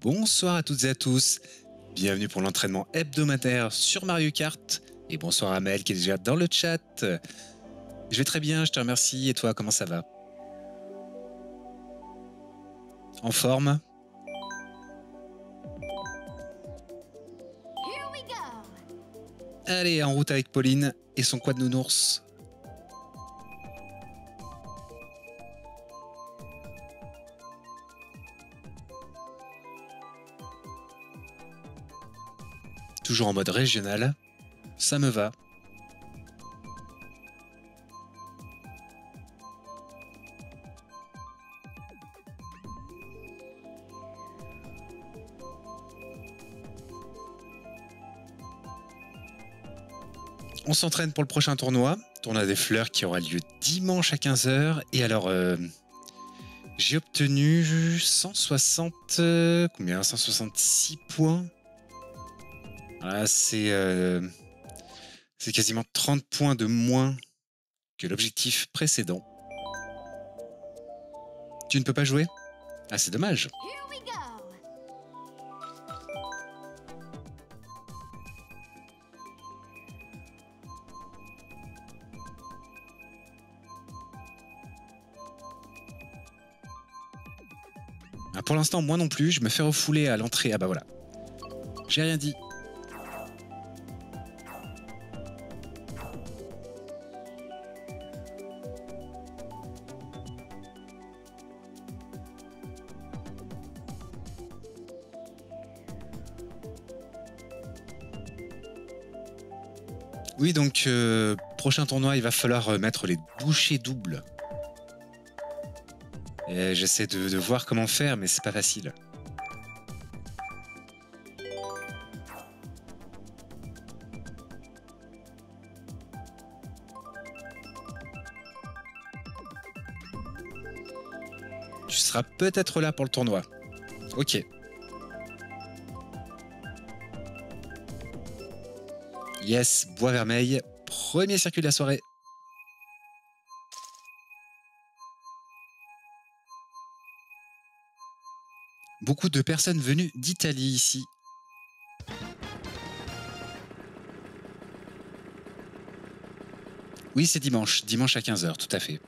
Bonsoir à toutes et à tous, bienvenue pour l'entraînement hebdomadaire sur Mario Kart, et bonsoir à Mel qui est déjà dans le chat. Je vais très bien, je te remercie, et toi, comment ça va? En forme? Allez, en route avec Pauline et son quad nounours. Toujours en mode régional, ça me va. On s'entraîne pour le prochain tournoi des fleurs qui aura lieu dimanche à 15h. Et alors, j'ai obtenu 160... combien? 166 points. Voilà, c'est quasiment 30 points de moins que l'objectif précédent. Tu ne peux pas jouer? Ah, c'est dommage. Ah, pour l'instant, moi non plus. Je me fais refouler à l'entrée. Ah bah voilà. J'ai rien dit. Oui, donc, prochain tournoi, il va falloir mettre les bouchées doubles. Et j'essaie de voir comment faire, mais c'est pas facile. Tu seras peut-être là pour le tournoi. Ok. Yes, bois vermeil. Premier circuit de la soirée. Beaucoup de personnes venues d'Italie ici. Oui, c'est dimanche. Dimanche à 15h, tout à fait.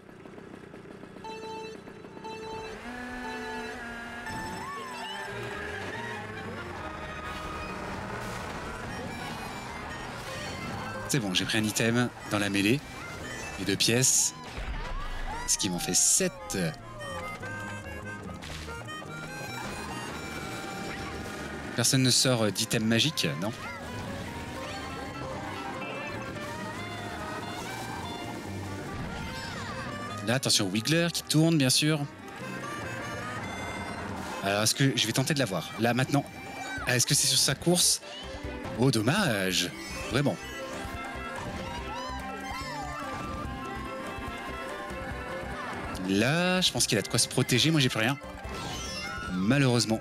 C'est bon, j'ai pris un item dans la mêlée. Et 2 pièces. Ce qui m'en fait 7. Personne ne sort d'item magique, non? Là, attention, Wiggler qui tourne, bien sûr. Alors, est-ce que je vais tenter de l'avoir? Là, maintenant. Est-ce que c'est sur sa course? Oh, dommage. Vraiment. Là, je pense qu'il a de quoi se protéger. Moi, j'ai plus rien. Malheureusement.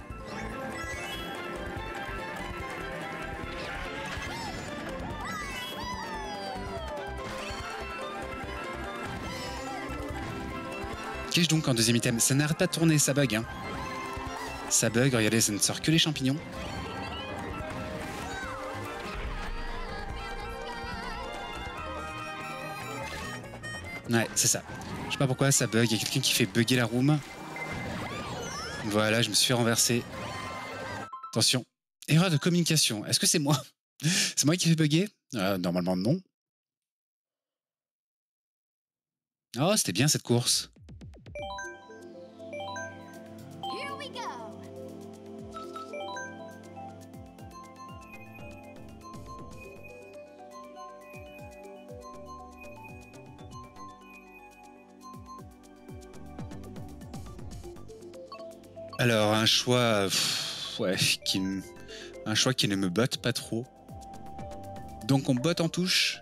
Qu'ai-je donc en deuxième item? Ça n'arrête pas de tourner, ça bug. Hein. Ça bug, regardez, ça ne sort que les champignons. Ouais, c'est ça. Je sais pas pourquoi ça bug. Il y a quelqu'un qui fait bugger la room. Voilà, je me suis fait renverser. Attention. Erreur de communication. Est-ce que c'est moi? C'est moi qui fais bugger? Normalement, non. Oh, c'était bien cette course. Alors, un choix... ouais, un choix qui ne me botte pas trop. Donc, on botte en touche.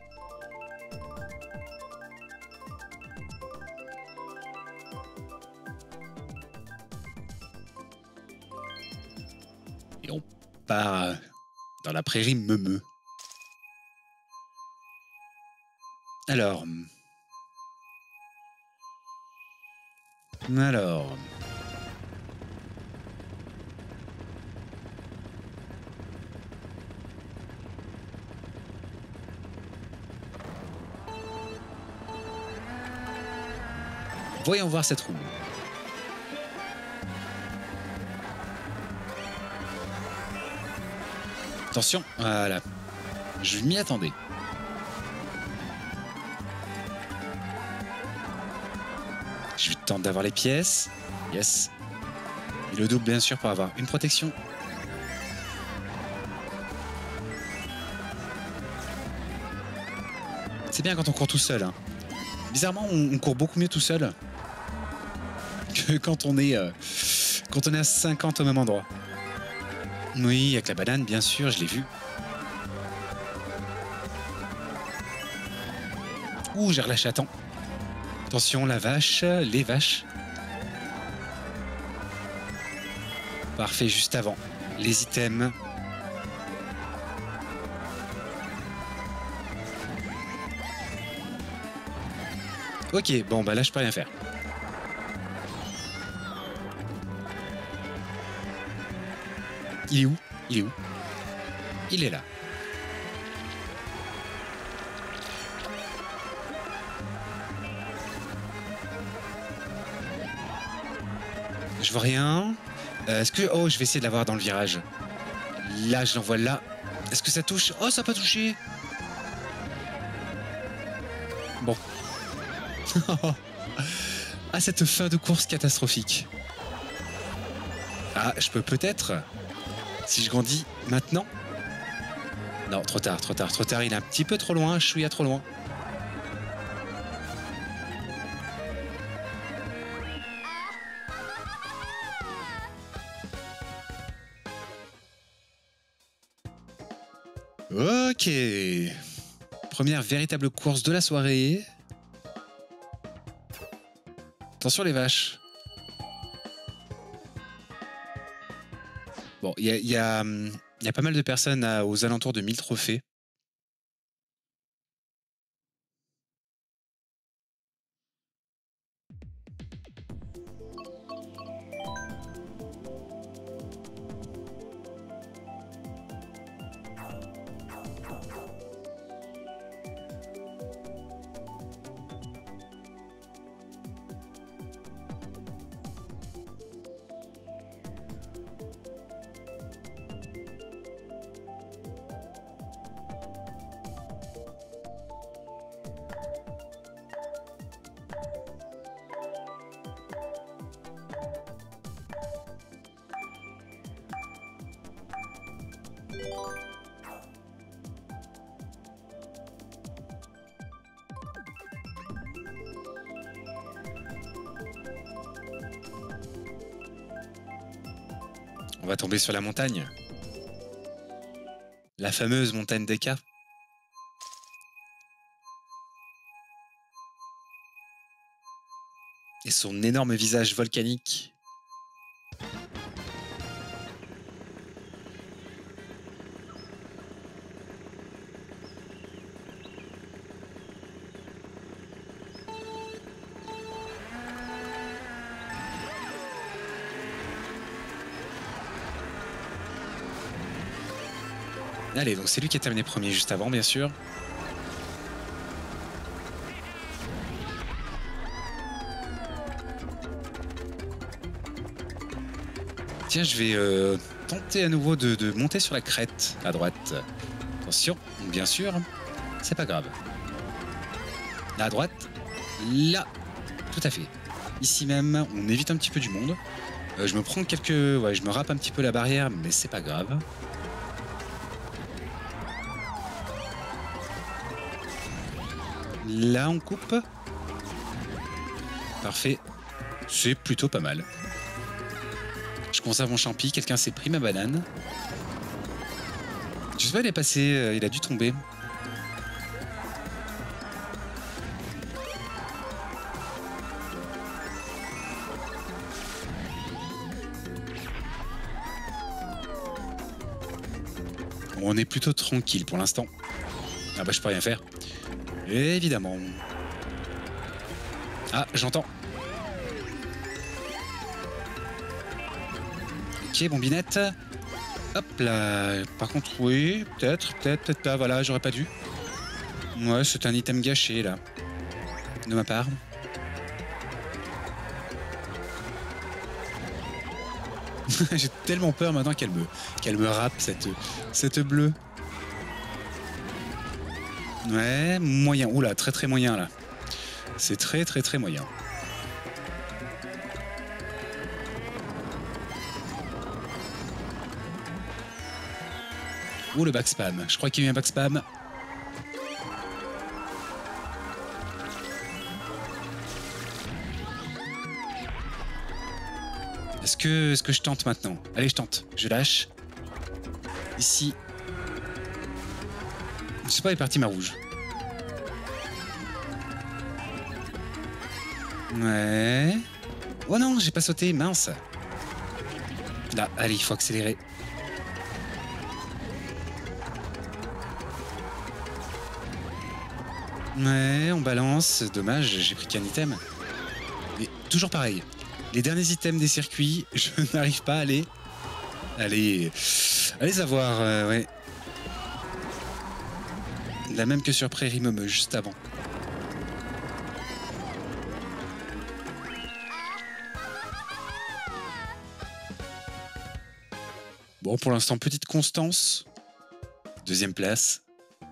Et on part dans la prairie meumeux. Alors... Voyons voir cette roue. Attention, voilà. Je m'y attendais. Je tente d'avoir les pièces. Yes. Et le double, bien sûr, pour avoir une protection. C'est bien quand on court tout seul. Hein. Bizarrement, on court beaucoup mieux tout seul que quand on est à 50 au même endroit. Oui, avec la banane, bien sûr, je l'ai vu. Ouh, j'ai relâché à temps. Attention, la vache, les vaches. Parfait, juste avant. Les items. Ok, bon, bah là, je peux rien faire. Il est où? Il est où? Il est là. Je vois rien. Est-ce que... Oh, je vais essayer de l'avoir dans le virage. Là, je l'envoie là. Est-ce que ça touche? Oh, ça n'a pas touché. Bon. Ah, cette fin de course catastrophique. Ah, je peux peut-être... Si je grandis maintenant? Non, trop tard, trop tard, trop tard. Il est un petit peu trop loin, chouïa trop loin. Ok. Première véritable course de la soirée. Attention les vaches. Bon, il y a pas mal de personnes aux alentours de 1000 trophées. On va tomber sur la montagne. La fameuse montagne d'Eka. Et son énorme visage volcanique. Allez, donc c'est lui qui a terminé premier juste avant, bien sûr. Tiens, je vais tenter à nouveau de monter sur la crête à droite. Attention, bien sûr, c'est pas grave. Là à droite, là, tout à fait. Ici même, on évite un petit peu du monde. Je me prends quelques... Ouais, je me râpe un petit peu la barrière, mais c'est pas grave. Là, on coupe. Parfait. C'est plutôt pas mal. Je conserve mon champi. Quelqu'un s'est pris ma banane. Je sais pas, il est passé. Il a dû tomber. On est plutôt tranquille pour l'instant. Ah bah je peux rien faire. Évidemment. Ah, j'entends. Ok, bombinette. Hop là. Par contre, oui, peut-être pas. Voilà, j'aurais pas dû. Ouais, c'est un item gâché, là. De ma part. J'ai tellement peur maintenant qu'elle me râpe cette bleue. Ouais, moyen. Oula, très très moyen là. C'est très très très moyen. Ouh, le back spam. Je crois qu'il y a eu un back spam. Est-ce que je tente maintenant? Allez, je tente. Je lâche. Ici. Je sais pas, elle est partie ma rouge. Ouais. Oh non, j'ai pas sauté, mince. Là, allez, il faut accélérer. Ouais, on balance. Dommage, j'ai pris qu'un item. Et toujours pareil. Les derniers items des circuits, je n'arrive pas à les avoir. Ouais. La même que sur Prairie Momeux, juste avant. Bon, pour l'instant, petite constance. Deuxième place.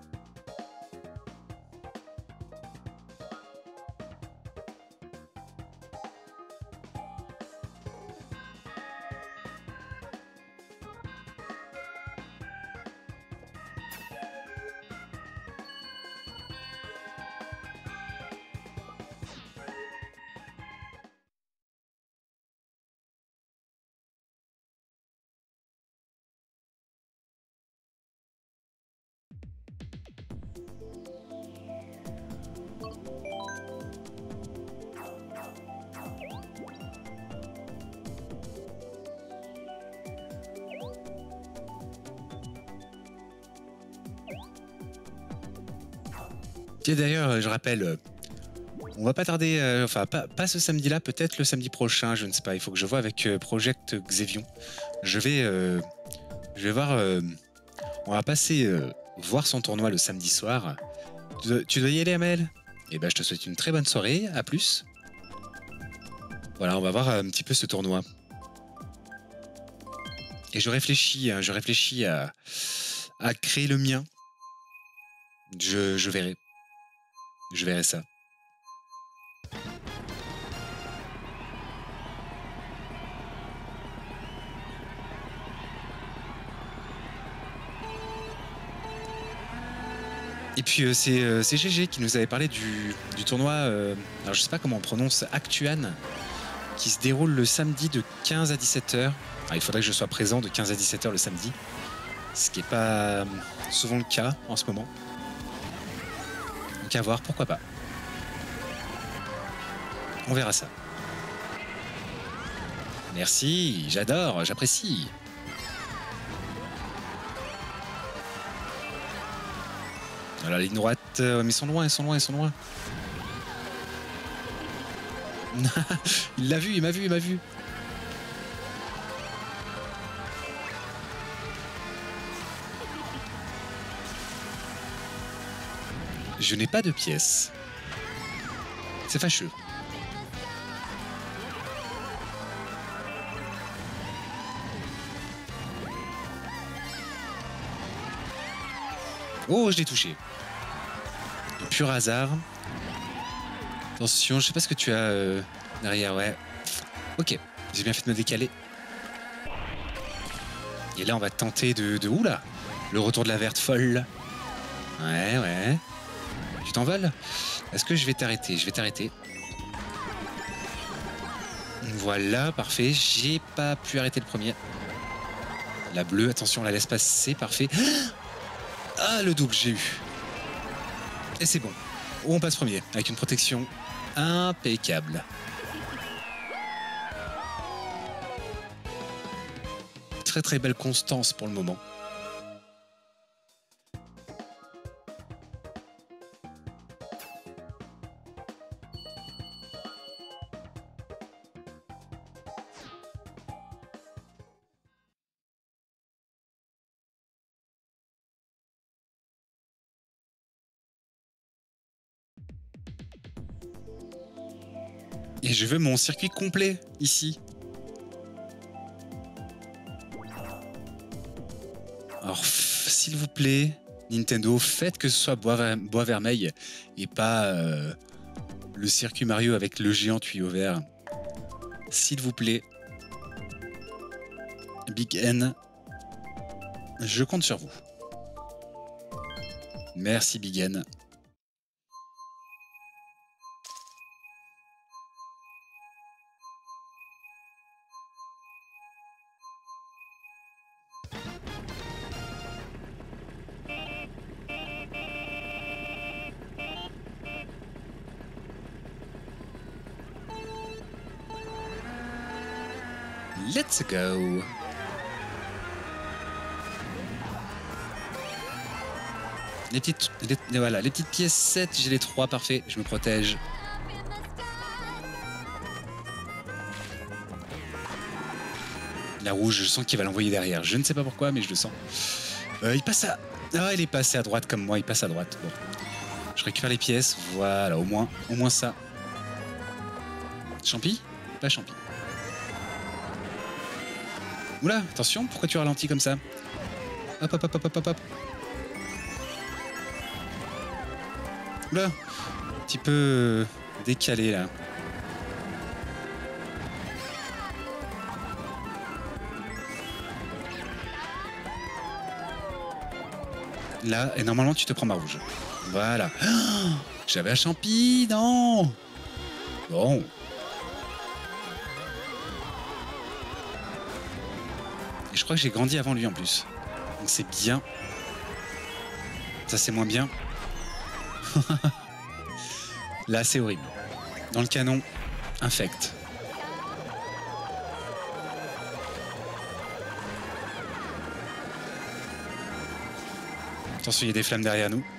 Tiens, d'ailleurs, je rappelle, on va pas tarder, enfin pas ce samedi-là, peut-être le samedi prochain, je ne sais pas. Il faut que je vois avec Project Xevion. Je vais voir. On va passer voir son tournoi le samedi soir. Tu dois y aller, Amel? Eh ben, je te souhaite une très bonne soirée. À plus. Voilà, on va voir un petit peu ce tournoi. Et je réfléchis à créer le mien. Je verrai. Je verrai ça. Et puis c'est GG qui nous avait parlé du tournoi, alors je sais pas comment on prononce, Actuan, qui se déroule le samedi de 15 à 17h. Il faudrait que je sois présent de 15 à 17h le samedi, ce qui n'est pas souvent le cas en ce moment. Donc à voir, pourquoi pas. On verra ça. Merci, j'adore, j'apprécie. Alors, la ligne droite, mais ils sont loin. Il l'a vu, il m'a vu. Je n'ai pas de pièces. C'est fâcheux. Oh, je l'ai touché. Pur hasard. Attention, je sais pas ce que tu as derrière, ouais. Ok, j'ai bien fait de me décaler. Et là, on va tenter de... Oula, le retour de la verte folle. Ouais. Tu t'envoles? Est-ce que je vais t'arrêter? Je vais t'arrêter. Voilà, parfait. J'ai pas pu arrêter le premier. La bleue, attention, on la laisse passer, parfait. Ah, le double, j'ai eu. Et c'est bon. On passe premier, avec une protection impeccable. Très belle constance pour le moment. Et je veux mon circuit complet ici. Alors, s'il vous plaît, Nintendo, faites que ce soit bois vermeil et pas le circuit Mario avec le géant tuyau vert. S'il vous plaît. Big N, je compte sur vous. Merci Big N. Let's go. Voilà, les petites pièces 7, j'ai les 3, parfait, je me protège. La rouge, je sens qu'il va l'envoyer derrière. Je ne sais pas pourquoi, mais je le sens. Il passe à... Ah, il est passé à droite comme moi, il passe à droite. Bon. Je récupère les pièces, voilà, au moins ça. Champi? Pas champi. Oula, attention, pourquoi tu ralentis comme ça? Hop, hop, hop, hop, hop, hop. Oula, un petit peu décalé là. Là, et normalement tu te prends ma rouge. Voilà. Oh, j'avais un champi, non. Bon. Et je crois que j'ai grandi avant lui en plus. Donc c'est bien. Ça c'est moins bien. Là c'est horrible. Dans le canon, infect. Attention, il y a des flammes derrière nous.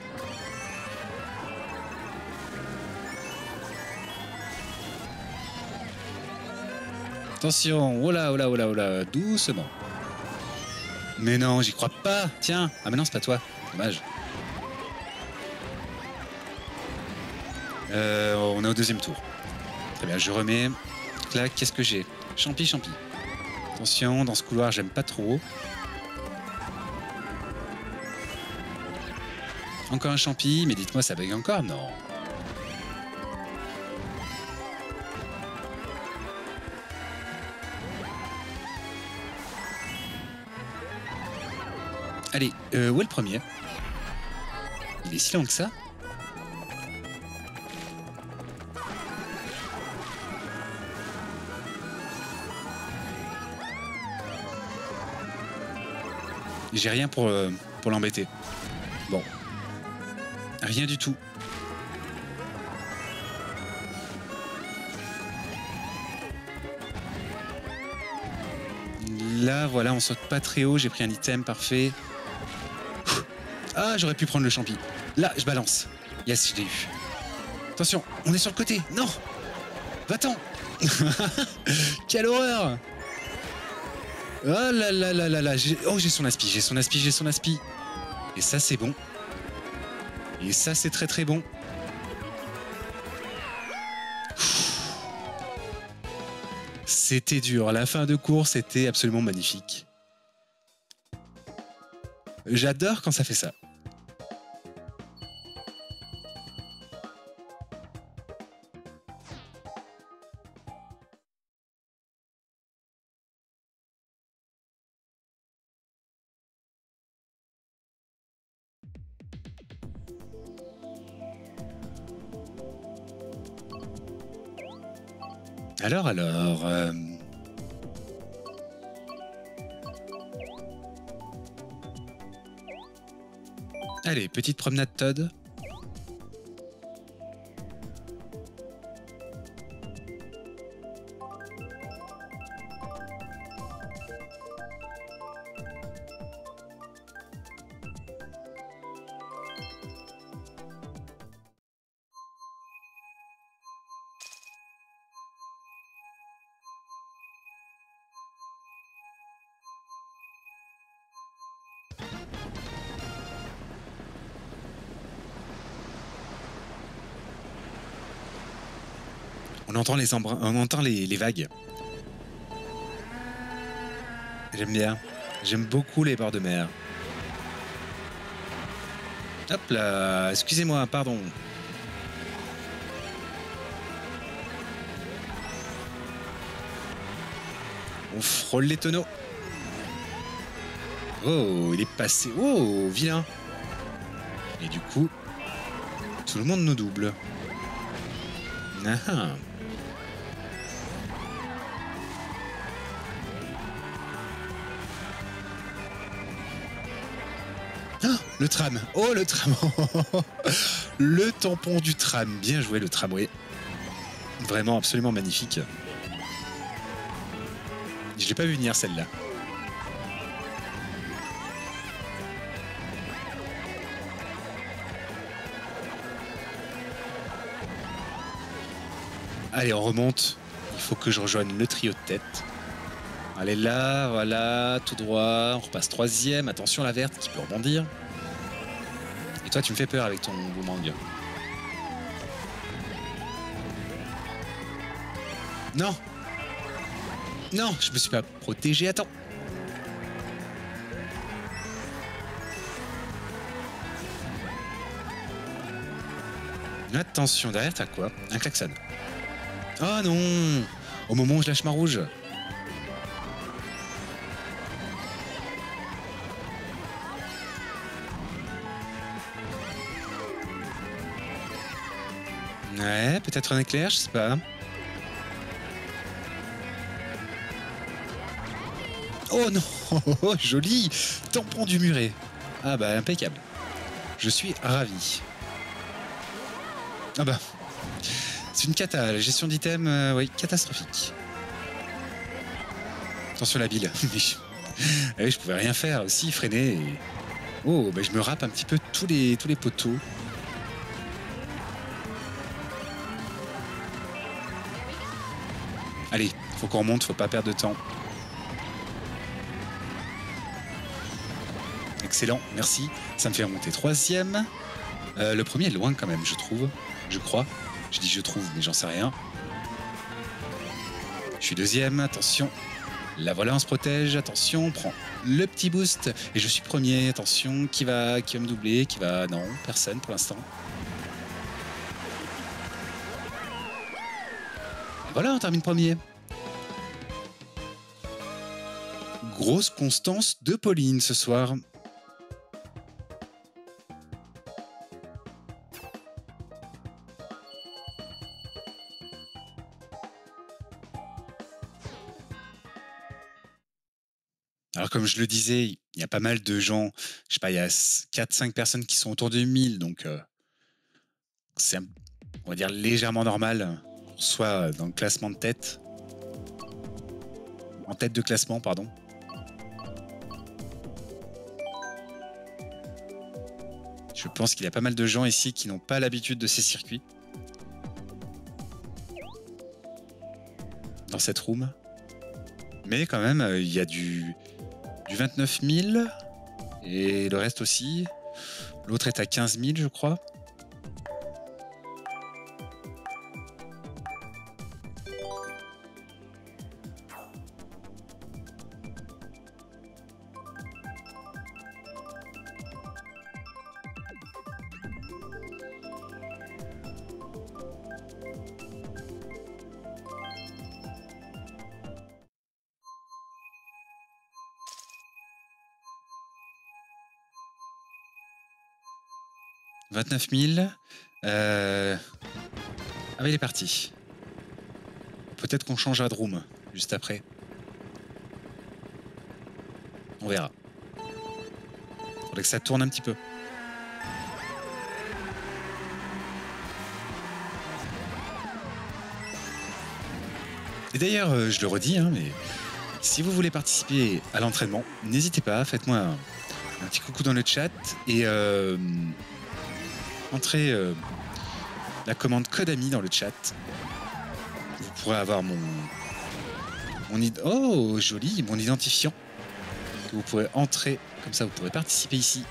Attention, oh là, oh là, oh là, oh là, doucement. Mais non, j'y crois pas. Tiens, ah mais non, c'est pas toi. Dommage. On est au deuxième tour. Très bien, je remets. Là, qu'est-ce que j'ai? Champi, champi. Attention, dans ce couloir, j'aime pas trop. Encore un champi, mais dites-moi, ça bug encore? Non. Allez, où est le premier? Il est si long que ça? J'ai rien pour l'embêter. Bon. Rien du tout. Là, voilà, on saute pas très haut. J'ai pris un item parfait. Ah, j'aurais pu prendre le champi. Là, je balance. Yes, je l'ai eu. Attention, on est sur le côté. Non. Va-t'en. Quelle horreur. Oh là là là là là. Oh, j'ai son aspi, j'ai son aspi, j'ai son aspi. Et ça, c'est bon. Et ça, c'est très très bon. C'était dur. La fin de course était absolument magnifique. J'adore quand ça fait ça. Alors... Allez, petite promenade Todd. On entend les vagues. J'aime bien. J'aime beaucoup les bords de mer. Hop là, excusez-moi, pardon. On frôle les tonneaux. Oh, il est passé. Oh, vilain. Et du coup, tout le monde nous double. Ah ah. Ah, le tram. Oh, le tram. Le tampon du tram. Bien joué, le tramway. Vraiment absolument magnifique. Je l'ai pas vu venir, celle-là. Allez, on remonte. Il faut que je rejoigne le trio de tête. Allez là, voilà, tout droit. On repasse troisième. Attention la verte qui peut rebondir. Et toi, tu me fais peur avec ton boomerang. Non. Non, je me suis pas protégé. Attends. Attention, derrière, t'as quoi? Un klaxon. Oh non! Au moment où je lâche ma rouge. Ouais, peut-être un éclair, je sais pas. Oh non! Oh, joli! Tampon du muret. Ah bah, impeccable. Je suis ravi. Ah bah. C'est une cata, la gestion d'items, oui, catastrophique. Attention la bile. Ah oui, je pouvais rien faire aussi, freiner. Et... oh, bah je me râpe un petit peu tous les poteaux. Allez, faut qu'on remonte, faut pas perdre de temps. Excellent, merci. Ça me fait remonter troisième. Le premier est loin quand même, je trouve. Je crois. Je dis je trouve, mais j'en sais rien. Je suis deuxième, attention. La voilà, on se protège, attention, on prend le petit boost. Et je suis premier, attention, qui va me doubler, qui va... non, personne pour l'instant. Voilà, on termine premier. Grosse constance de Pauline ce soir. Alors comme je le disais, il y a pas mal de gens, je sais pas, il y a 4-5 personnes qui sont autour de 1000, donc c'est, on va dire, légèrement normal, soit dans le classement de tête, en tête de classement, pardon. Je pense qu'il y a pas mal de gens ici qui n'ont pas l'habitude de ces circuits. Dans cette room. Mais quand même, il y a du 29 000 et le reste aussi. L'autre est à 15 000, je crois. « 29 000. Ah bah il est parti. Peut-être qu'on changera de room juste après. On verra. Faudrait que ça tourne un petit peu. Et d'ailleurs, je le redis, hein, mais si vous voulez participer à l'entraînement, n'hésitez pas, faites-moi un petit coucou dans le chat et entrez la commande code ami dans le chat. Vous pourrez avoir oh joli, mon identifiant que vous pourrez entrer, comme ça vous pourrez participer ici.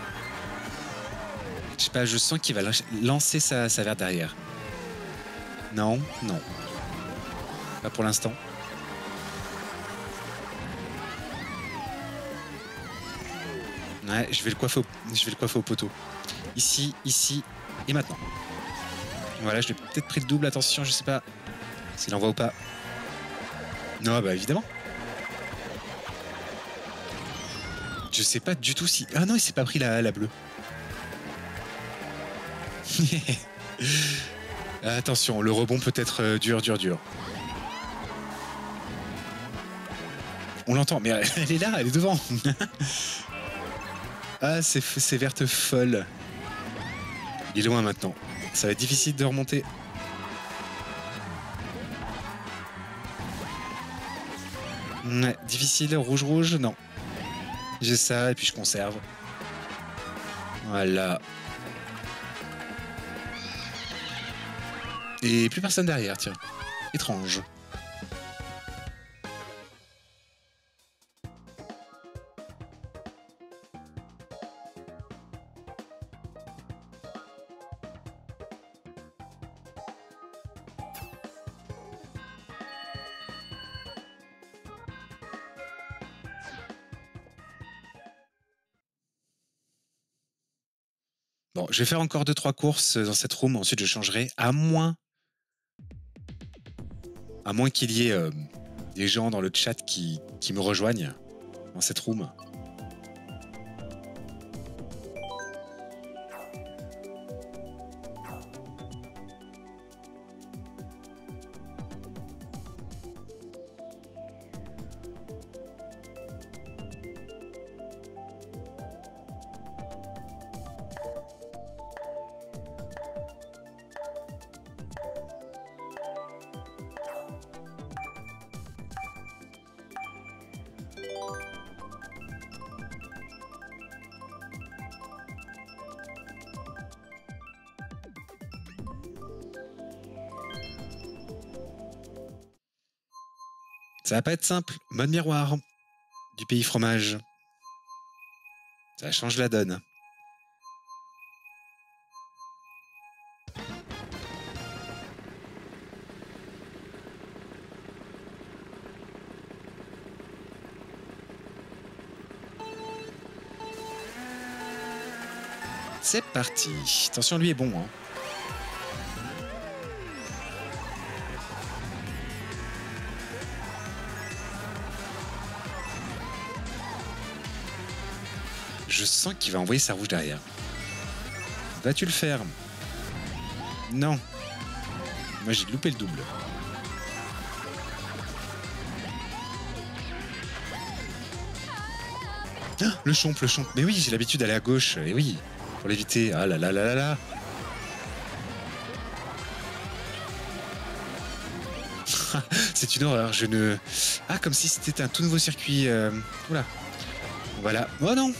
Je sais pas, je sens qu'il va lancer sa verte derrière. Non, non. Pas pour l'instant. Ouais, je vais le coiffer au poteau. Ici, ici et maintenant. Voilà, je l'ai peut-être pris le double, attention, je sais pas s'il envoie ou pas. Non, bah évidemment. Je sais pas du tout si... Ah non, il s'est pas pris la bleue. Attention, le rebond peut être dur. On l'entend, mais elle est là, elle est devant. Ah, c'est verte folle. Il est loin maintenant. Ça va être difficile de remonter. Ouais, difficile, rouge, non. J'ai ça et puis je conserve. Voilà. Et plus personne derrière, tiens. Étrange. Bon, je vais faire encore 2-3 courses dans cette room, ensuite je changerai, à moins qu'il y ait des gens dans le chat qui me rejoignent dans cette room. Ça va pas être simple. Mode miroir du pays fromage. Ça change la donne. C'est parti. Attention, lui est bon. Hein. Je sens qu'il va envoyer sa rouge derrière. Vas-tu le faire? Non. Moi, j'ai loupé le double. Ah, le chomp. Mais oui, j'ai l'habitude d'aller à gauche. Et oui, pour l'éviter. Ah là là là là là. C'est une horreur. Je ne... Ah, comme si c'était un tout nouveau circuit. Oula. Voilà. Oh non.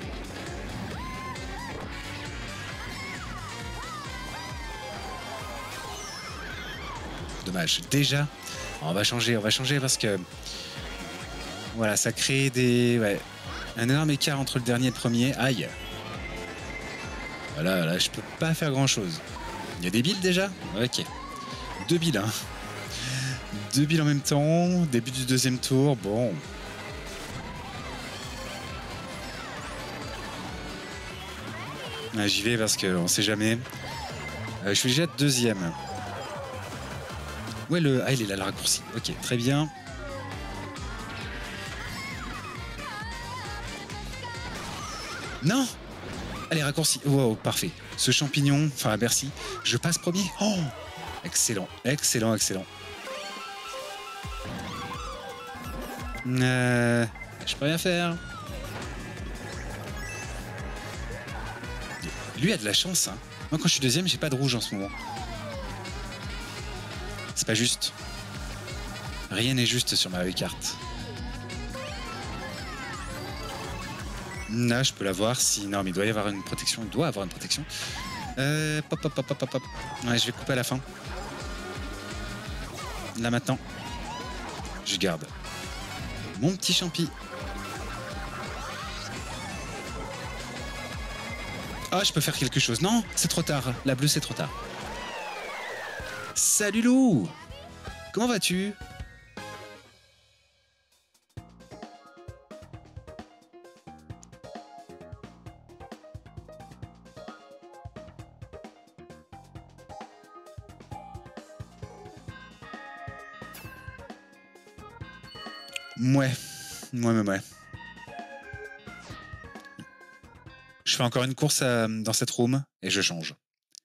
Dommage. Déjà, on va changer parce que voilà, ça crée un énorme écart entre le dernier et le premier. Aïe. Voilà, là, je peux pas faire grand chose. Il y a des billes déjà? Ok. 2 billes, hein. 2 billes en même temps. Début du deuxième tour. Bon. Ah, j'y vais parce qu'on sait jamais. Je suis déjà deuxième. Ouais, il est là, le raccourci. Ok, très bien. Non! Allez, raccourci. Wow, parfait. Ce champignon, enfin, merci. Je passe premier. Oh! Excellent. Je peux rien faire. Lui a de la chance, hein. Moi, quand je suis deuxième, j'ai pas de rouge en ce moment. C'est pas juste. Rien n'est juste sur Mario Kart. Là, je peux l'avoir si... Non, mais il doit y avoir une protection. Il doit avoir une protection. Pop. Ouais, je vais couper à la fin. Là, maintenant. Je garde. Mon petit champi. Ah, je peux faire quelque chose. Non, c'est trop tard. La bleue, c'est trop tard. Salut Lou! Comment vas-tu? Ouais. Ouais. Je fais encore une course dans cette room et je change.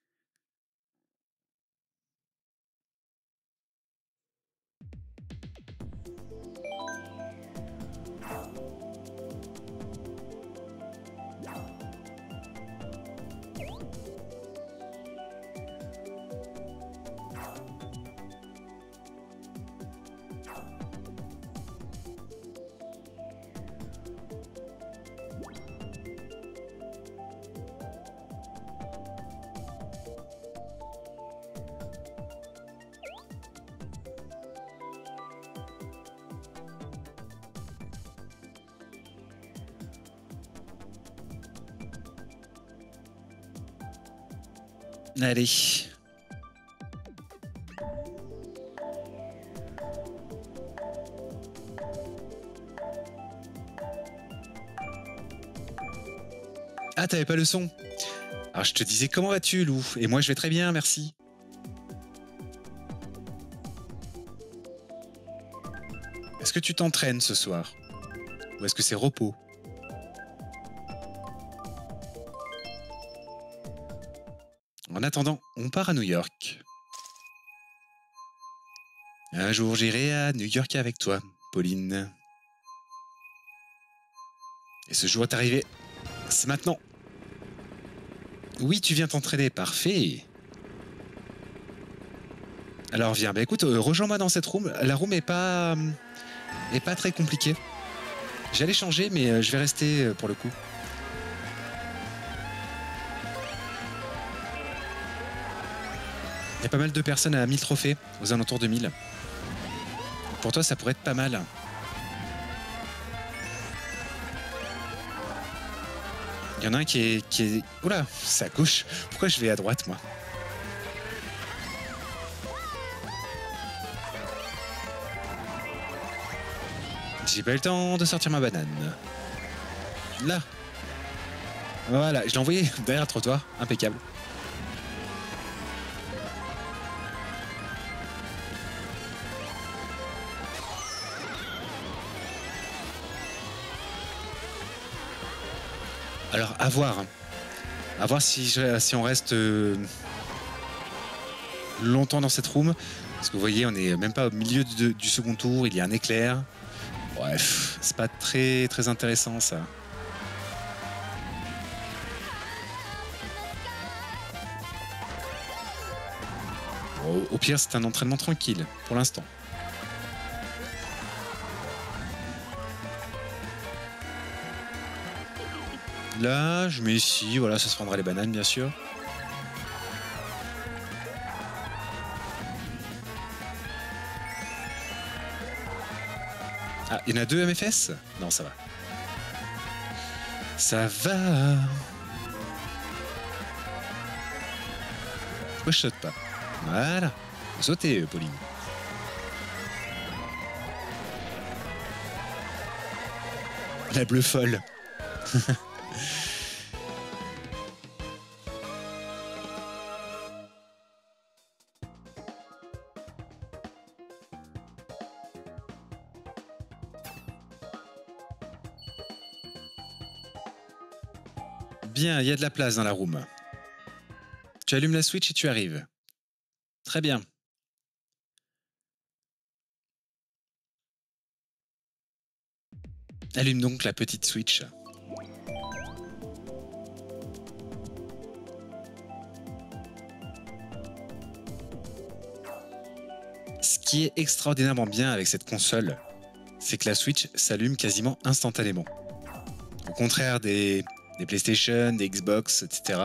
Allez. Ah, t'avais pas le son? Alors je te disais comment vas-tu Lou? Et moi je vais très bien, merci. Est-ce que tu t'entraînes ce soir? Ou est-ce que c'est repos? En attendant, on part à New York. Un jour j'irai à New York avec toi, Pauline. Et ce jour est arrivé. C'est maintenant. Oui, tu viens t'entraîner, parfait. Alors viens, bah écoute, rejoins-moi dans cette room. La room est pas très compliquée. J'allais changer, mais je vais rester pour le coup. Il y a pas mal de personnes à 1000 trophées, aux alentours de 1000. Pour toi, ça pourrait être pas mal. Il y en a un qui est... Oula, c'est à gauche. Pourquoi je vais à droite, moi? J'ai pas eu le temps de sortir ma banane. Là. Voilà, je l'ai envoyé derrière le trottoir. Impeccable. Alors, à voir. À voir si on reste longtemps dans cette room. Parce que vous voyez, on est même pas au milieu du second tour. Il y a un éclair. Bref, c'est pas très, très intéressant, ça. Au pire, c'est un entraînement tranquille, pour l'instant. Là, je mets ici, voilà, ça se prendra les bananes, bien sûr. Ah, il y en a 2 MFS? Non, ça va. Ça va. Pourquoi je saute pas? Voilà. Faut sauter, Pauline. La bleue folle. Bien, il y a de la place dans la room. Tu allumes la Switch et tu arrives. Très bien. Allume donc la petite Switch. Ce qui est extraordinairement bien avec cette console, c'est que la Switch s'allume quasiment instantanément. Au contraire des PlayStation, des Xbox, etc.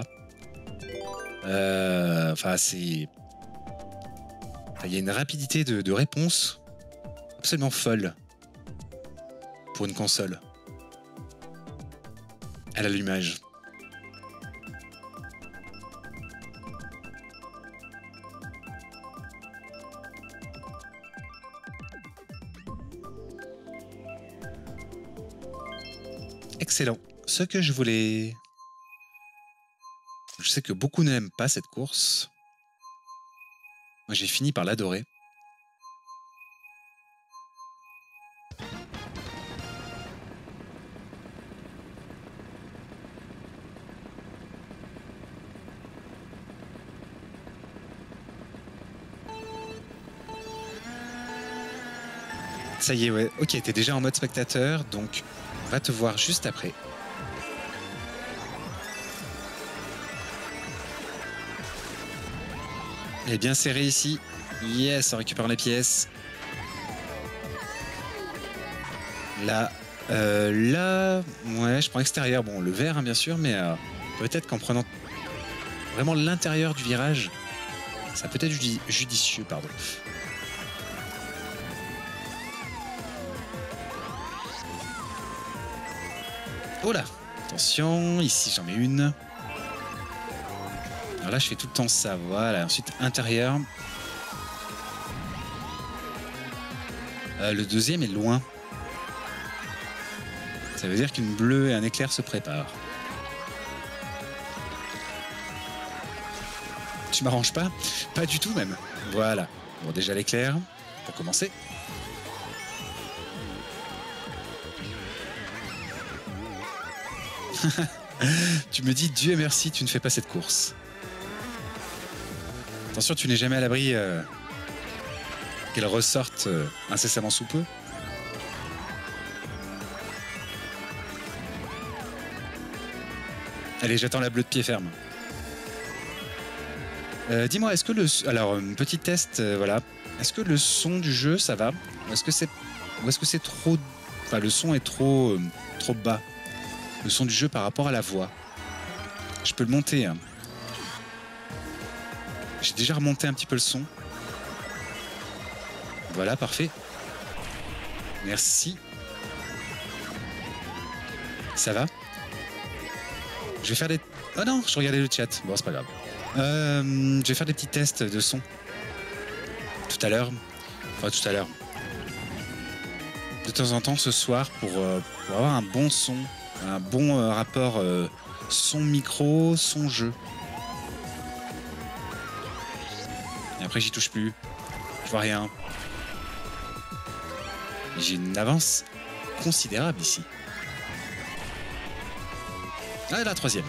Enfin, c'est... Il y a une rapidité de réponse absolument folle pour une console à l'allumage. Excellent. Ce que je voulais... Je sais que beaucoup n'aiment pas cette course. Moi, j'ai fini par l'adorer. Ça y est, ouais. Ok, t'es déjà en mode spectateur, donc on va te voir juste après. Elle est bien serrée ici. Yes, on récupère les pièces. Là, ouais, je prends extérieur. Bon, le vert, hein, bien sûr, mais peut-être qu'en prenant vraiment l'intérieur du virage, ça peut être judicieux, pardon. Oh là, attention, ici j'en ai une. Alors là, je fais tout le temps ça, voilà. Ensuite, intérieur. Le deuxième est loin. Ça veut dire qu'une bleue et un éclair se préparent. Tu m'arranges pas? Pas du tout même. Voilà. Bon, déjà l'éclair, pour commencer. Tu me dis Dieu merci, tu ne fais pas cette course. Attention, tu n'es jamais à l'abri qu'elle ressorte incessamment sous peu. Allez, j'attends la bleue de pied ferme. Dis-moi, est-ce que le... Alors, petit test, voilà. Est-ce que le son du jeu, ça va? Ou est-ce que c'est trop... Enfin, le son est trop bas. Le son du jeu par rapport à la voix. Je peux le monter, hein. J'ai déjà remonté un petit peu le son. Voilà, parfait. Merci. Ça va? Je vais faire des... Oh non, je regardais le chat. Bon, c'est pas grave. Je vais faire des petits tests de son. Tout à l'heure. Enfin, tout à l'heure. De temps en temps, ce soir, pour avoir un bon son, un bon rapport son-micro, son-jeu. Et après, j'y touche plus. Je vois rien. J'ai une avance considérable ici. Ah, la troisième.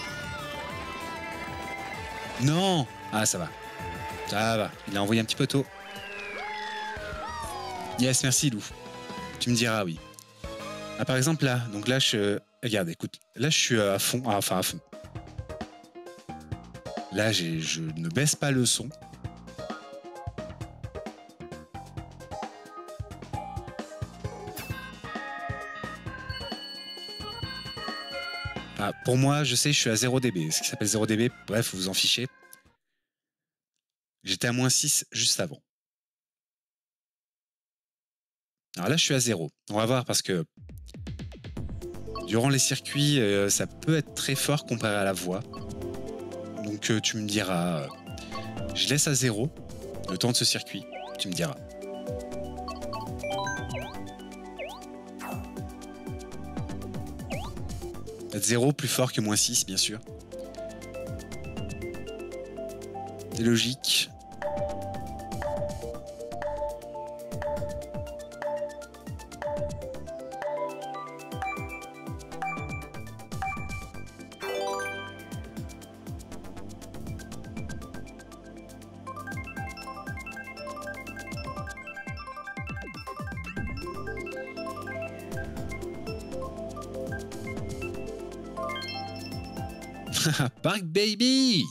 Non! Ah, ça va. Ça va. Il a envoyé un petit peu tôt. Yes, merci, Lou. Tu me diras, oui. Ah, par exemple, là. Donc là, regarde, écoute. Là, je suis à fond. Ah, enfin, à fond. Là, je ne baisse pas le son. Ah, pour moi, je sais, je suis à 0 dB. Ce qui s'appelle 0 dB, bref, vous en fichez. J'étais à -6 juste avant. Alors là, je suis à 0. On va voir parce que durant les circuits, ça peut être très fort comparé à la voix. Donc tu me diras, je laisse à 0 le temps de ce circuit. Tu me diras. Peut-être 0 plus fort que -6, bien sûr. C'est logique. Park Baby!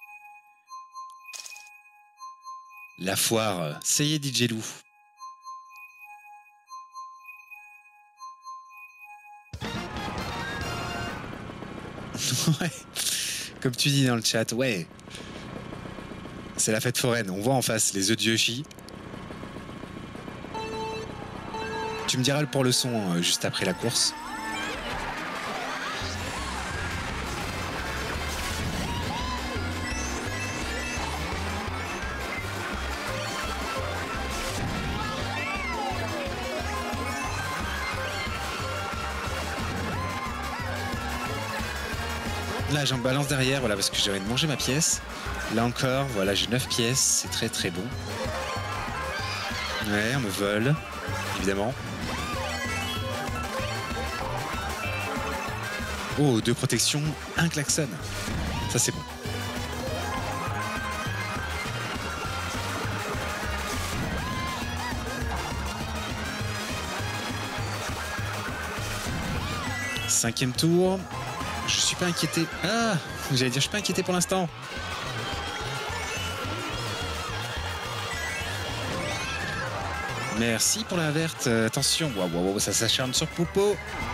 La foire, ça y est, DJ Lou. Ouais, comme tu dis dans le chat, ouais. C'est la fête foraine, on voit en face les œufs de Yoshi. Tu me diras pour le son juste après la course. Là, j'en balance derrière, voilà, parce que j'ai envie de manger ma pièce. Là encore, voilà, j'ai 9 pièces, c'est très très bon. Ouais, on me vole, évidemment. Oh, 2 protections, 1 klaxon. Ça, c'est bon. Cinquième tour. Je suis pas inquiété. Ah, j'allais dire, je suis pas inquiété pour l'instant. Merci pour la verte. Attention, waouh, ça s'acharne sur Poupo.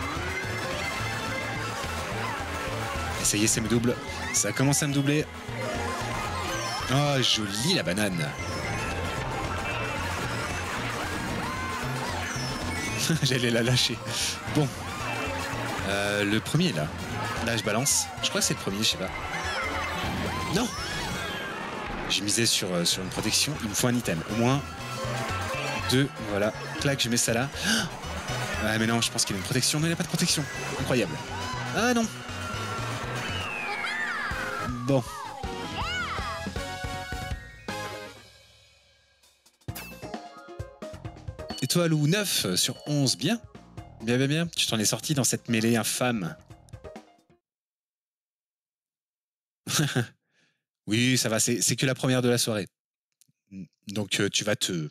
Et ça y est, ça me double. Ça commence à me doubler. Oh, jolie la banane. J'allais la lâcher. Bon. Le premier là. Là, je balance. Je crois que c'est le premier, je sais pas. Non. J'ai misé sur une protection. Il me faut un item. Au moins 2. Voilà. Clac, je mets ça là. Ah, mais non, je pense qu'il y a une protection. Non, il n'y a pas de protection. Incroyable. Ah non. Bon. Étoile ou 9 sur 11. Bien. Bien. Tu t'en es sorti dans cette mêlée infâme. Oui, ça va, c'est que la première de la soirée. Donc tu vas te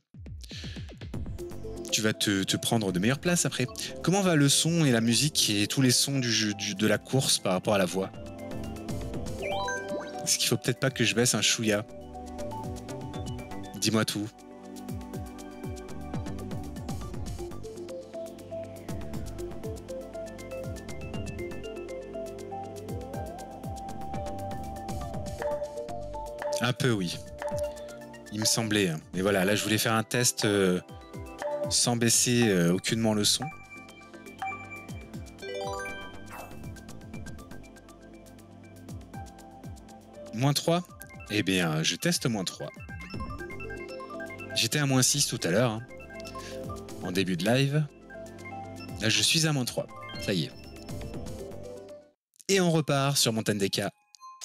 prendre de meilleures places après. Comment va le son et la musique et tous les sons du jeu, de la course par rapport à la voix? Est-ce qu'il faut peut-être pas que je baisse un chouïa? Dis-moi tout. Un peu, oui. Il me semblait. Mais voilà, là, je voulais faire un test sans baisser aucunement le son. Moins 3? Eh bien, je teste moins 3. J'étais à moins 6 tout à l'heure, hein, en début de live. Là, je suis à moins 3. Ça y est. Et on repart sur Montagne des Cas.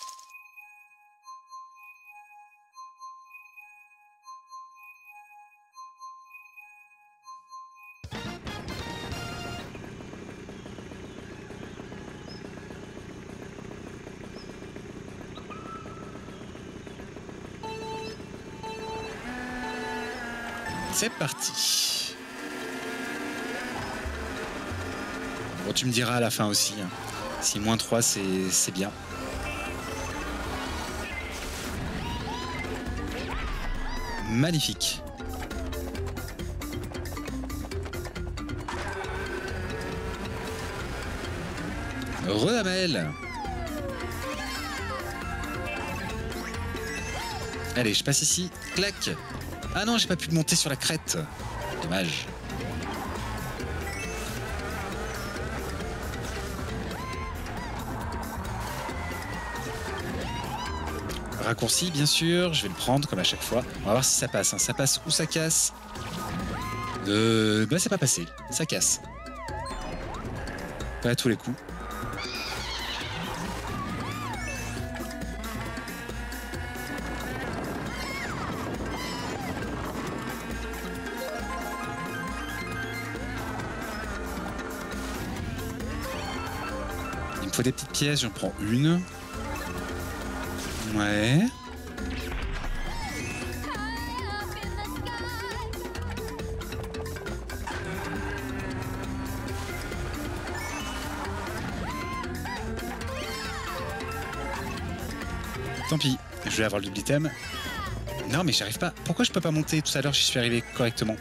C'est parti. Bon, tu me diras à la fin aussi, hein, si moins 3 c'est bien. Magnifique. Redamel. Allez, je passe ici. Clac. Ah non, j'ai pas pu monter sur la crête. Dommage. Raccourci, bien sûr. Je vais le prendre comme à chaque fois. On va voir si ça passe. Hein. Ça passe ou ça casse. Bah, c'est pas passé. Ça casse. Pas à tous les coups. Il me faut des petites pièces, j'en prends une. Ouais. Tant pis, je vais avoir le double item. Non mais j'arrive pas. Pourquoi je peux pas monter? Tout à l'heure j'y suis arrivé correctement.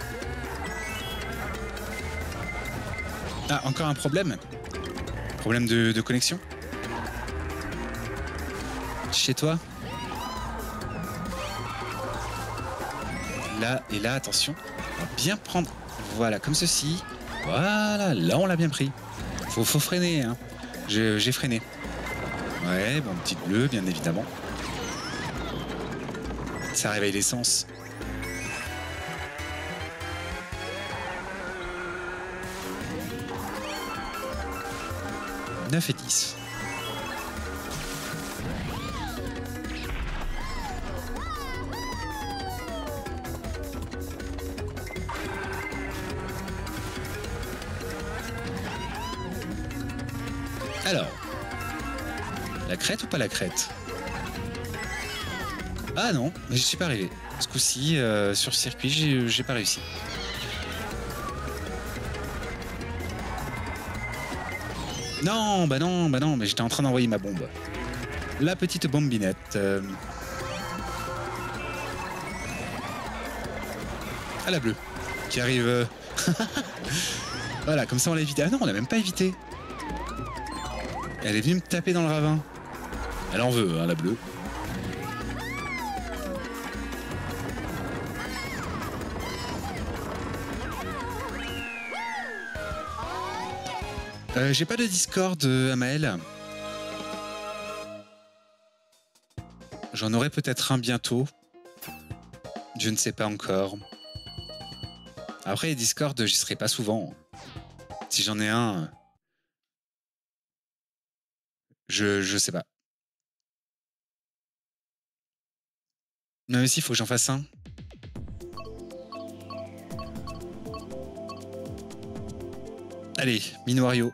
Ah, encore un problème? Problème de connexion? Chez toi? Là et là, attention. On va bien prendre. Voilà, comme ceci. Voilà, là on l'a bien pris. Faut freiner, hein. J'ai freiné. Ouais, bon, petite bleue, bien évidemment. Ça réveille l'essence. « 9 et 10. Alors, la crête ou pas la crête? Ah non, mais je suis pas arrivé. Ce coup-ci, sur circuit, j'ai pas réussi. Non, bah non, mais j'étais en train d'envoyer ma bombe. La petite bombinette. Ah, la bleue, qui arrive... Voilà, comme ça on l'a évité. Ah non, on l'a même pas évité. Elle est venue me taper dans le ravin. Elle en veut, hein, la bleue. J'ai pas de Discord, Amael. J'en aurai peut-être un bientôt. Je ne sais pas encore. Après, Discord, j'y serai pas souvent. Si j'en ai un, je sais pas. Mais aussi, il faut que j'en fasse un. Allez, Minoario.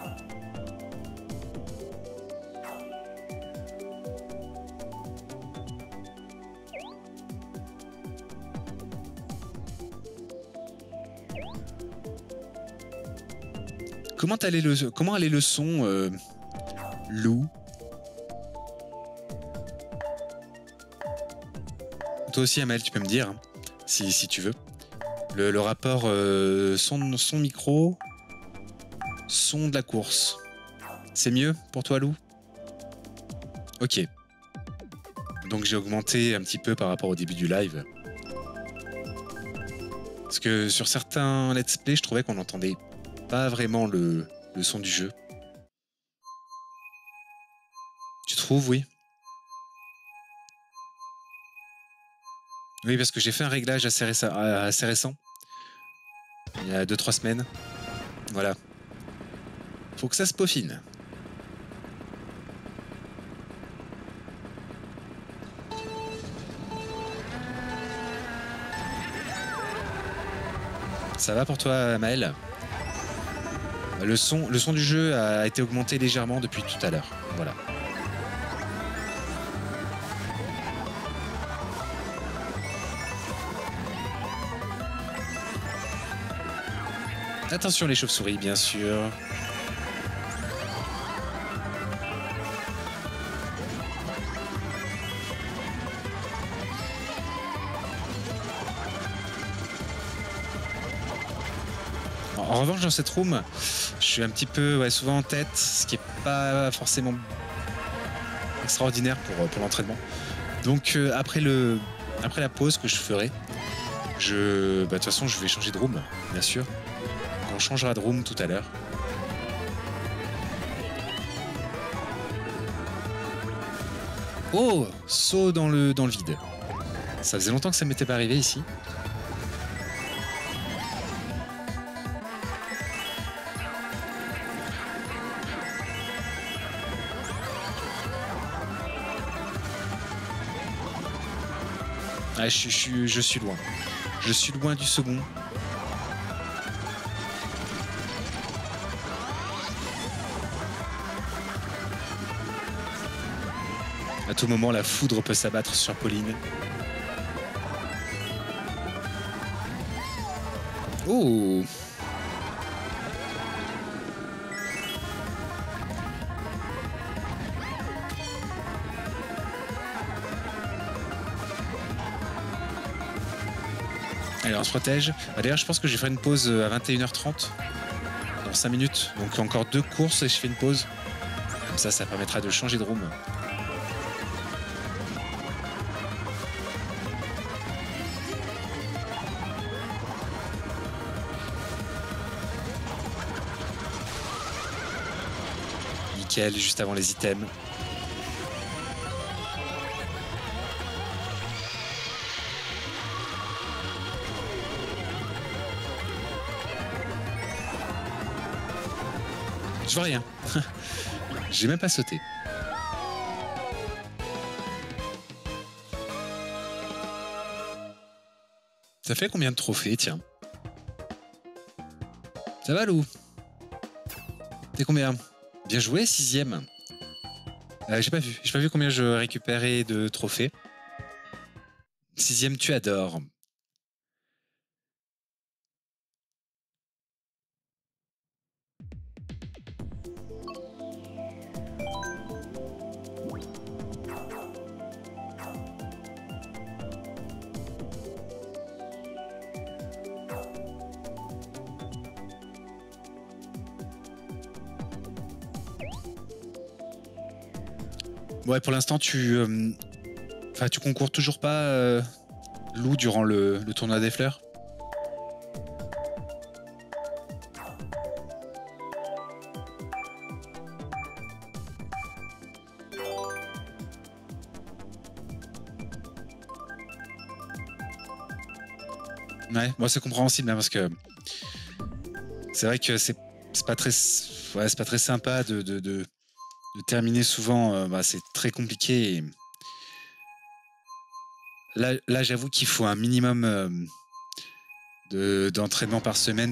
Comment allait le son, Lou? Toi aussi, Amel, tu peux me dire, hein, si tu veux. Le rapport son micro, son de la course. C'est mieux pour toi, Lou? Ok. Donc j'ai augmenté un petit peu par rapport au début du live. Parce que sur certains let's play, je trouvais qu'on n'entendait pas vraiment le son du jeu. Tu trouves, oui? Oui, parce que j'ai fait un réglage assez récent. Il y a 2-3 semaines. Voilà. Faut que ça se peaufine. Ça va pour toi, Maël? Le son du jeu a été augmenté légèrement depuis tout à l'heure. Voilà. Attention les chauves-souris, bien sûr. En revanche, dans cette room, je suis un petit peu souvent en tête, ce qui est pas forcément extraordinaire pour l'entraînement. Donc après la pause que je ferai, de toute façon, je vais changer de room, bien sûr. On changera de room tout à l'heure. Oh, saut dans le vide. Ça faisait longtemps que ça m'était pas arrivé ici. Ah, je suis loin. Je suis loin du second. À tout moment, la foudre peut s'abattre sur Pauline. Oh! Allez, on se protège. D'ailleurs, je pense que je vais faire une pause à 21h30. Dans 5 minutes. Donc encore 2 courses et je fais une pause. Comme ça permettra de changer de room. Nickel, juste avant les items. Je vois rien. J'ai même pas sauté. Ça fait combien de trophées, tiens? Ça va, Lou? T'es combien? Bien joué, 6e. J'ai pas vu. J'ai pas vu combien je récupérais de trophées. 6e, tu adores. Ouais, pour l'instant, tu concours toujours pas, Lou, durant le tournoi des fleurs. Ouais, moi c'est compréhensible, hein, parce que c'est vrai que c'est pas très, ouais, c'est pas très sympa de terminer souvent. C'est très compliqué. Et là j'avoue qu'il faut un minimum d'entraînement par semaine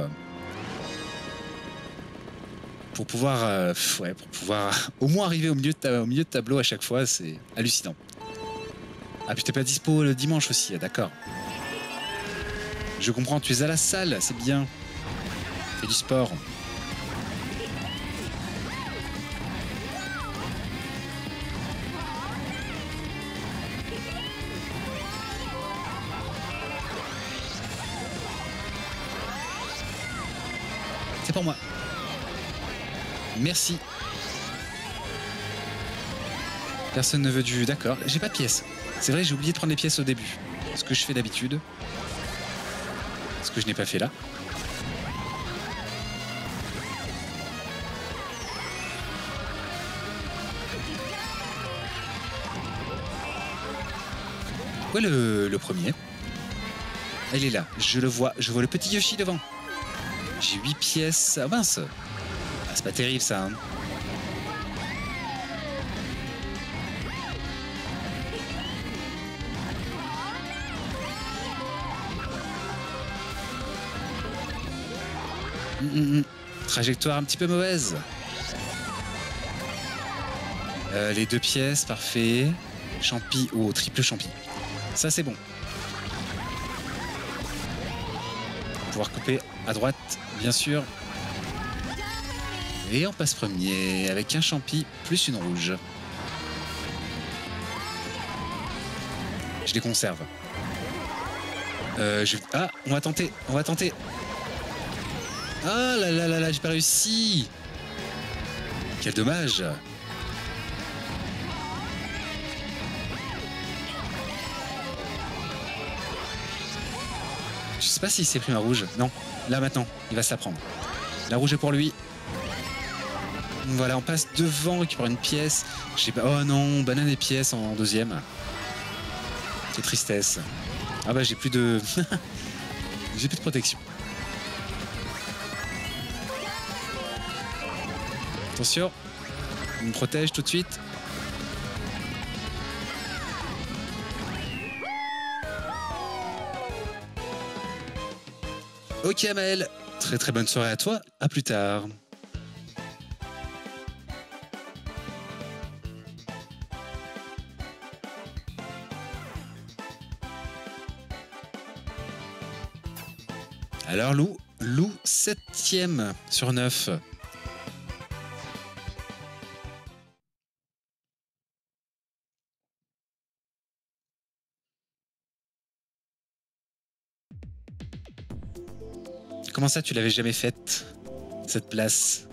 pour pouvoir, pour pouvoir au moins arriver au milieu de tableau à chaque fois. C'est hallucinant. Ah, puis t'es pas dispo le dimanche aussi, d'accord. Je comprends, tu es à la salle, c'est bien. Fais du sport. C'est pour moi. Merci. Personne ne veut du... D'accord, j'ai pas de pièces. C'est vrai, j'ai oublié de prendre les pièces au début. Ce que je fais d'habitude. Ce que je n'ai pas fait là. Où est le premier? Elle est là, je le vois. Je vois le petit Yoshi devant. J'ai 8 pièces. Ah mince. Ah, c'est pas terrible ça. Hein. Trajectoire un petit peu mauvaise. Les 2 pièces, parfait. Champi, oh, triple champi. Ça c'est bon. Pouvoir couper à droite, bien sûr. Et on passe premier avec un champi plus une rouge. Je les conserve. Ah, on va tenter. Ah là là là là, j'ai pas réussi. Quel dommage. Je sais pas s'il s'est pris ma rouge. Non, là maintenant, il va se la prendre. La rouge est pour lui. Voilà, on passe devant, on récupère une pièce. Oh non, banane et pièce en deuxième. Quelle tristesse. Ah bah j'ai plus de... j'ai plus de protection. Attention, on me protège tout de suite. Ok Amael, très très bonne soirée à toi, à plus tard. Alors Lou 7e sur 9. Comment ça, tu l'avais jamais faite, cette place?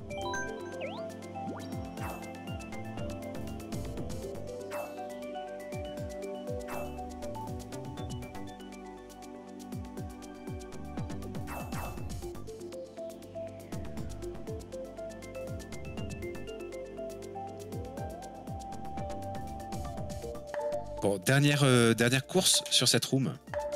Bon, dernière course sur cette room.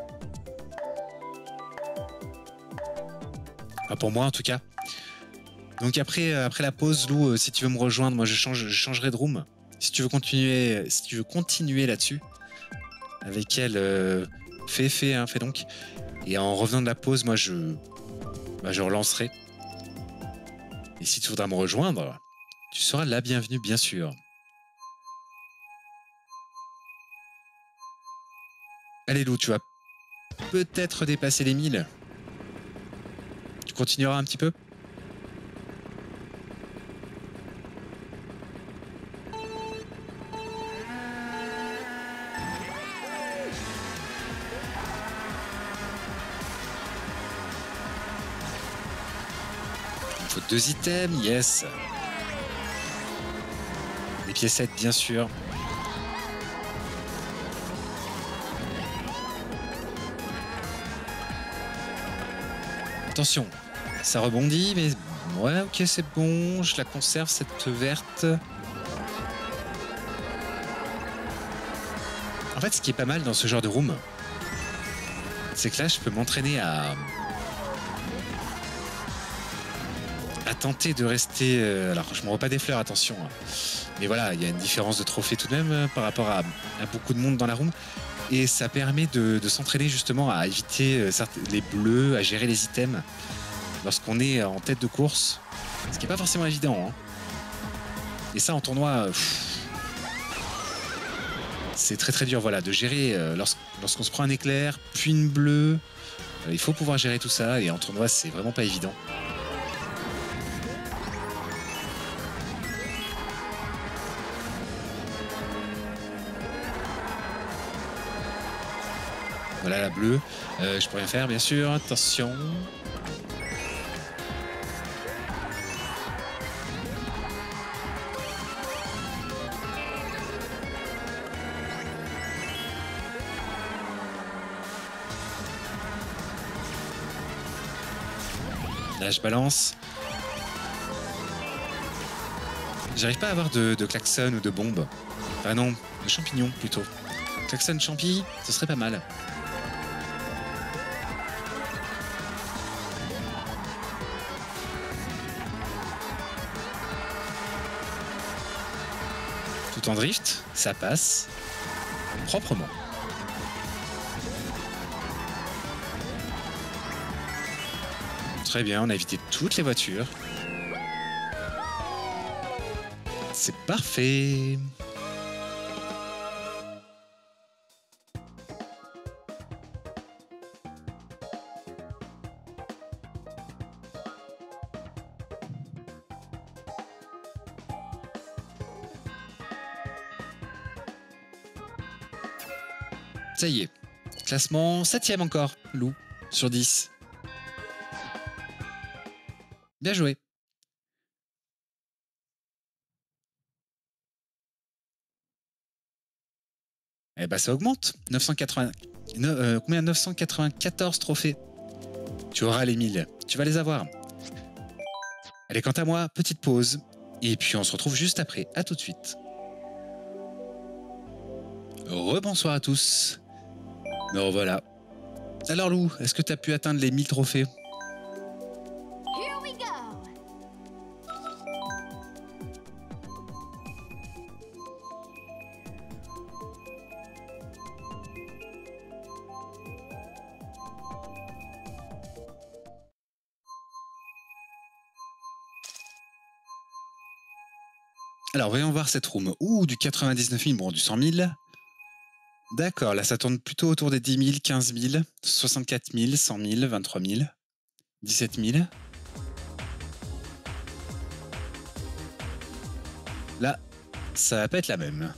Enfin, pour moi en tout cas. Donc après la pause, Lou, si tu veux me rejoindre, moi je changerai de room. Si tu veux continuer là-dessus avec elle, fais donc. Et en revenant de la pause, moi je relancerai. Et si tu voudras me rejoindre, Tu seras la bienvenue, bien sûr. Allez, Lou, tu vas peut-être dépasser les 1000. Tu continueras un petit peu? Il faut 2 items, yes. Des piécettes, bien sûr. Attention, ça rebondit, mais ouais, ok, c'est bon. Je la conserve, cette verte. En fait, ce qui est pas mal dans ce genre de room, c'est que là, je peux m'entraîner à tenter de rester... alors, je ne m'envoie pas des fleurs, attention. Mais voilà, il y a une différence de trophée tout de même par rapport à beaucoup de monde dans la room. Et ça permet de s'entraîner justement à éviter les bleus, à gérer les items lorsqu'on est en tête de course. Ce qui n'est pas forcément évident. Hein. Et ça, en tournoi, c'est très très dur voilà, de gérer lorsqu'on se prend un éclair, puis une bleue. Il faut pouvoir gérer tout ça. Et en tournoi, c'est vraiment pas évident. Voilà la bleue. Je peux rien faire, bien sûr. Attention. Là, je balance. J'arrive pas à avoir de klaxon ou de bombe. Ah non, de champignons plutôt. Klaxon champi, ce serait pas mal. Tout en drift, ça passe proprement. Très bien, on a évité toutes les voitures. C'est parfait. Ça y est. Classement 7e encore, Lou, sur 10. Bien joué. Eh ben ça augmente. 980... combien 994 trophées. Tu auras les 1000. Tu vas les avoir. Allez, quant à moi, petite pause. Et puis on se retrouve juste après. À tout de suite. Rebonsoir à tous. Me revoilà. Alors Lou, est-ce que tu as pu atteindre les 1000 trophées? Alors, voyons voir cette room. Ouh, du 99 000, bon, du 100 000. D'accord, là, ça tourne plutôt autour des 10 000, 15 000, 64 000, 100 000, 23 000, 17 000. Là, ça va pas être la même.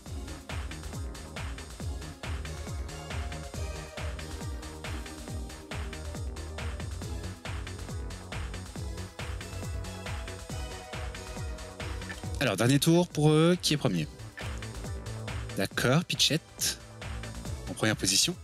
Alors, dernier tour pour eux. Qui est premier? D'accord, Pitchette. En première position.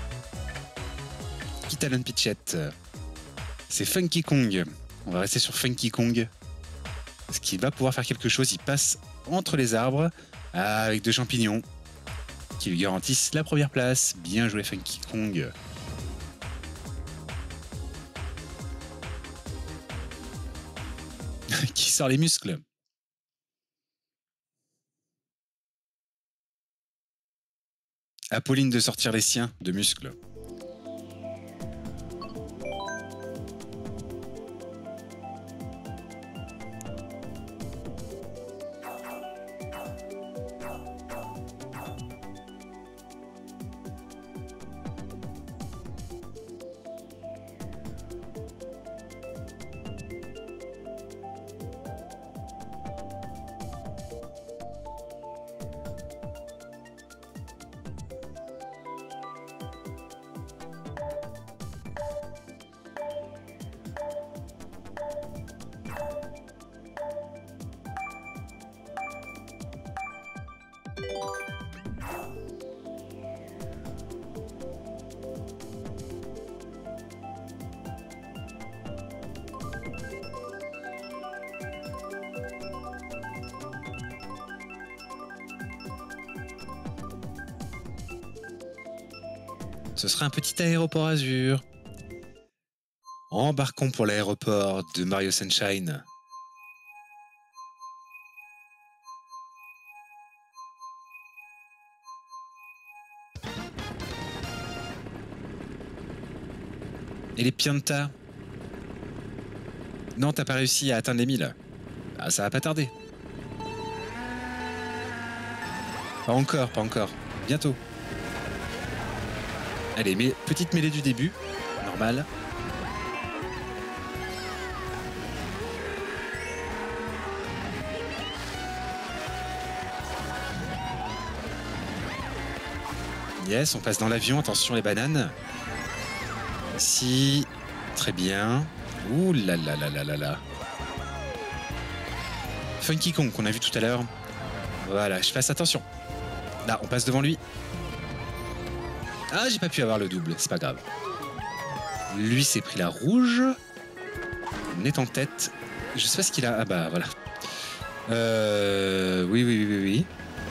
Qui talonne Pitchette? C'est Funky Kong. On va rester sur Funky Kong. Parce qu'il va pouvoir faire quelque chose. Il passe entre les arbres avec 2 champignons qui lui garantissent la première place. Bien joué, Funky Kong. Qui sort les muscles? Apolline de sortir les siens de muscles. Ce sera un petit aéroport azur. Embarquons pour l'aéroport de Mario Sunshine. Et les Pianta? Non, t'as pas réussi à atteindre les 1000. Ah, ça va pas tarder. Pas encore, pas encore. Bientôt. Allez, mais petite mêlée du début. Normal. Yes, on passe dans l'avion. Attention les bananes. Si. Très bien. Ouh là là là là là là. Funky Kong qu'on a vu tout à l'heure. Voilà, je fasse attention. Là, on passe devant lui. Ah, j'ai pas pu avoir le double, c'est pas grave. Lui s'est pris la rouge. On est en tête. Je sais pas ce qu'il a. Ah bah voilà. Oui, oui, oui, oui.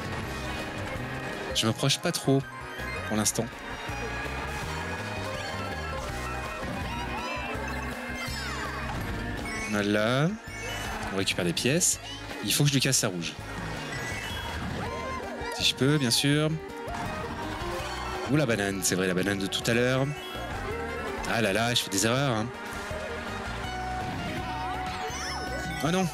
Je m'approche pas trop pour l'instant. Voilà. On récupère des pièces. Il faut que je lui casse sa rouge. Si je peux, bien sûr. Ou la banane, c'est vrai, la banane de tout à l'heure. Ah là là, je fais des erreurs. Hein. Oh non.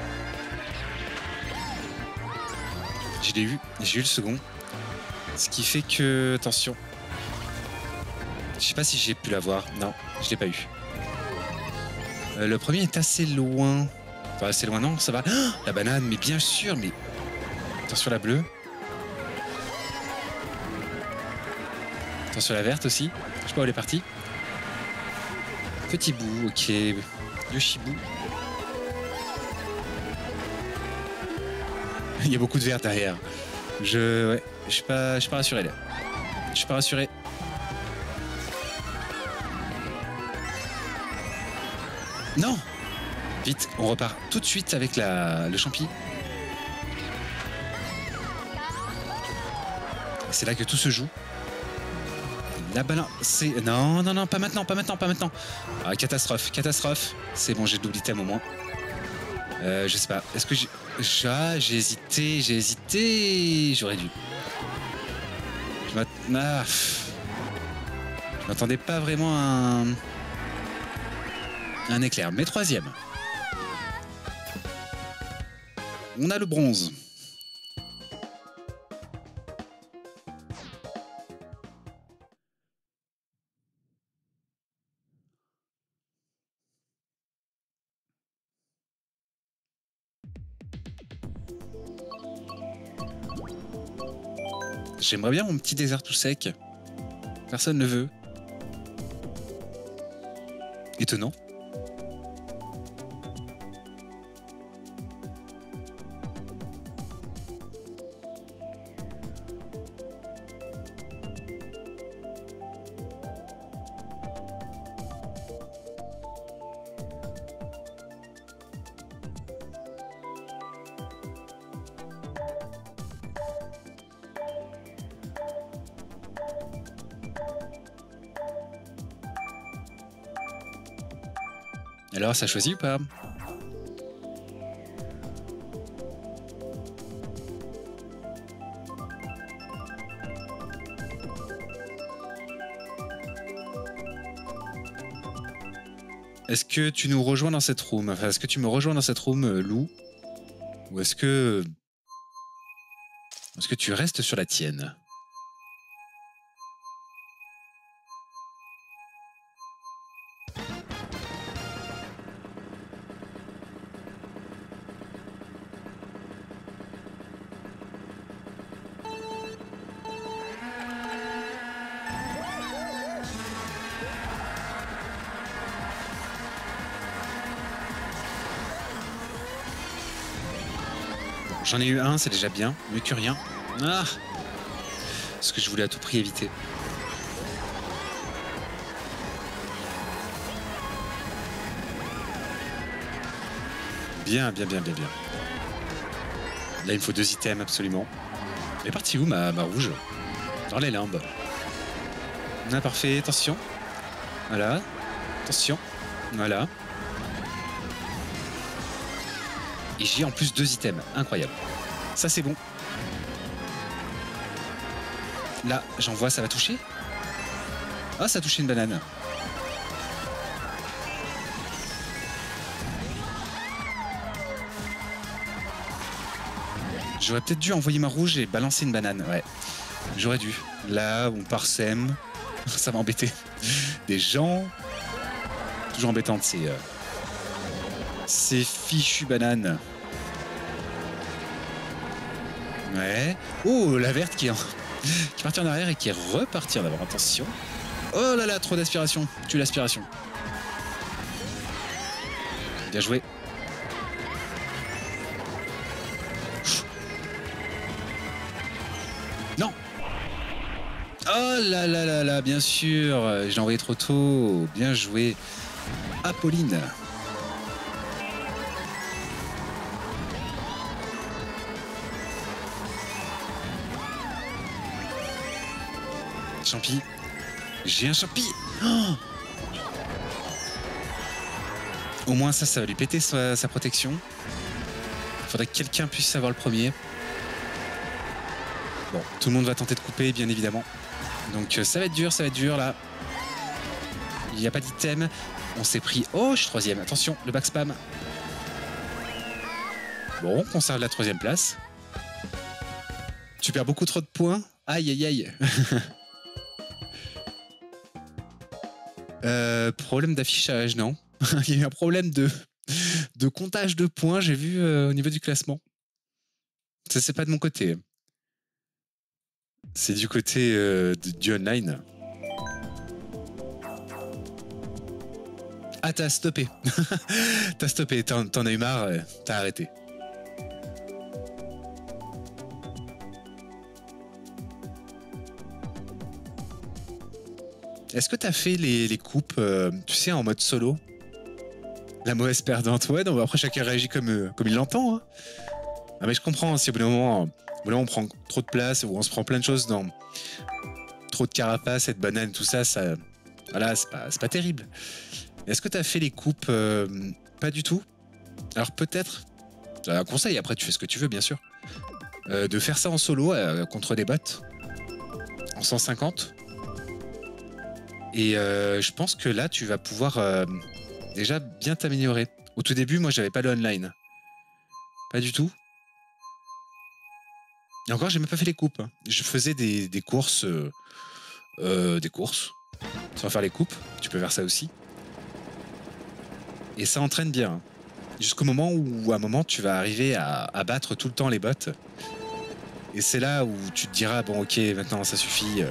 Je l'ai eu, j'ai eu le second. Ce qui fait que... Attention. Je sais pas si j'ai pu l'avoir. Non, je l'ai pas eu. Le premier est assez loin. Enfin, assez loin, non, ça va. Oh, la banane, mais bien sûr, mais... Attention la bleue. Attention la verte aussi. Je sais pas où elle est partie. Petit bout, ok. Yoshibou. Il y a beaucoup de vert derrière. Ouais, je suis pas rassuré là. Je suis pas rassuré. Non! Vite, on repart tout de suite avec le champi. C'est là que tout se joue. La balance, c'est... Non, non, non, pas maintenant, pas maintenant, pas maintenant. Ah, catastrophe, catastrophe. C'est bon, j'ai double item au moins. Je sais pas. Est-ce que j'ai... j'ai hésité. J'aurais dû. Je m'attendais pas vraiment à un éclair. Mais troisième. On a le bronze. J'aimerais bien mon petit désert tout sec. Personne ne veut. Étonnant. Alors, ça choisit ou pas? Est-ce que tu nous rejoins dans cette room? Enfin, est-ce que tu me rejoins dans cette room, Lou? Ou est-ce que tu restes sur la tienne? J'en ai eu un, c'est déjà bien. Mieux que rien. Ah! Ce que je voulais à tout prix éviter. Bien, bien, bien, bien, bien. Là, il me faut 2 items, absolument. Elle est partie où, ma rouge? Dans les limbes. Ah, parfait, attention. Voilà. Attention. Voilà. Et j'ai en plus 2 items. Incroyable. Ça, c'est bon. Là, j'en vois, ça va toucher. Ah, ça a touché une banane. J'aurais peut-être dû envoyer ma rouge et balancer une banane. Ouais, j'aurais dû. Là, on parsème. Ça va embêter. Des gens. Toujours embêtantes, ces fichues bananes. Ouais. Oh, la verte qui est partie en arrière et qui est repartie en avant. Attention. Oh là là, trop d'aspiration. Tue l'aspiration. Bien joué. Non. Oh là là là là, bien sûr. J'ai envoyé trop tôt. Bien joué. Apolline. Champi. J'ai un champi. Oh, au moins ça va lui péter sa protection. Faudrait que quelqu'un puisse avoir le premier. Bon, tout le monde va tenter de couper, bien évidemment. Donc ça va être dur là. Il n'y a pas d'item. On s'est pris... Oh, je suis 3ème. Attention, le back spam. Bon, on conserve la 3ème place. Tu perds beaucoup trop de points. Aïe, aïe, aïe. Problème d'affichage, non. Il y a eu un problème de comptage de points, j'ai vu au niveau du classement. Ça, c'est pas de mon côté. C'est du côté du online. Ah, t'as stoppé. T'as stoppé, t'en as eu marre, t'as arrêté. Est-ce que t'as fait les coupes, tu sais, en mode solo? La mauvaise perdante, ouais, non, après chacun réagit comme il l'entend. Hein. Ah, mais je comprends, si au bout d'un moment, on prend trop de place, ou on se prend plein de choses dans trop de carapaces, et de bananes, tout ça, voilà, c'est pas terrible. Est-ce que t'as fait les coupes? Pas du tout. Alors peut-être, j'ai un conseil, après tu fais ce que tu veux, bien sûr, de faire ça en solo contre des bots, en 150. Et je pense que là, tu vas pouvoir déjà bien t'améliorer. Au tout début, moi, j'avais pas le online. Pas du tout. Et encore, j'ai même pas fait les coupes. Je faisais des courses. Des courses. Sans faire les coupes. Tu peux faire ça aussi. Et ça entraîne bien. Jusqu'au moment où, à un moment, tu vas arriver à battre tout le temps les bots. Et c'est là où tu te diras, bon, ok, maintenant, ça suffit.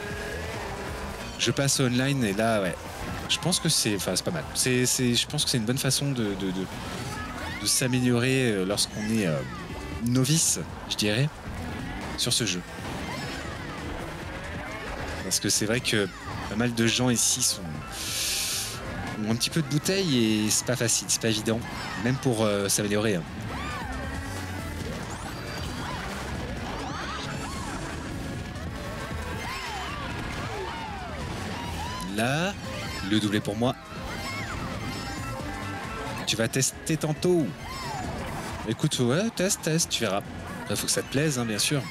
Je passe au online et là, ouais. Je pense que c'est pas mal. Je pense que c'est une bonne façon de s'améliorer lorsqu'on est novice, je dirais, sur ce jeu. Parce que c'est vrai que pas mal de gens ici ont un petit peu de bouteille et c'est pas facile, c'est pas évident, même pour s'améliorer. Hein. Là, le doublé pour moi. Tu vas tester tantôt. Écoute, ouais, teste, tu verras. Il faut que ça te plaise, hein, bien sûr.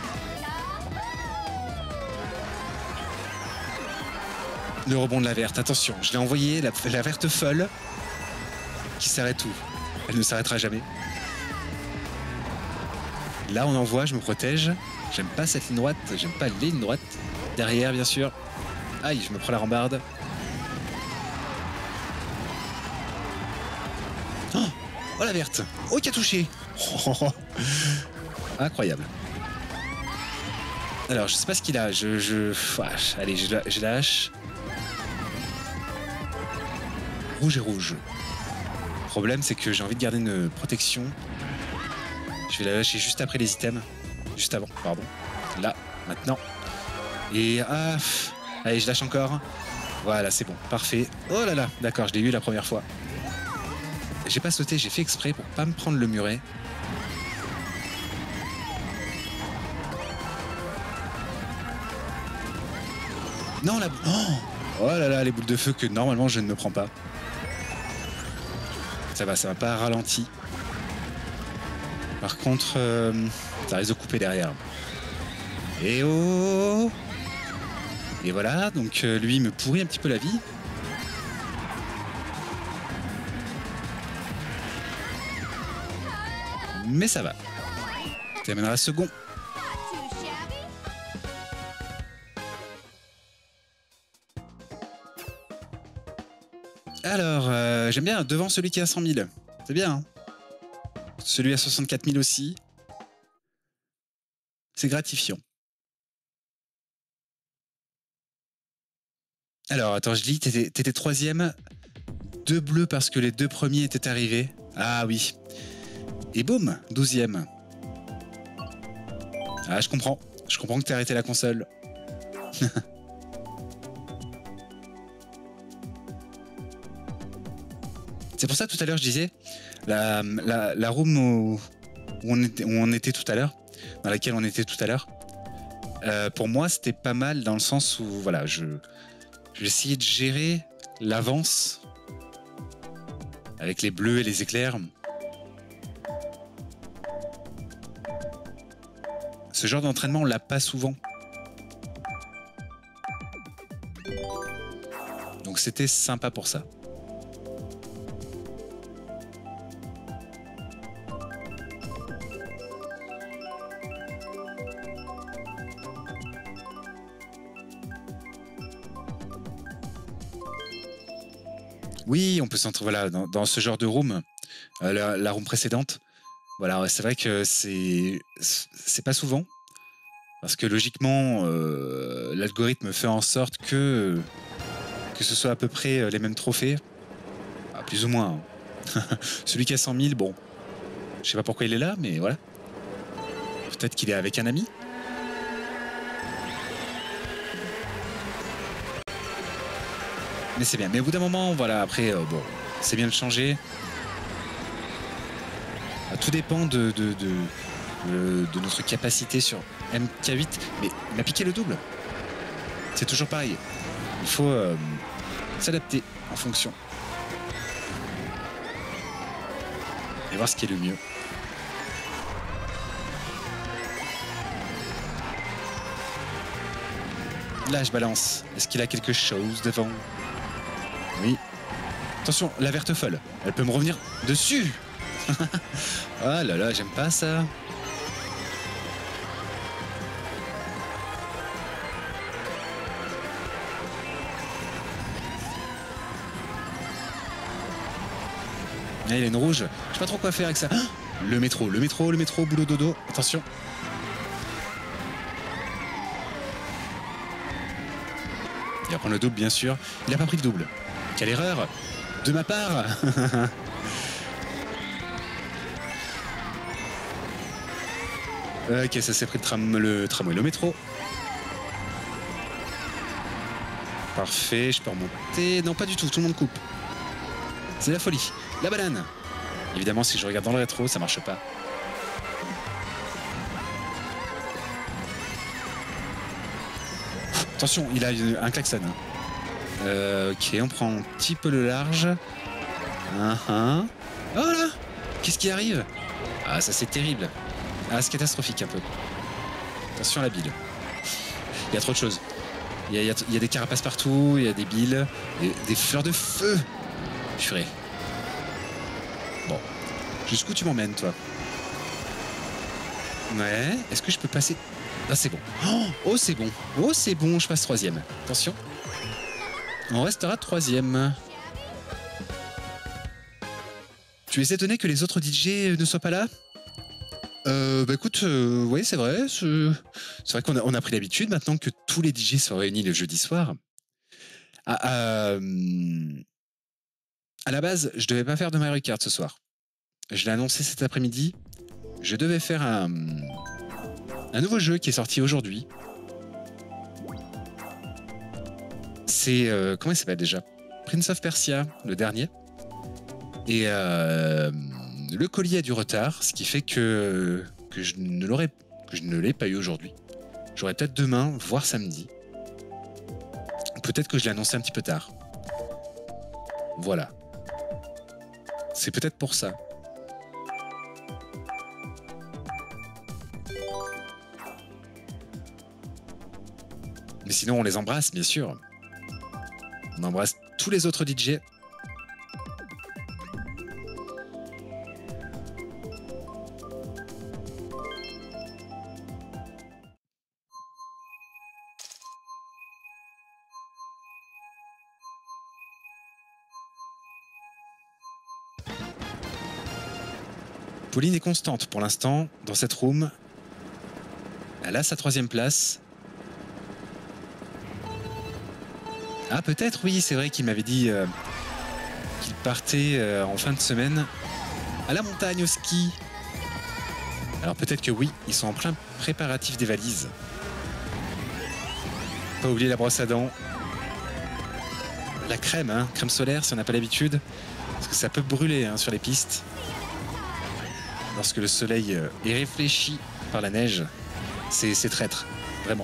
Le rebond de la verte, attention, je l'ai envoyé, la verte folle, qui s'arrête où? Elle ne s'arrêtera jamais. Là, on envoie, je me protège. J'aime pas cette ligne droite, j'aime pas les lignes droites. Derrière, bien sûr. Aïe, je me prends la rambarde. Oh, la verte. Oh, qui a touché. Oh. Incroyable. Alors, je sais pas ce qu'il a. Allez, je lâche. Rouge et rouge. Le problème, c'est que j'ai envie de garder une protection. Je vais la lâcher juste après les items. Juste avant, pardon. Là, maintenant. Et allez, je lâche encore. Voilà, c'est bon, parfait. Oh là là, d'accord, je l'ai eu la première fois. J'ai pas sauté, j'ai fait exprès pour pas me prendre le muret. Non, la... Oh là là, les boules de feu que normalement je ne me prends pas. Ça m'a pas ralenti. Par contre, ça risque de couper derrière. Et oh! Et voilà, donc lui il me pourrit un petit peu la vie. Mais ça va. Ça amènera second. Alors, j'aime bien devant celui qui a 100 000. C'est bien. Hein, celui à 64 000 aussi. C'est gratifiant. Alors, attends, je lis, t'étais troisième. 2 bleus parce que les 2 premiers étaient arrivés. Ah oui. Et boum, 12e. Ah, je comprends. Je comprends que t'aies arrêté la console. C'est pour ça, tout à l'heure, je disais, la room où on était tout à l'heure, dans laquelle on était tout à l'heure, pour moi, c'était pas mal dans le sens où, voilà, j'ai essayé de gérer l'avance avec les bleus et les éclairs. Ce genre d'entraînement, on l'a pas souvent. Donc c'était sympa pour ça. Oui, on peut s'entrer voilà, dans ce genre de room, la room précédente. Voilà, c'est vrai que c'est pas souvent. Parce que logiquement, l'algorithme fait en sorte que ce soit à peu près les mêmes trophées. Ah, plus ou moins. Hein. Celui qui a 100 000, bon, je sais pas pourquoi il est là, mais voilà. Peut-être qu'il est avec un ami. Mais c'est bien. Mais au bout d'un moment, voilà, après, bon, c'est bien de changer. Tout dépend de notre capacité sur MK8. Mais il a piqué le double. C'est toujours pareil. Il faut s'adapter en fonction. Et voir ce qui est le mieux. Là, je balance. Est-ce qu'il a quelque chose devant? Oui. Attention, la verte folle. Elle peut me revenir dessus. Ah là là, j'aime pas ça. Ah, il a une rouge. Je sais pas trop quoi faire avec ça. Ah, le métro, boulot dodo. Attention. Il va prendre le double, bien sûr. Il a pas pris le double. Quelle erreur de ma part. Ok, ça s'est pris le tramway, le métro. Parfait, je peux remonter. Non, pas du tout, tout le monde coupe. C'est la folie. La banane. Évidemment, si je regarde dans le rétro, ça marche pas. Attention, il a un klaxon. Ok, on prend un petit peu le large. Oh là, qu'est-ce qui arrive? Ah, ça c'est terrible. Ah, c'est catastrophique un peu. Attention à la bile. Il y a trop de choses. Il y a des carapaces partout, il y a des billes, des fleurs de feu. Purée. Bon. Jusqu'où tu m'emmènes, toi? Ouais. Est-ce que je peux passer? Ah, c'est bon. Oh, c'est bon. Oh, c'est bon, je passe troisième. Attention. On restera troisième. Tu es étonné que les autres DJ ne soient pas là? Bah écoute, oui, c'est vrai. C'est vrai qu'on a pris l'habitude maintenant que tous les DJ sont réunis le jeudi soir. À la base, je devais pas faire de Mario Kart ce soir. Je l'ai annoncé cet après-midi. Je devais faire un nouveau jeu qui est sorti aujourd'hui. C'est comment il s'appelle déjà? Prince of Persia, le dernier. Et le colis a du retard, ce qui fait que je ne l'ai pas eu aujourd'hui. J'aurai peut-être demain, voire samedi. peut-être que je l'ai annoncé un petit peu tard. Voilà. C'est peut-être pour ça. Mais sinon, on les embrasse, bien sûr. On embrasse tous les autres DJ. Pauline est constante pour l'instant dans cette room. Elle a sa 3e place. Ah, peut-être, oui, c'est vrai qu'il m'avait dit qu'il partait en fin de semaine à la montagne, au ski. Alors peut-être que oui, ils sont en plein préparatif des valises. Pas oublier la brosse à dents. La crème, hein, crème solaire si on n'a pas l'habitude. Parce que ça peut brûler hein, sur les pistes. Lorsque le soleil est réfléchi par la neige, c'est traître, vraiment.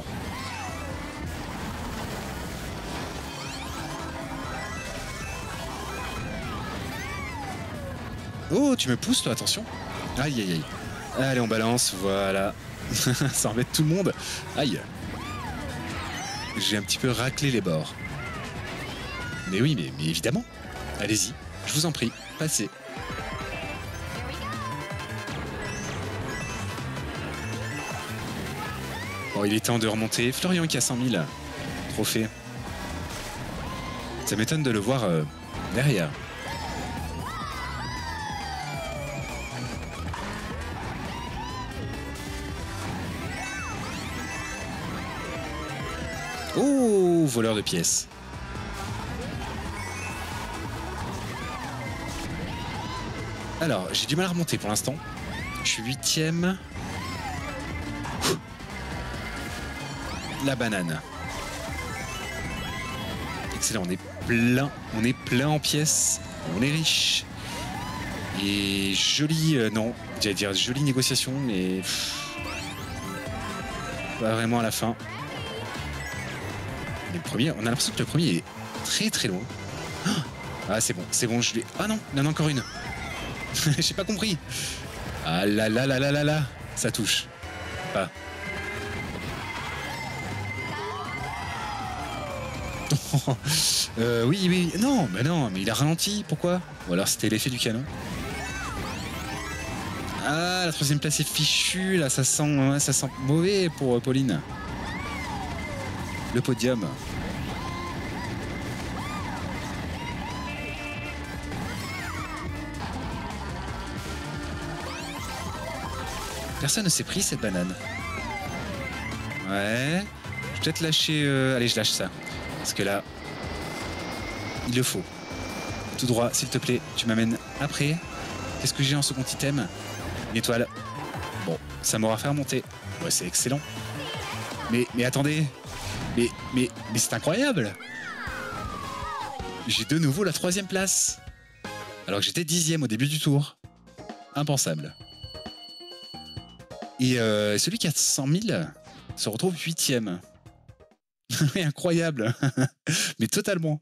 Oh, tu me pousses toi, attention. Aïe, aïe, aïe. Allez, on balance, voilà. Ça embête tout le monde. Aïe. J'ai un petit peu raclé les bords. Mais oui, mais évidemment. Allez-y, je vous en prie, passez. Bon, il est temps de remonter. Florian qui a 100 000 trophées. Ça m'étonne de le voir derrière. Oh, voleur de pièces. Alors, j'ai du mal à remonter pour l'instant. Je suis 8e. La banane. Excellent, on est plein en pièces. On est riche. Et jolie, non, j'allais dire jolie négociation, mais pas vraiment à la fin. Le premier, on a l'impression que le premier est très très loin. Ah, c'est bon, je l'ai. Ah non, il y en a encore une. J'ai pas compris. Ah là là là là là là, ça touche. Pas. Oui, non, mais il a ralenti, pourquoi? Ou alors c'était l'effet du canon. Ah, la 3e place est fichue, là, ça sent mauvais pour Pauline. Le podium. Personne ne s'est pris cette banane. Ouais. Je vais peut-être lâcher... Allez, je lâche ça. Parce que là, il le faut. Tout droit, s'il te plaît, tu m'amènes après. Qu'est-ce que j'ai en second item? Une étoile. Bon, ça m'aura fait remonter. Ouais, c'est excellent. Mais attendez. Mais c'est incroyable. J'ai de nouveau la 3e place. Alors que j'étais 10e au début du tour. Impensable. Et celui qui a 100 000 se retrouve 8e. Incroyable. Mais totalement.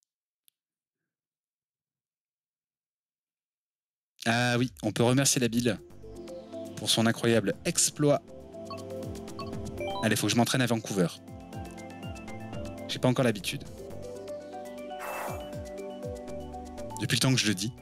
Ah oui, on peut remercier la bille pour son incroyable exploit. Allez, faut que je m'entraîne à Vancouver. J'ai pas encore l'habitude. Depuis le temps que je le dis.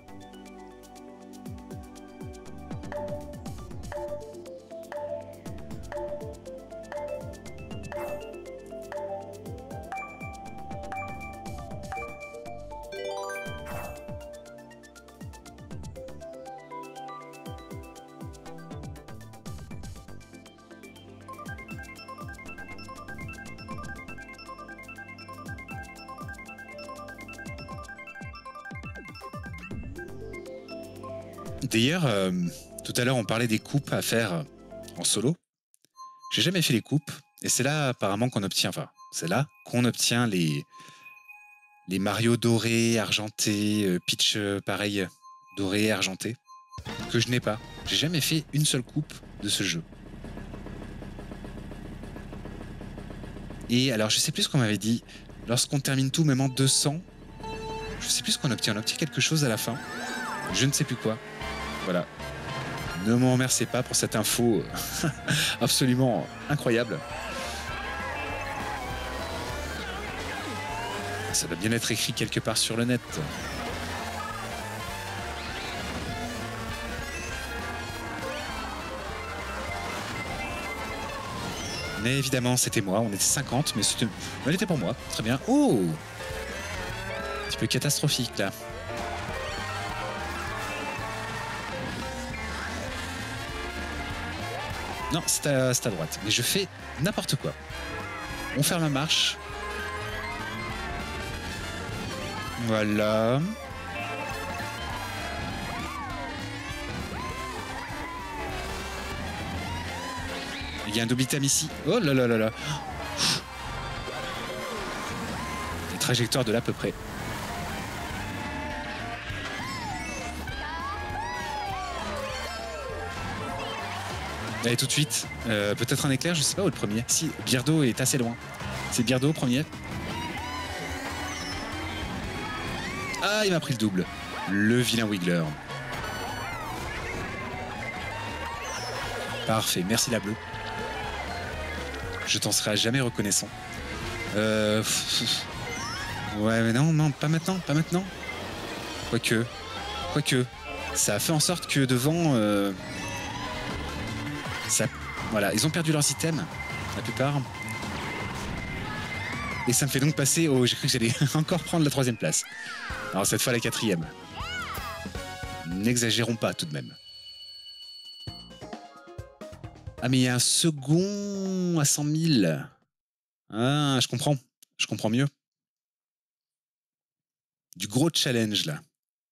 D'ailleurs, tout à l'heure, on parlait des coupes à faire en solo. J'ai jamais fait les coupes, et c'est là apparemment qu'on obtient, enfin, c'est là qu'on obtient les Mario dorés, argentés, Peach pareil, doré, argenté, que je n'ai pas. J'ai jamais fait une seule coupe de ce jeu. Et alors, je sais plus ce qu'on m'avait dit. lorsqu'on termine tout, même en 200, je sais plus ce qu'on obtient. On obtient quelque chose à la fin. Je ne sais plus quoi. Voilà. Ne m'en remerciez pas pour cette info absolument incroyable. Ça doit bien être écrit quelque part sur le net. Mais évidemment, c'était moi. On était 50, mais elle était pour moi. Très bien. Oh! Un petit peu catastrophique, là. Non, c'est à droite. Mais je fais n'importe quoi. On ferme la marche. Voilà. Il y a un double item ici. Oh là là là là. Les trajectoires de l'à peu près. Allez, tout de suite. Peut-être un éclair, je sais pas où le premier. Si, Beardo est assez loin. C'est Beardo, premier. Ah, il m'a pris le double. Le vilain Wiggler. Parfait, merci la bleue. Je t'en serai jamais reconnaissant. Ouais, mais non, non, pas maintenant, pas maintenant. Quoique. Ça a fait en sorte que devant... voilà, ils ont perdu leurs items, la plupart. Et ça me fait donc passer au... J'ai cru que j'allais encore prendre la 3e place. Alors cette fois la 4e. N'exagérons pas tout de même. Ah mais il y a un second à 100 000. Ah, je comprends mieux. Du gros challenge là.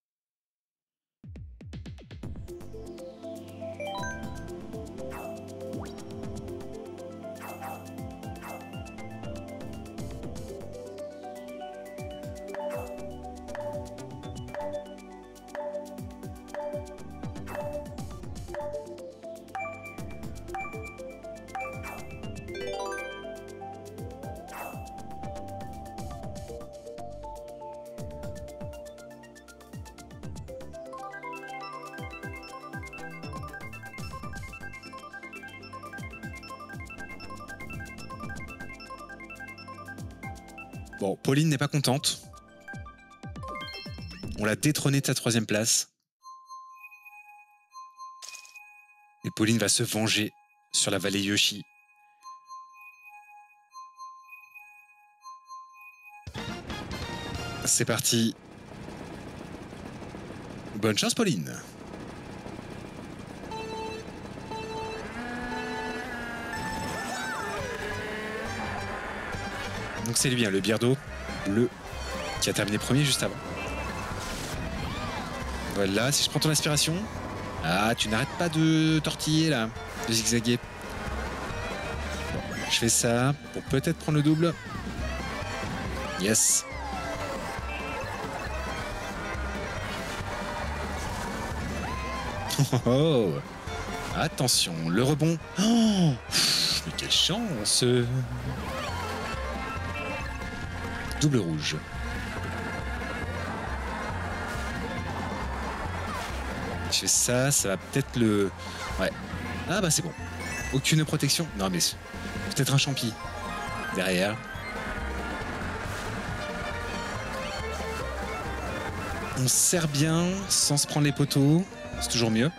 Bon, Pauline n'est pas contente. On l'a détrônée de sa 3e place. Et Pauline va se venger sur la vallée Yoshi. C'est parti. Bonne chance, Pauline. Donc c'est lui, hein, le Beardo bleu, qui a terminé premier juste avant. Voilà, si je prends ton inspiration. Ah, tu n'arrêtes pas de tortiller là, de zigzaguer. Bon, je fais ça pour peut-être prendre le double. Yes. Oh, oh. Attention, le rebond. Oh, mais quelle chance. Double rouge. Je fais ça, ça va peut-être le... Ouais. Ah bah c'est bon. Aucune protection. Non mais peut-être un champi. Derrière. On serre bien sans se prendre les poteaux. C'est toujours mieux.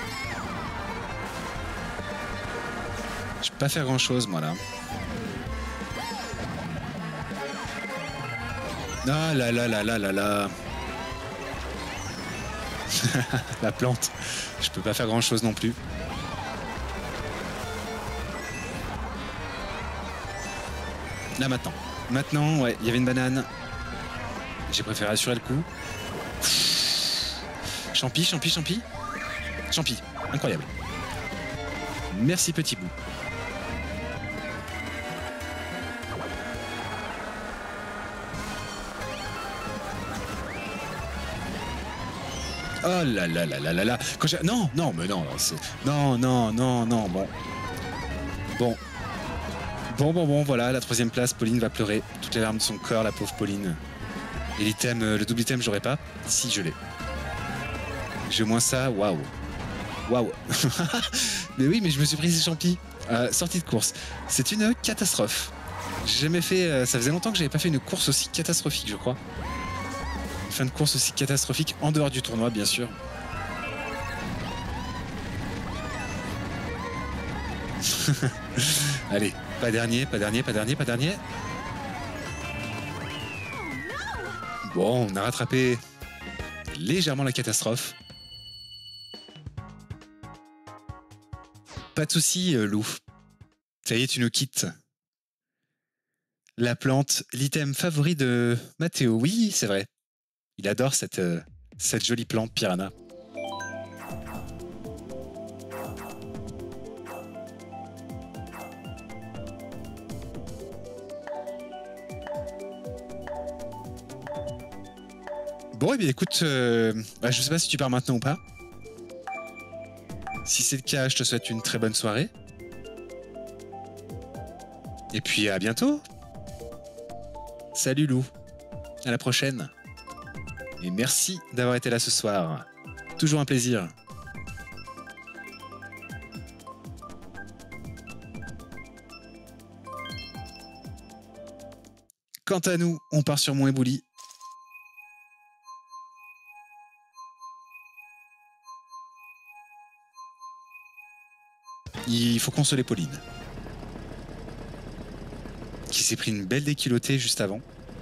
Je peux pas faire grand chose moi là. Ah là là là là là là. La plante. Je peux pas faire grand chose non plus. Là maintenant. Maintenant, ouais, il y avait une banane. J'ai préféré assurer le coup. Champi, champi, champi. Champi, incroyable. Merci petit bout. Oh là là là là là là. Quand j'ai... Non, non, mais non, c'est... Non, non, non, non, bon. Bon. Bon, voilà, la 3e place, Pauline va pleurer. Toutes les larmes de son corps, la pauvre Pauline. Et l'item, le double item, j'aurais pas. Si, je l'ai. J'ai au moins ça, waouh. Waouh. Mais oui, mais je me suis pris ces champis. Sortie de course. C'est une catastrophe. J'ai jamais fait. Ça faisait longtemps que j'avais pas fait une course aussi catastrophique, je crois. Une fin de course aussi catastrophique, en dehors du tournoi, bien sûr. Allez, pas dernier. Bon, on a rattrapé légèrement la catastrophe. Pas de soucis, Lou. Ça y est, tu nous quittes. La plante, l'item favori de Mathéo. Oui, c'est vrai. Il adore cette jolie plante piranha. Bon, eh bien écoute, je sais pas si tu pars maintenant ou pas. Si c'est le cas, je te souhaite une très bonne soirée. Et puis à bientôt. Salut Lou. À la prochaine. Et merci d'avoir été là ce soir. Toujours un plaisir. Quant à nous, on part sur mon éboulis. Il faut consoler Pauline, qui s'est pris une belle déculottée juste avant.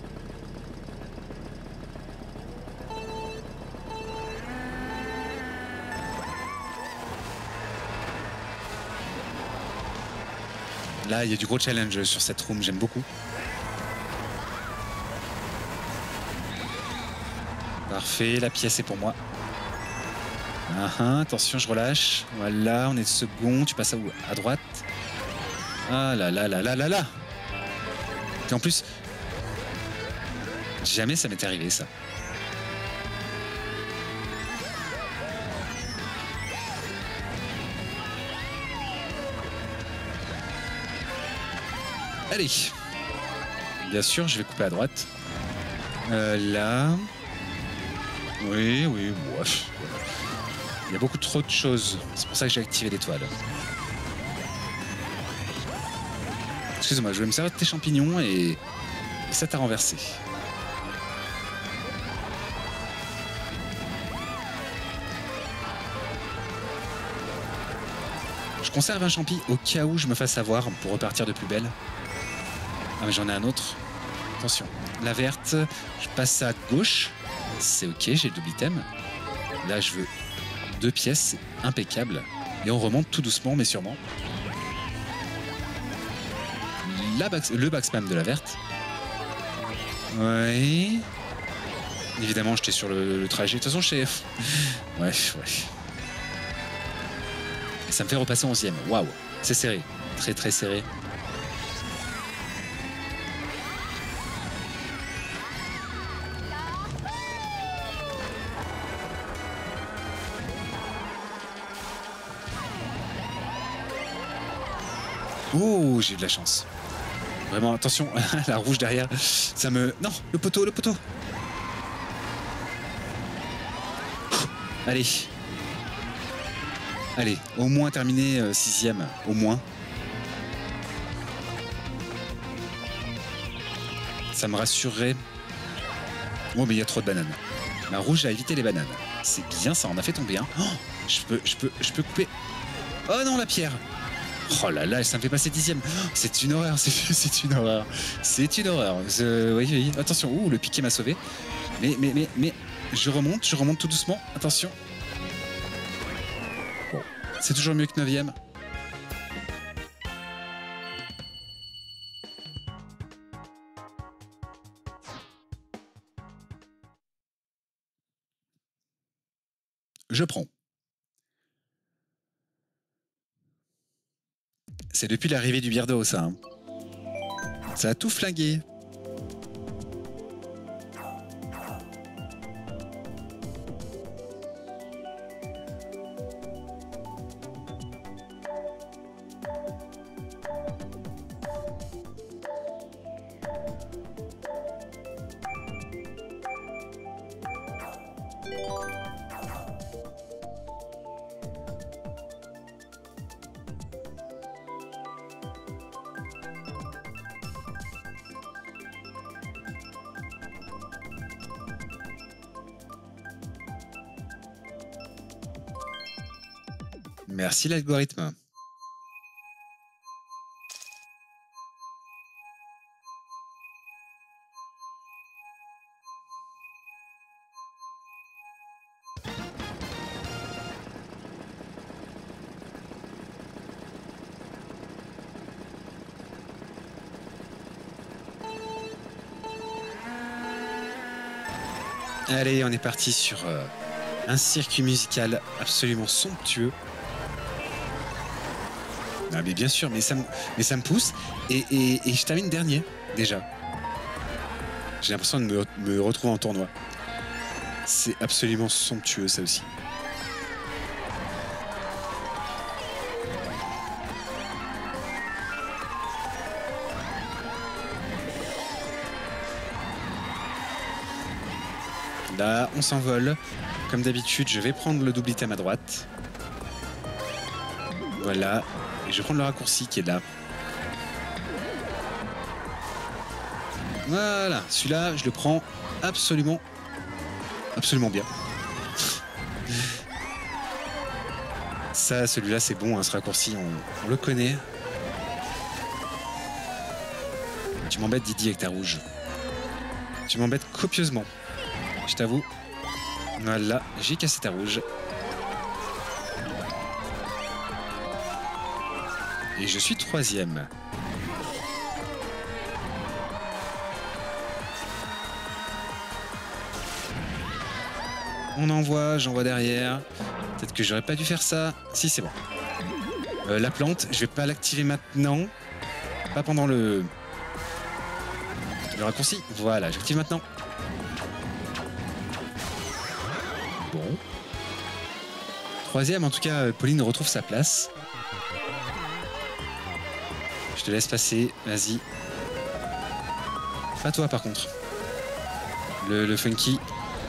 Là, il y a du gros challenge sur cette room, j'aime beaucoup. Parfait, la pièce est pour moi. Attention, je relâche. Voilà, on est second. Tu passes à droite. Ah là là là là là là. Et en plus, jamais ça m'était arrivé, ça. Allez. Bien sûr, je vais couper à droite. Là. Oui, bref. Il y a beaucoup trop de choses. C'est pour ça que j'ai activé l'étoile. Excuse-moi, je voulais me servir de tes champignons et ça t'a renversé. Je conserve un champi au cas où je me fasse avoir pour repartir de plus belle. Ah mais j'en ai un autre. Attention. La verte, je passe à gauche. C'est ok, j'ai le double item. Là, je veux 2 pièces, c'est impeccable. Et on remonte tout doucement, mais sûrement. Le back spam de la verte. Ouais. Évidemment, j'étais sur le trajet. De toute façon, je sais. Ouais. Et ça me fait repasser 11e. Waouh, c'est serré. Très, très serré. Oh, j'ai eu de la chance. Vraiment, attention, la rouge derrière, ça me... Non, le poteau. Allez. Allez, au moins terminé 6e, au moins. Ça me rassurerait. Oh, mais il y a trop de bananes. La rouge a évité les bananes. C'est bien, ça en a fait tomber un. Oh, je peux couper. Oh non, la pierre. Oh là là, ça me fait passer 10e. C'est une horreur, c'est une horreur. C'est une horreur. Oui. Attention, ouh, le piqué m'a sauvé. Mais, je remonte tout doucement. Attention. Bon, c'est toujours mieux que 9e. Je prends. C'est depuis l'arrivée du Birdo, ça. Hein. Ça a tout flingué. Merci l'algorithme. Allez, on est parti sur un circuit musical absolument somptueux. Ah, mais bien sûr, mais ça me pousse. Et je termine dernier, déjà. J'ai l'impression de me retrouver en tournoi. C'est absolument somptueux, ça aussi. Là, on s'envole. Comme d'habitude, je vais prendre le double item à droite. Voilà. Et je vais prendre le raccourci qui est là. Voilà. Celui-là, je le prends absolument bien. Ça, celui-là, c'est bon, hein, ce raccourci, on le connaît. Tu m'embêtes, Didi, avec ta rouge. Tu m'embêtes copieusement. Je t'avoue. Voilà, j'ai cassé ta rouge. Et je suis 3e. On envoie, j'envoie derrière. Peut-être que j'aurais pas dû faire ça. Si, c'est bon. La plante, je vais pas l'activer maintenant. Pas pendant le raccourci. Voilà, j'active maintenant. Bon. 3e, en tout cas, Pauline retrouve sa place. Je te laisse passer, vas-y. Pas toi, par contre. Le funky.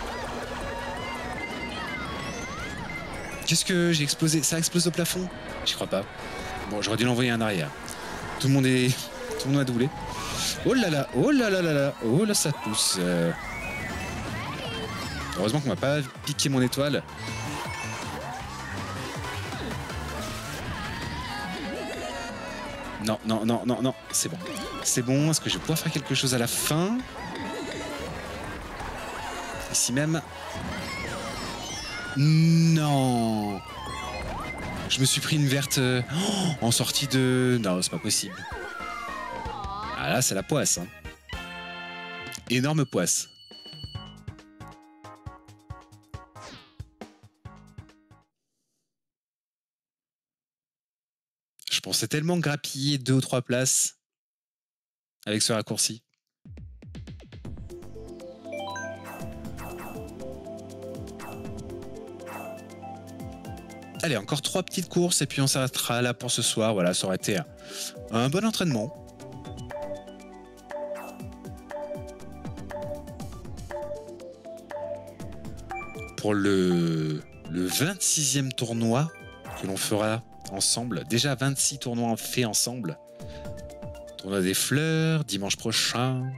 Qu'est-ce que j'ai explosé? Ça explose au plafond? J'y crois pas. Bon, j'aurais dû l'envoyer en arrière. Tout le monde a doublé. Oh là là, oh là là là là, oh là ça pousse. Heureusement qu'on m'a pas piqué mon étoile. Non, non, non, non, non, c'est bon. C'est bon, est-ce que je vais pouvoir faire quelque chose à la fin? Ici même. Non. Je me suis pris une verte en sortie de... Non, c'est pas possible. Ah là, c'est la poisse. Hein. Énorme poisse. Je pensais tellement grappiller 2 ou 3 places avec ce raccourci. Allez, encore 3 petites courses et puis on s'arrêtera là pour ce soir. Voilà, ça aurait été un bon entraînement. Pour le 26e tournoi que l'on fera ensemble. Déjà 26 tournois faits ensemble. Tournoi des fleurs, dimanche prochain.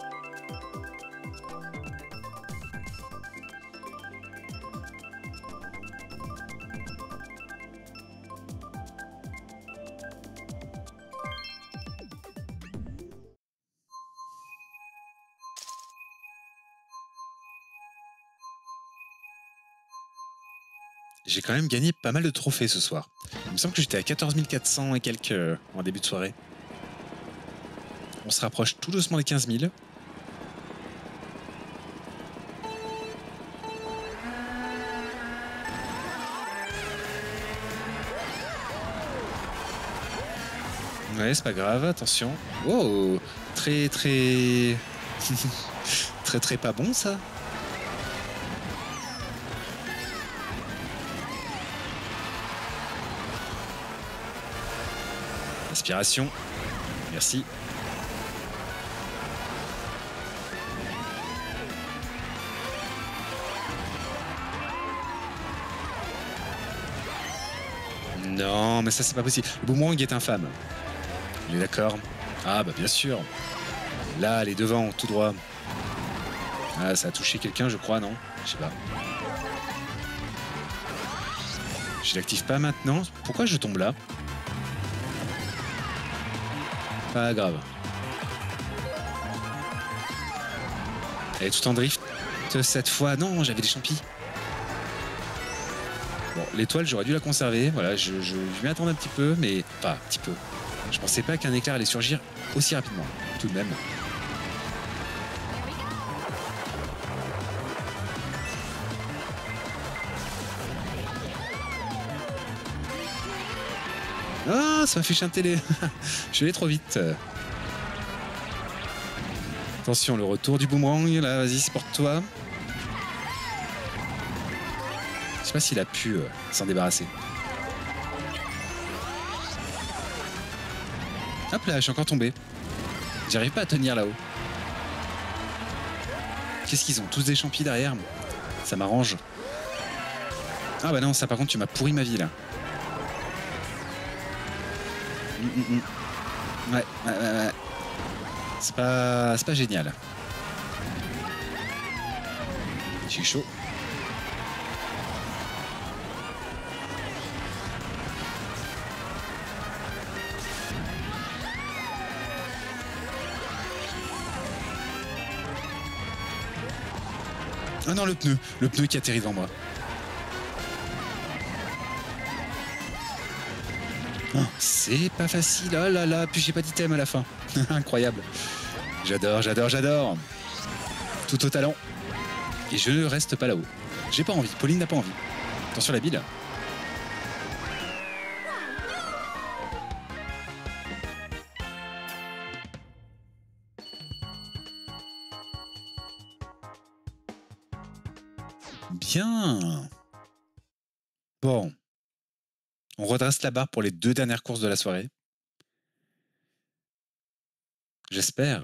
J'ai quand même gagné pas mal de trophées ce soir. Il me semble que j'étais à 14 400 et quelques en début de soirée. On se rapproche tout doucement des 15 000. Ouais, c'est pas grave, attention. Oh, très très... très très pas bon ça. Inspiration. Merci. Non, mais ça c'est pas possible. Le boomerang est infâme. Il est d'accord? Ah bah bien sûr. Là, elle est devant, tout droit. Ah, ça a touché quelqu'un, je crois, non? Je sais pas. Je l'active pas maintenant. Pourquoi je tombe là? Pas grave. Elle est tout en drift cette fois. Non, j'avais des champis. Bon, l'étoile, j'aurais dû la conserver. Voilà, je m'y attendais un petit peu, mais pas un petit peu. Je pensais pas qu'un éclair allait surgir aussi rapidement, tout de même. Ah, ça m'a fait chanter. Je suis allé trop vite. Attention, le retour du boomerang. Là, vas-y, c'est pour toi. Je sais pas s'il a pu s'en débarrasser. Hop là, je suis encore tombé. J'arrive pas à tenir là-haut. Qu'est-ce qu'ils ont? Tous des champis derrière. Ça m'arrange. Ah bah non, ça par contre, tu m'as pourri ma vie là. Ouais. C'est pas génial. J'ai chaud. Oh non, le pneu qui atterrit devant moi. Oh, c'est pas facile. Oh là là, puis j'ai pas d'item à la fin. Incroyable. J'adore. Tout au talent. Et je ne reste pas là-haut. J'ai pas envie. Pauline n'a pas envie. Attention la bile. Bien. Bon. On redresse la barre pour les 2 dernières courses de la soirée. J'espère.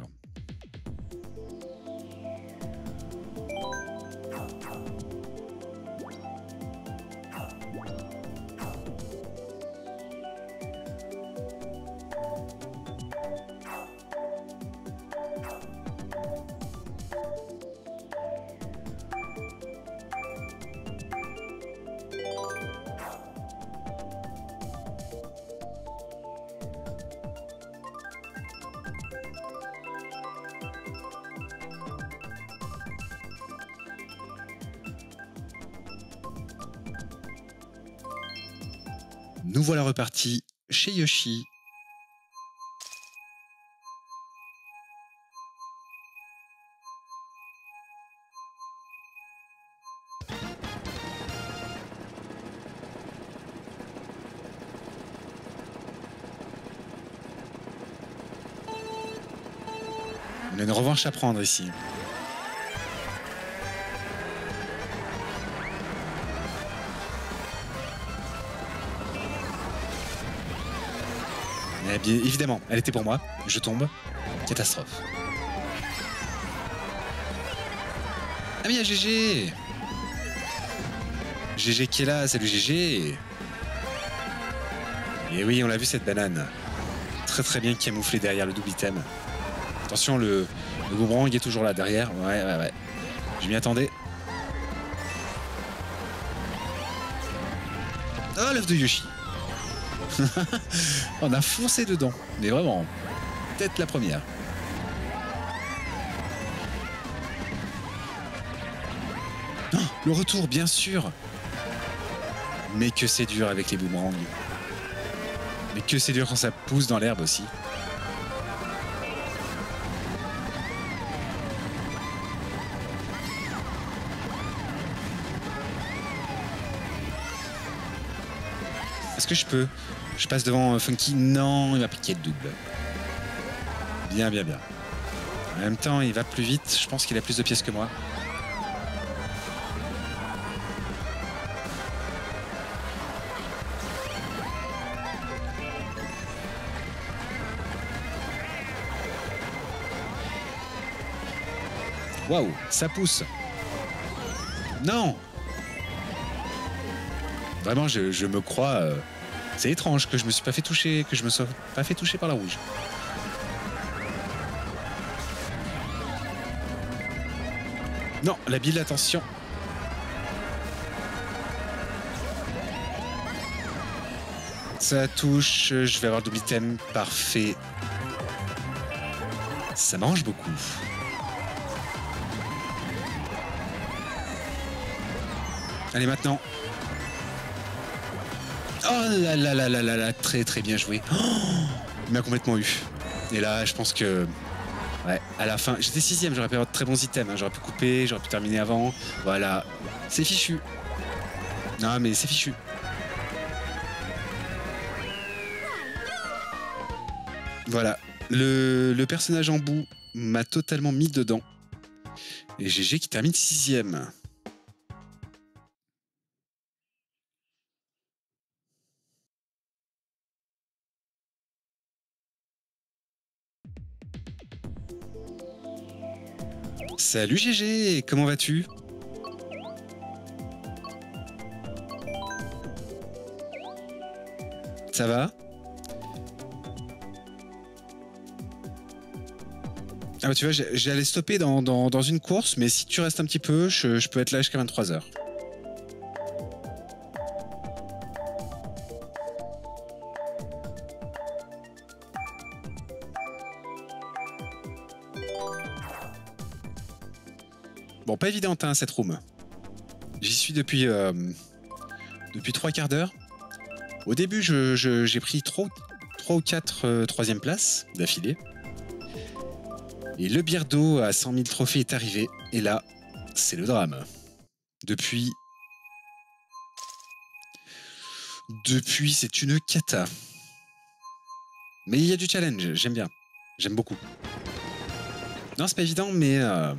Nous voilà repartis chez Yoshi. On a une revanche à prendre ici. Eh bien, évidemment, elle était pour moi. Je tombe. Catastrophe. Ah mais il y a GG. GG qui est là, salut GG. Et oui, on l'a vu cette banane. Très bien camouflée derrière le double item. Attention, le boomerang est toujours là derrière. Ouais. Je m'y attendais. Oh, l'œuf de Yoshi. On a foncé dedans. Mais vraiment, peut-être la première. Oh, le retour, bien sûr. Mais que c'est dur avec les boomerangs. Mais que c'est dur quand ça pousse dans l'herbe aussi. Est-ce que je peux? Je passe devant Funky? Non, il m'a piqué le double. Bien. En même temps, il va plus vite. Je pense qu'il a plus de pièces que moi. Waouh, ça pousse. Non. Vraiment, je me crois... C'est étrange que je me suis pas fait toucher, que je me sois pas fait toucher par la rouge. Non, la bille, attention. Ça touche, je vais avoir le double item, parfait. Ça m'arrange beaucoup. Allez maintenant. Oh là là là là là là, très très bien joué. Oh, il m'a complètement eu. Et là, je pense que... Ouais, à la fin, j'étais 6ème, j'aurais pu avoir de très bons items. Hein. J'aurais pu couper, j'aurais pu terminer avant. Voilà, c'est fichu. Non mais c'est fichu. Voilà, le personnage en bout m'a totalement mis dedans. Et GG qui termine 6ème. Salut GG, comment vas-tu? Ça va? Ah bah tu vois, j'allais stopper dans une course, mais si tu restes un petit peu, je peux être là jusqu'à 23h. Bon, pas évidente hein, cette room. J'y suis depuis 3/4 d'heure. Au début, j'ai pris 3 ou 4 troisième places d'affilée. Et le Birdo à 100 000 trophées est arrivé. Et là, c'est le drame. Depuis, c'est une cata. Mais il y a du challenge, j'aime bien. J'aime beaucoup. Non, c'est pas évident, mais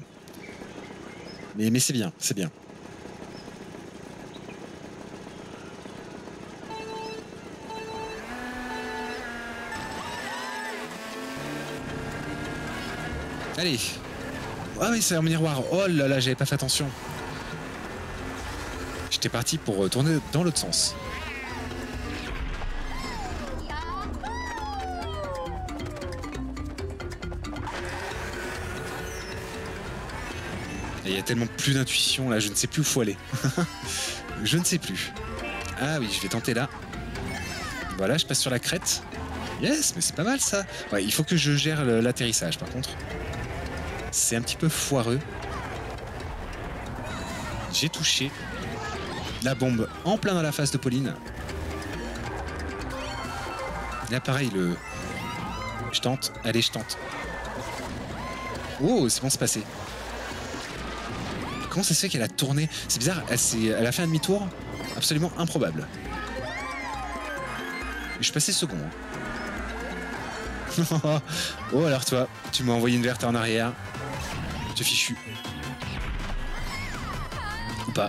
c'est bien, c'est bien. Allez. Ah oui, c'est un miroir. Oh là là, j'avais pas fait attention. J'étais parti pour tourner dans l'autre sens. Il y a tellement plus d'intuition là, je ne sais plus où faut aller. Je ne sais plus. Ah oui, je vais tenter là. Voilà, je passe sur la crête. Yes, mais c'est pas mal ça. Ouais, il faut que je gère l'atterrissage par contre. C'est un petit peu foireux. J'ai touché la bombe en plein dans la face de Pauline. Là pareil, je tente. Allez, je tente. Oh, c'est bon, c'est passé. Comment ça se fait qu'elle a tourné? C'est bizarre, elle a fait un demi-tour absolument improbable. Et je suis passé second. Oh, alors toi, tu m'as envoyé une verte en arrière. Je te fichu. Ou pas.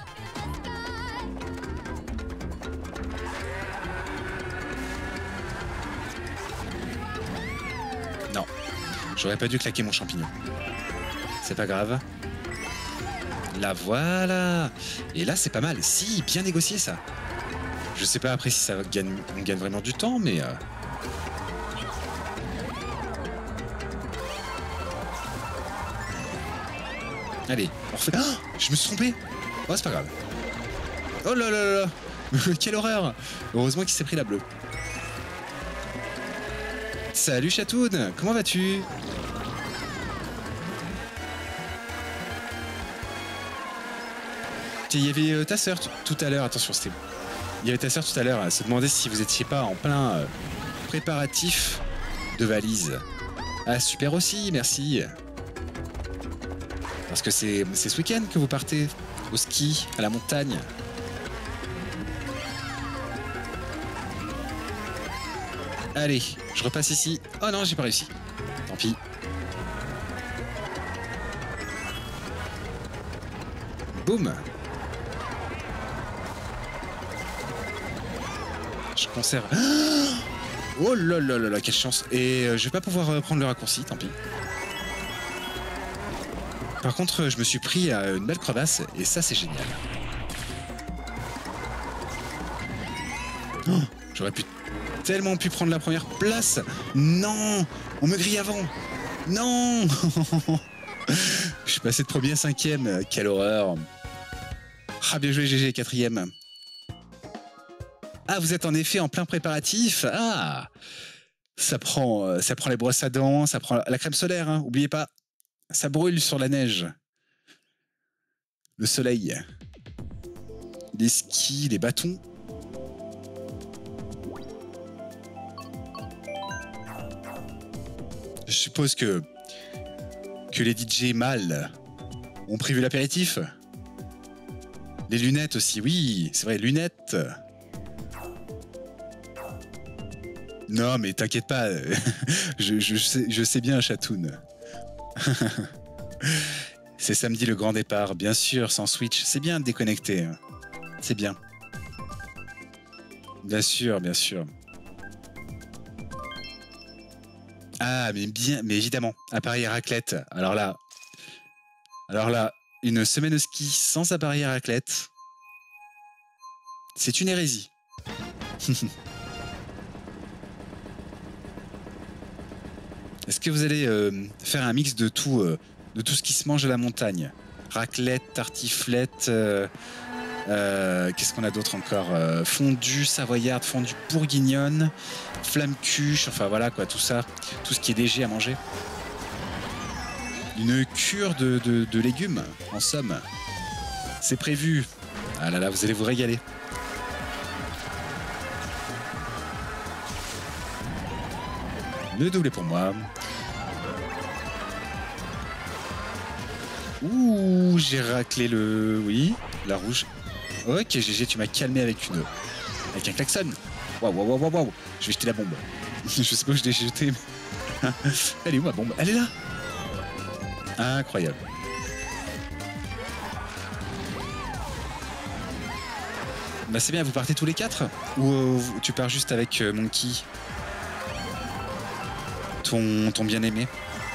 Non. J'aurais pas dû claquer mon champignon. C'est pas grave. Là, voilà. Et là, c'est pas mal. Si, bien négocié, ça. Je sais pas après si on gagne vraiment du temps, mais... Allez, on refait... Oh, je me suis trompé. Oh, c'est pas grave. Oh là là là là. Quelle horreur. Heureusement qu'il s'est pris la bleue. Salut Chatoun, comment vas-tu? Il y avait ta sœur tout à l'heure, attention c'était... Il y avait ta sœur tout à l'heure, elle se demandait si vous étiez pas en plein préparatif de valise. Ah super aussi, merci. Parce que c'est ce week-end que vous partez au ski, à la montagne. Allez, je repasse ici. Oh non, j'ai pas réussi. Tant pis. Boum. Je conserve. Oh là là là là, quelle chance. Et je vais pas pouvoir prendre le raccourci, tant pis. Par contre, je me suis pris à une belle crevasse et ça, c'est génial. Oh, j'aurais tellement pu prendre la première place. Non, on me grille avant. Non. Je suis passé de premier à 5ème. Quelle horreur. Ah, bien joué, GG, 4ème. Ah, vous êtes en effet en plein préparatif. Ah, ça prend les brosses à dents, ça prend la crème solaire. Hein. Oubliez pas, ça brûle sur la neige. Le soleil. Les skis, les bâtons. Je suppose que les DJ mâles ont prévu l'apéritif. Les lunettes aussi, oui, c'est vrai, lunettes. Non, mais t'inquiète pas, je sais bien, Chatoun. C'est samedi le grand départ, bien sûr, sans Switch. C'est bien de déconnecter. C'est bien. Bien sûr, bien sûr. Ah, mais évidemment, appareil à raclette. Alors là, une semaine au ski sans appareil à raclette, c'est une hérésie. Est-ce que vous allez faire un mix de tout ce qui se mange à la montagne? Raclette, tartiflette, qu'est-ce qu'on a d'autre encore? Fondue savoyarde, fondue bourguignonne, flamme cuche, enfin voilà quoi, tout ça, tout ce qui est léger à manger. Une cure de légumes, en somme. C'est prévu. Ah là là, vous allez vous régaler. Le doublé pour moi. Ouh, j'ai raclé le... Oui, la rouge. Ok, GG, tu m'as calmé avec un klaxon. Waouh, waouh, waouh, waouh. Je vais jeter la bombe. Je sais pas où je l'ai jetée. Mais... Elle est où ma bombe? Elle est là. Incroyable. Bah c'est bien, vous partez tous les 4? Ou tu pars juste avec Monkey, ton bien-aimé?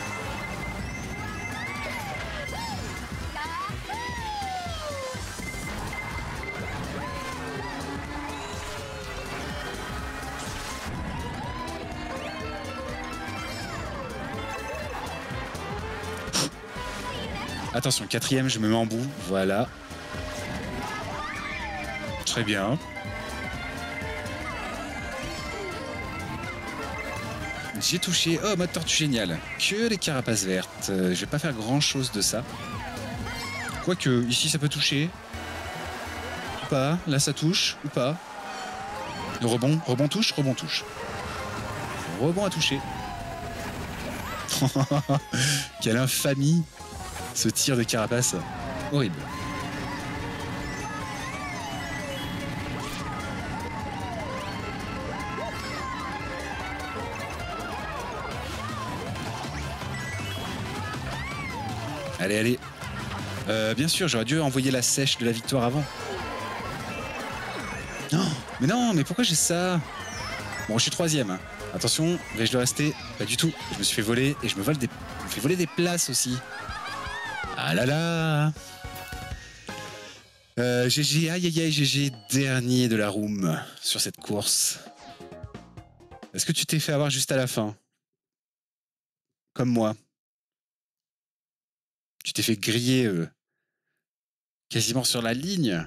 Attention, 4e, je me mets en bout. Voilà. Très bien. J'ai touché. Oh, mode tortue génial. Que les carapaces vertes. Je vais pas faire grand chose de ça. Quoique, ici ça peut toucher. Ou pas. Là ça touche. Ou pas. Le rebond. Rebond touche. Rebond touche. Rebond à toucher. Quelle infamie. Ce tir de carapace. Horrible. Allez, allez. Bien sûr, j'aurais dû envoyer la sèche de la victoire avant. Non, mais pourquoi j'ai ça? Bon, je suis 3e. Hein. Attention, vais-je le rester? Pas du tout. Je me suis fait voler et je me fais voler des places aussi. Ah là là. GG, aïe aïe aïe, GG, dernier de la room sur cette course. Est-ce que tu t'es fait avoir juste à la fin? Comme moi. Tu t'es fait griller quasiment sur la ligne.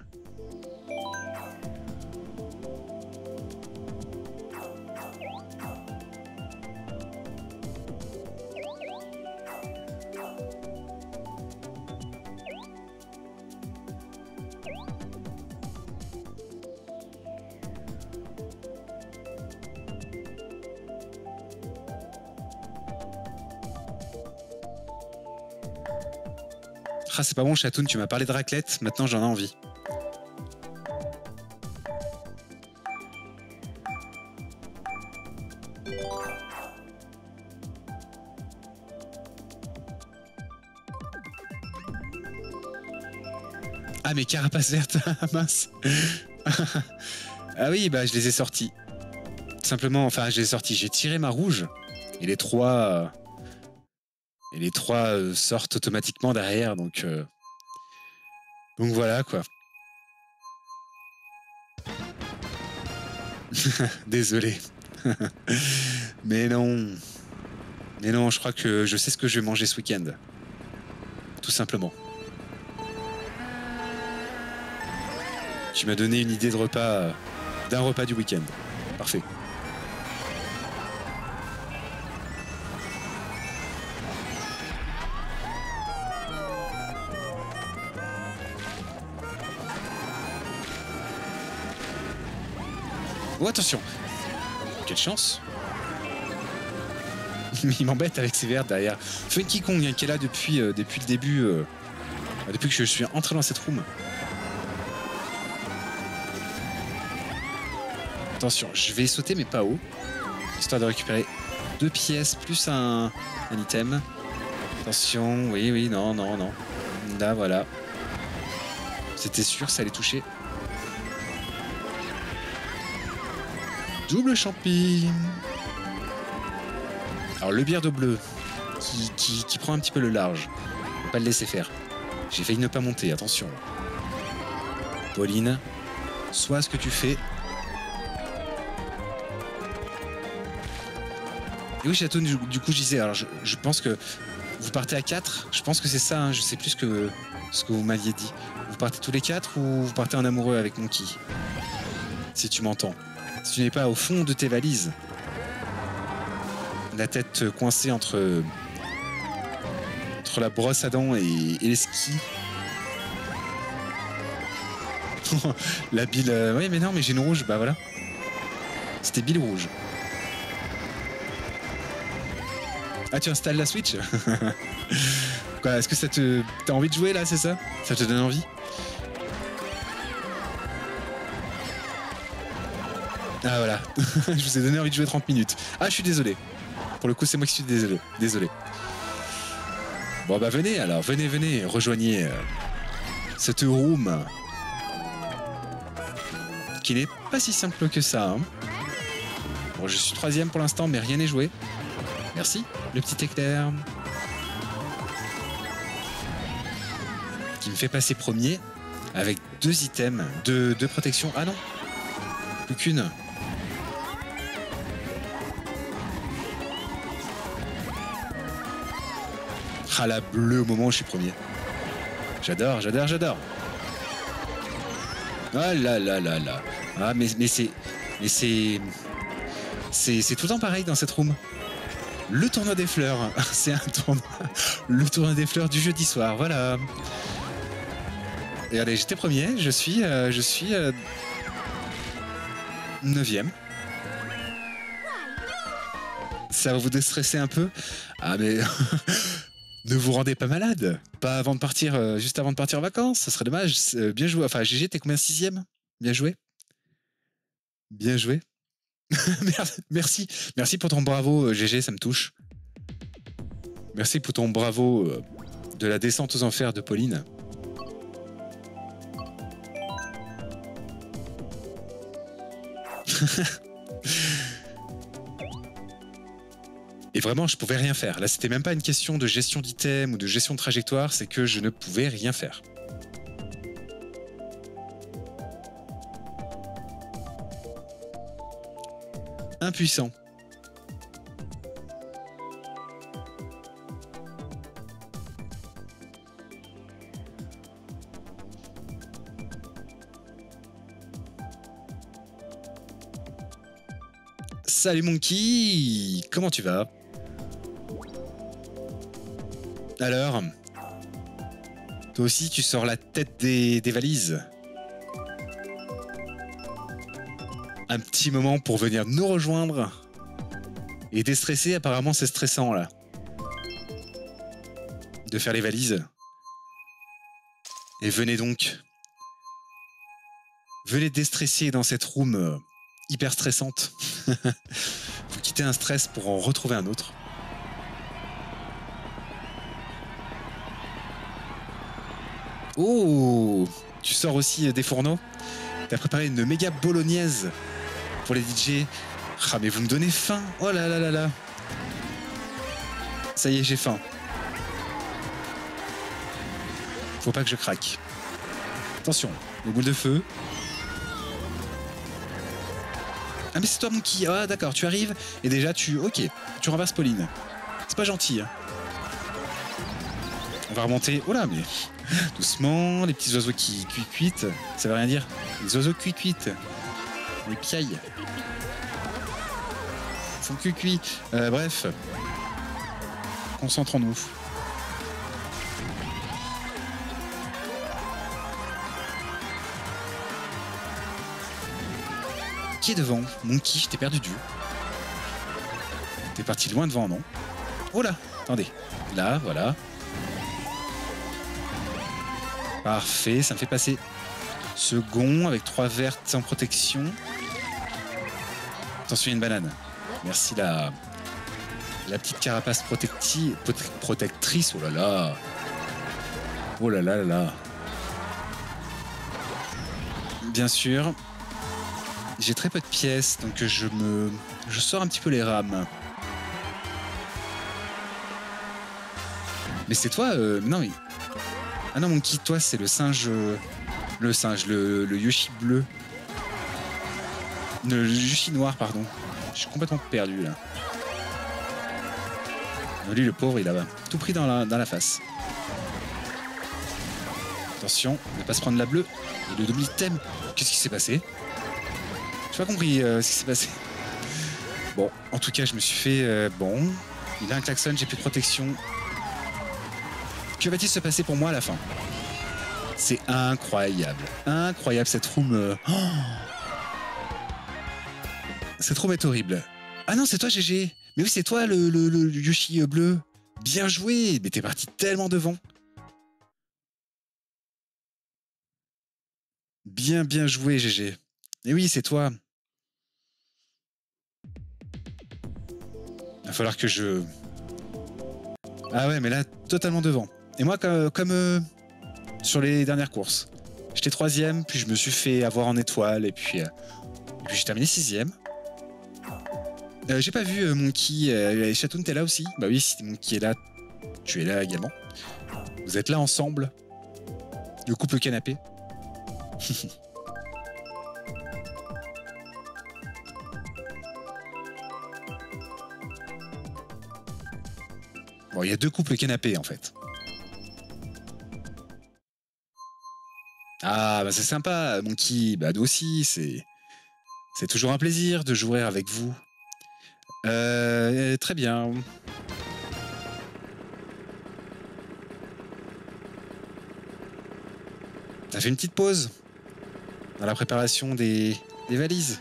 Ah, c'est pas bon, Chatoun, tu m'as parlé de raclette, maintenant j'en ai envie. Ah, mais carapace verte, mince. Ah oui, bah je les ai sortis. Simplement, enfin, je les ai sortis. J'ai tiré ma rouge et les trois sortent automatiquement derrière, donc voilà quoi. Désolé. Mais non, je crois que je sais ce que je vais manger ce week-end. Tout simplement. Tu m'as donné une idée de repas d'un repas du week-end. Parfait. Oh, attention. Quelle chance. Il m'embête avec ses verres derrière. Funky Kong, hein, qui est là depuis le début, depuis que je suis entré dans cette room. Attention, je vais sauter mais pas haut, histoire de récupérer 2 pièces plus un item. Attention, oui, non. Là, voilà. C'était sûr, ça allait toucher. Double champi. Alors le bière de bleu qui prend un petit peu le large. Faut pas le laisser faire. J'ai failli ne pas monter, attention. Pauline, sois ce que tu fais. Et oui, Château, du coup, je disais, alors je pense que vous partez à 4. Je pense que c'est ça, hein, je sais plus ce que vous m'aviez dit. Vous partez tous les 4 ou vous partez en amoureux avec Monkey? Si tu m'entends. Si tu n'es pas au fond de tes valises, la tête coincée entre la brosse à dents et les skis. La bile... Oui, mais non, mais j'ai une rouge, bah voilà. C'était bile rouge. Ah, tu installes la Switch? Quoi, est-ce que t'as envie de jouer là, c'est ça? Ça te donne envie? Ah voilà, je vous ai donné envie de jouer 30 minutes. Ah, je suis désolé. Pour le coup, c'est moi qui suis désolé. Bon bah venez alors, venez, rejoignez cette room qui n'est pas si simple que ça. Hein. Bon, je suis 3ème pour l'instant, mais rien n'est joué. Merci, le petit éclair. Qui me fait passer premier avec 2 items, 2 protections. Ah non, plus qu'une. Ah, la bleue au moment où je suis premier. J'adore. Ah là. Ah, mais c'est tout le temps pareil dans cette room. Le tournoi des fleurs. C'est un tournoi. Le tournoi des fleurs du jeudi soir. Voilà. Regardez, j'étais premier. Je suis 9ème. Ça va vous déstresser un peu? Ah, mais... Ne vous rendez pas malade. Pas avant de partir, juste avant de partir en vacances. Ça serait dommage. Bien joué. Enfin, GG, t'es combien? 6ème? Bien joué. Merci. Merci pour ton bravo, GG, ça me touche. Merci pour ton bravo de la descente aux enfers de Pauline. Et vraiment, je pouvais rien faire. Là, c'était même pas une question de gestion d'item ou de gestion de trajectoire, c'est que je ne pouvais rien faire. Impuissant. Salut Monkey, comment tu vas? Alors, toi aussi tu sors la tête des valises. Un petit moment pour venir nous rejoindre et déstresser. Apparemment c'est stressant là de faire les valises. Et venez déstresser dans cette room hyper stressante. Faut quitter un stress pour en retrouver un autre. Oh, tu sors aussi des fourneaux. T'as préparé une méga bolognaise pour les DJ. Ah, mais vous me donnez faim. Oh là là là là. Ça y est, j'ai faim. Faut pas que je craque. Attention, les boules de feu. Ah, mais c'est toi, Monkey. Ah, d'accord, tu arrives et déjà Ok, tu renverses Pauline. C'est pas gentil. Hein. On va remonter. Oh là, mais doucement. Les petits oiseaux qui cuitent. Ça veut rien dire. Les oiseaux cuitent. Les piailles. Font cuit. Bref. Concentrons-nous. Qui est devant? Monkey, je t'ai perdu de vue. T'es parti loin devant, non? Oh là, attendez. Là, voilà. Parfait, ça me fait passer. Second, avec 3 vertes en protection. Attention, il y a une banane. Merci la petite carapace protectrice. Oh là là. Oh là là là là. Bien sûr. J'ai très peu de pièces, donc je sors un petit peu les rames. Mais c'est toi, non mais... Ah non, Monkey, toi, c'est le singe... le Yoshi bleu. Le Yoshi noir, pardon. Je suis complètement perdu, là. Lui, le pauvre, il a tout pris dans la face. Attention, ne pas se prendre la bleue. Et le double item. Qu'est-ce qui s'est passé? J'ai pas compris ce qui s'est passé. Bon, en tout cas, je me suis fait... bon, il a un klaxon, j'ai plus de protection. Que va-t-il se passer pour moi à la fin? C'est incroyable. Incroyable, cette room... Oh, cette room est horrible. Ah non, c'est toi, GG. Mais oui, c'est toi, le Yoshi bleu. Bien joué. Mais t'es parti tellement devant. Bien joué, GG. Et oui, c'est toi. Il va falloir que je... Ah ouais, mais là, totalement devant. Et moi, comme sur les dernières courses, j'étais 3e, puis je me suis fait avoir en étoile, et puis j'ai terminé 6e. J'ai pas vu Monkey. Chatoun, t'es là aussi? Bah oui, si Monkey est là, tu es là également. Vous êtes là ensemble. Le couple canapé. Bon, il y a 2 couples canapés en fait. Ah, bah c'est sympa, Monkey. Bah nous aussi, c'est toujours un plaisir de jouer avec vous. Très bien. T'as fait une petite pause dans la préparation des valises.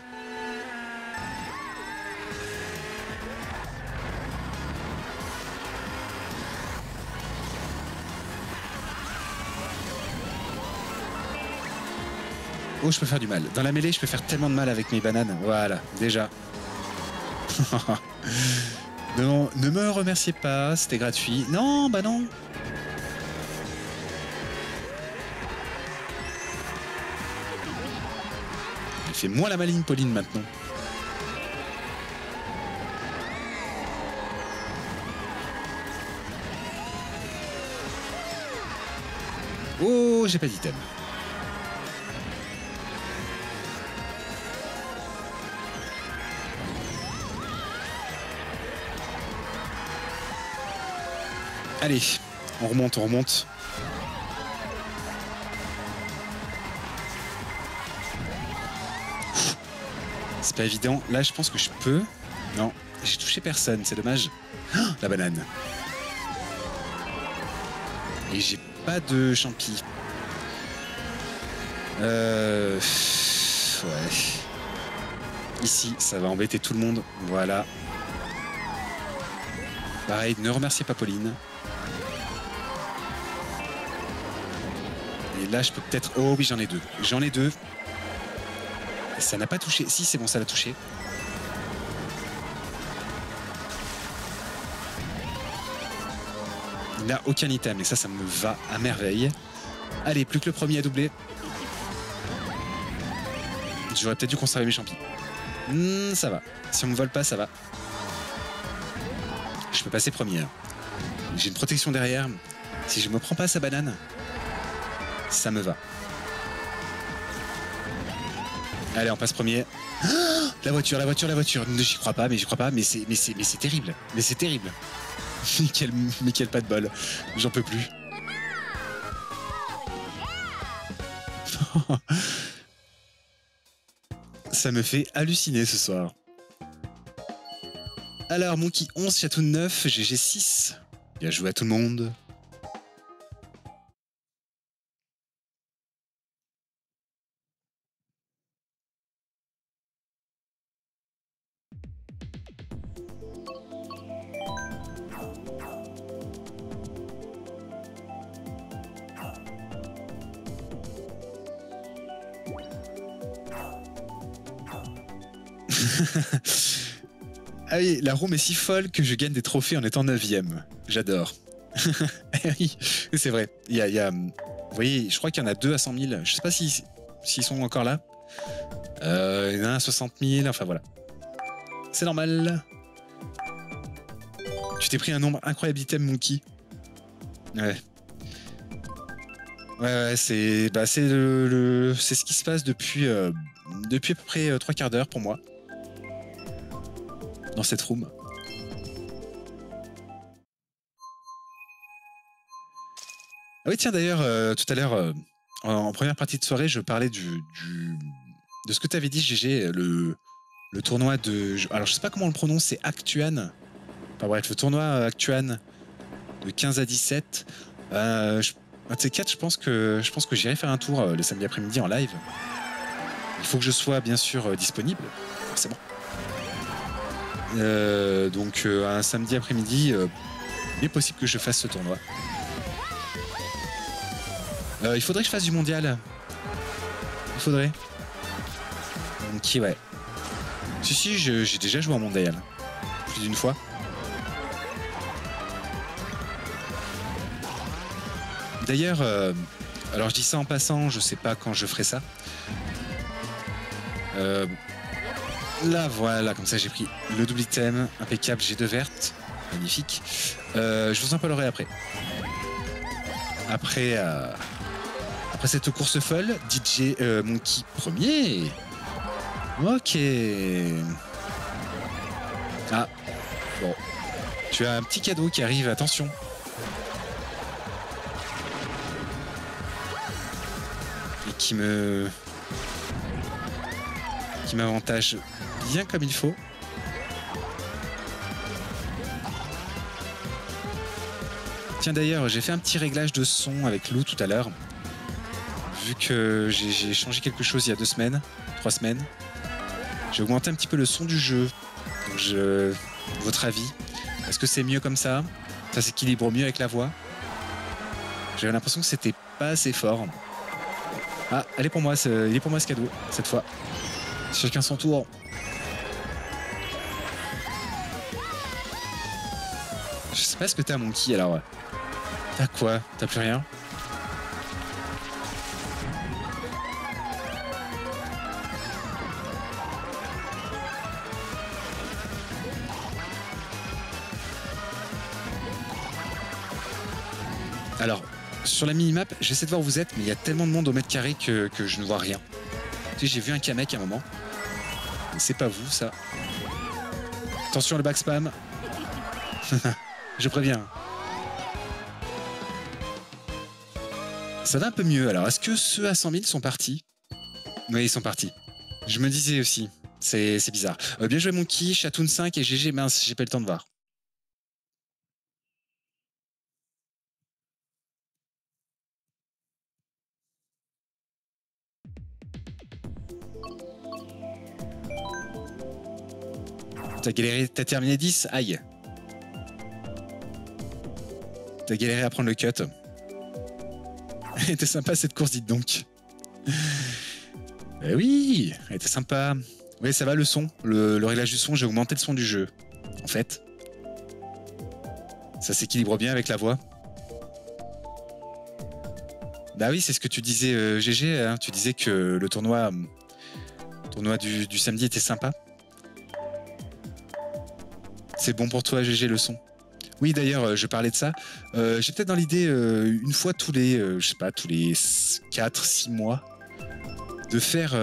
Oh, je peux faire du mal. Dans la mêlée, je peux faire tellement de mal avec mes bananes. Voilà, déjà. Non, ne me remerciez pas, c'était gratuit. Non, bah non. Elle fait moins la maligne, Pauline, maintenant. Oh, j'ai pas d'item. Allez, on remonte, on remonte. C'est pas évident. Là, je pense que je peux. Non, j'ai touché personne, c'est dommage. Oh, la banane. Et j'ai pas de champi. Ouais. Ici, ça va embêter tout le monde. Voilà. Pareil, ne remerciez pas Pauline. Et là, je peux peut-être... Oh oui, j'en ai 2. J'en ai 2. Et ça n'a pas touché. Si, c'est bon, ça l'a touché. Il n'a aucun item. Et ça me va à merveille. Allez, plus que le premier à doubler. J'aurais peut-être dû conserver mes champis. Ça va. Si on me vole pas, ça va. Je peux passer premier. J'ai une protection derrière. Si je me prends pas sa banane, ça me va. Allez, on passe premier. Oh, la voiture. J'y crois pas, mais c'est terrible. Mais c'est terrible. mais quel pas de bol. J'en peux plus. Ça me fait halluciner ce soir. Alors, Monkey 11, Chatou 9, GG 6. Bien joué à tout le monde. Ah oui, la room est si folle que je gagne des trophées en étant 9ème. J'adore. Oui, c'est vrai. Vous voyez, je crois qu'il y en a 2 à 100 000. Je sais pas s'ils sont encore là. Il y en a un à 60 000. Enfin voilà. C'est normal. Tu t'es pris un nombre incroyable d'items, Monkey. Ouais. Ouais, c'est c'est ce qui se passe depuis à peu près 3 quarts d'heure pour moi. Dans cette room. Ah oui, tiens, d'ailleurs, tout à l'heure, en première partie de soirée, je parlais de ce que tu avais dit, GG, le tournoi de... Alors, je sais pas comment on le prononce, c'est Actuan. Enfin bref, le tournoi Actuan de 15 à 17. Un de ces 4, je pense que j'irai faire un tour le samedi après-midi en live. Il faut que je sois, bien sûr, disponible, forcément. Donc, un samedi après-midi, il est possible que je fasse ce tournoi. Il faudrait que je fasse du mondial. Il faudrait. Donc, ouais. Si, j'ai déjà joué en mondial. Plus d'une fois. D'ailleurs, alors je dis ça en passant, je sais pas quand je ferai ça. Là, voilà, comme ça j'ai pris le double item, impeccable, j'ai 2 vertes. Magnifique. Je vous en parlerai après. Après cette course folle, DJ Monkey premier. Ok. Ah, bon. Tu as un petit cadeau qui arrive, attention. Et qui m'avantage bien comme il faut. Tiens, d'ailleurs, j'ai fait un petit réglage de son avec Lou tout à l'heure. Vu que j'ai changé quelque chose il y a 2 semaines, 3 semaines. J'ai augmenté un petit peu le son du jeu. Donc votre avis, est-ce que c'est mieux comme ça? Ça s'équilibre mieux avec la voix? J'avais l'impression que c'était pas assez fort. Ah, il est pour moi ce cadeau, cette fois. Chacun son tour. Je sais pas ce que t'as, Monkey, alors. T'as quoi? T'as plus rien? Alors, sur la minimap, j'essaie de voir où vous êtes, mais il y a tellement de monde au mètre carré que je ne vois rien. Tu sais, j'ai vu un Kamek à un moment. Mais c'est pas vous, ça. Attention, le back spam. Je préviens. Ça va un peu mieux. Alors, est-ce que ceux à 100 000 sont partis? Oui, ils sont partis. Je me disais aussi. C'est bizarre. Bien joué, Monkey, Chatoun 5 et GG. Mince, j'ai pas eu le temps de voir. T'as galéré, t'as terminé 10? Aïe. T'as galéré à prendre le cut. Elle était sympa cette course, dites donc. Eh oui, elle était sympa. Oui, ça va le son. Le réglage du son, j'ai augmenté le son du jeu. En fait. Ça s'équilibre bien avec la voix. Bah oui, c'est ce que tu disais, GG. Hein, tu disais que le tournoi du samedi était sympa. C'est bon pour toi, GG, le son. Oui, d'ailleurs, je parlais de ça. J'ai peut-être dans l'idée, une fois tous les 4-6 mois, de faire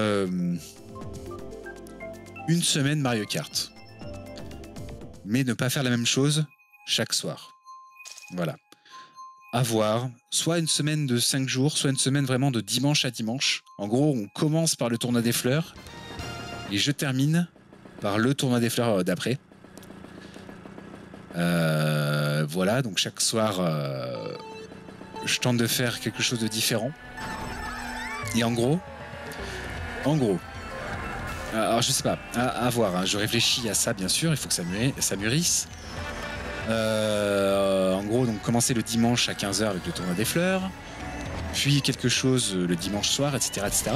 une semaine Mario Kart. Mais ne pas faire la même chose chaque soir. Voilà. À voir. Soit une semaine de 5 jours, soit une semaine vraiment de dimanche à dimanche. En gros, on commence par le tournoi des fleurs. Et je termine par le tournoi des fleurs d'après. Voilà, donc chaque soir, je tente de faire quelque chose de différent. Et en gros, alors je sais pas, à voir, hein, je réfléchis à ça bien sûr, il faut que ça mûrisse. En gros, donc commencer le dimanche à 15 h avec le tournoi des fleurs, puis quelque chose le dimanche soir, etc. etc.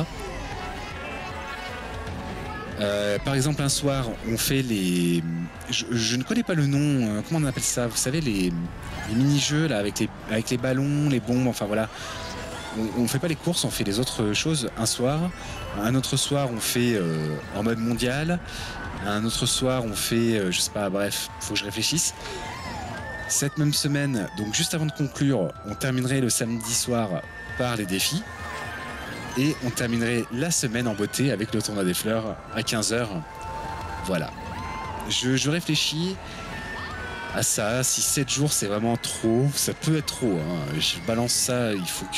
Par exemple, un soir, on fait les... Je ne connais pas le nom, comment on appelle ça? Vous savez, les mini-jeux là, avec les ballons, les bombes, enfin voilà. On fait pas les courses, on fait les autres choses un soir. Un autre soir, on fait en mode mondial. Un autre soir, on fait, je sais pas, bref, faut que je réfléchisse. Cette même semaine, donc juste avant de conclure, on terminerait le samedi soir par les défis. Et on terminerait la semaine en beauté avec le tournoi des fleurs à 15 h. Voilà. Je réfléchis à ça. Si 7 jours c'est vraiment trop, ça peut être trop. Hein. Je balance ça, il faut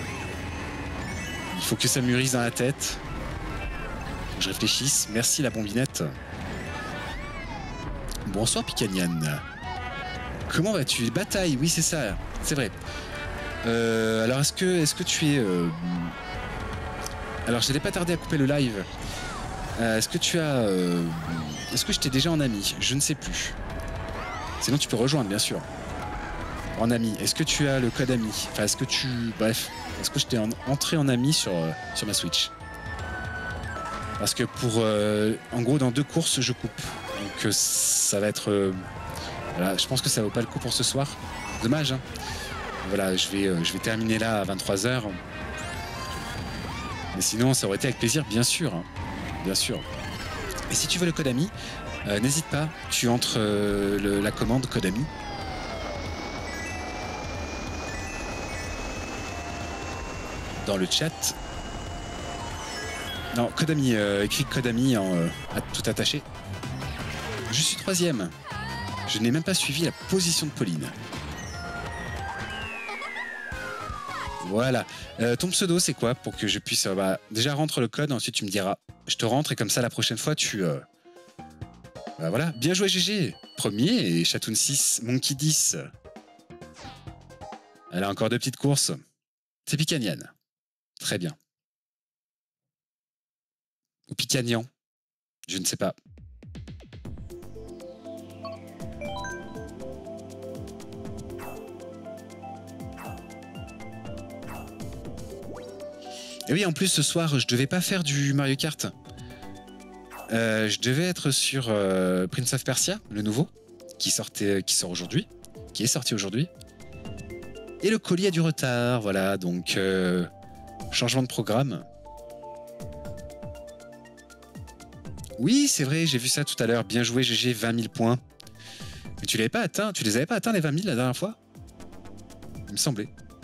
que ça mûrisse dans la tête. Je réfléchisse. Merci la bombinette. Bonsoir Picanian. Comment vas-tu? Bataille, oui c'est ça, c'est vrai. Alors est-ce que tu es... Alors, je n'allais pas tarder à couper le live. Est-ce que tu as... Est-ce que je t'ai déjà en ami? Je ne sais plus. Sinon, tu peux rejoindre, bien sûr. En ami. Est-ce que tu as le code ami? Enfin, est-ce que tu... Bref. Est-ce que je t'ai entré en ami sur ma Switch? Parce que pour... en gros, dans 2 courses, je coupe. Donc, ça va être... voilà, je pense que ça vaut pas le coup pour ce soir. Dommage, hein. Voilà, je vais terminer là à 23 h. Mais sinon, ça aurait été avec plaisir, bien sûr. Hein. Bien sûr. Et si tu veux le code ami, n'hésite pas, tu entres la commande code ami. Dans le chat. Non, code ami, écrit code ami tout attaché. Je suis 3e. Je n'ai même pas suivi la position de Pauline. Voilà. Ton pseudo, c'est quoi pour que je puisse... déjà, rentre le code, ensuite tu me diras. Je te rentre et comme ça, la prochaine fois, tu... voilà. Bien joué, GG. Premier et Chatoun 6, Monkey 10. Elle a encore 2 petites courses. C'est Picanian. Très bien. Ou Picanian. Je ne sais pas. Et oui, en plus, ce soir, je devais pas faire du Mario Kart. Je devais être sur Prince of Persia, le nouveau, qui sort aujourd'hui, qui est sorti aujourd'hui. Et le colis a du retard, voilà, donc changement de programme. Oui, c'est vrai, j'ai vu ça tout à l'heure. Bien joué, GG, 20 000 points. Mais tu l'avais pas atteint, tu les avais pas atteints les 20 000 la dernière fois? Il me semblait.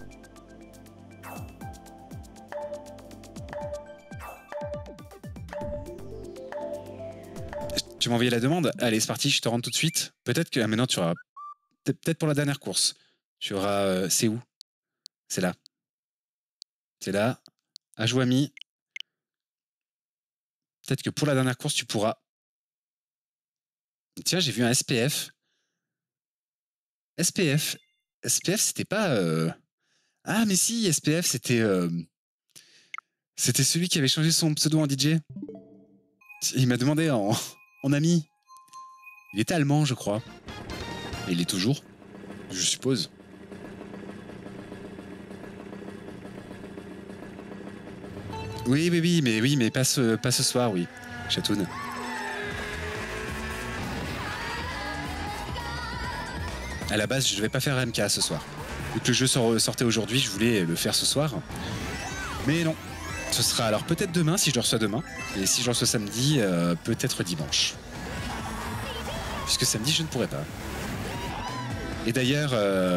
Tu m'as envoyé la demande? Allez, c'est parti, je te rentre tout de suite. Peut-être que maintenant tu auras... Peut-être pour la dernière course. Tu auras... c'est où? C'est là. C'est là. Ajouami. Peut-être que pour la dernière course, tu pourras... Tiens, j'ai vu un SPF. SPF, c'était pas... Ah, mais si, SPF, c'était... C'était celui qui avait changé son pseudo en DJ. Il m'a demandé en ami. Il était allemand, je crois. Et il est toujours, je suppose. Oui, mais pas ce soir, oui. Chatoun. À la base, je devais pas faire MK ce soir. Vu que le jeu sortait aujourd'hui, je voulais le faire ce soir. Mais non. Ce sera alors peut-être demain, si je le reçois demain. Et si je le reçois samedi, peut-être dimanche. Puisque samedi, je ne pourrai pas. Et d'ailleurs,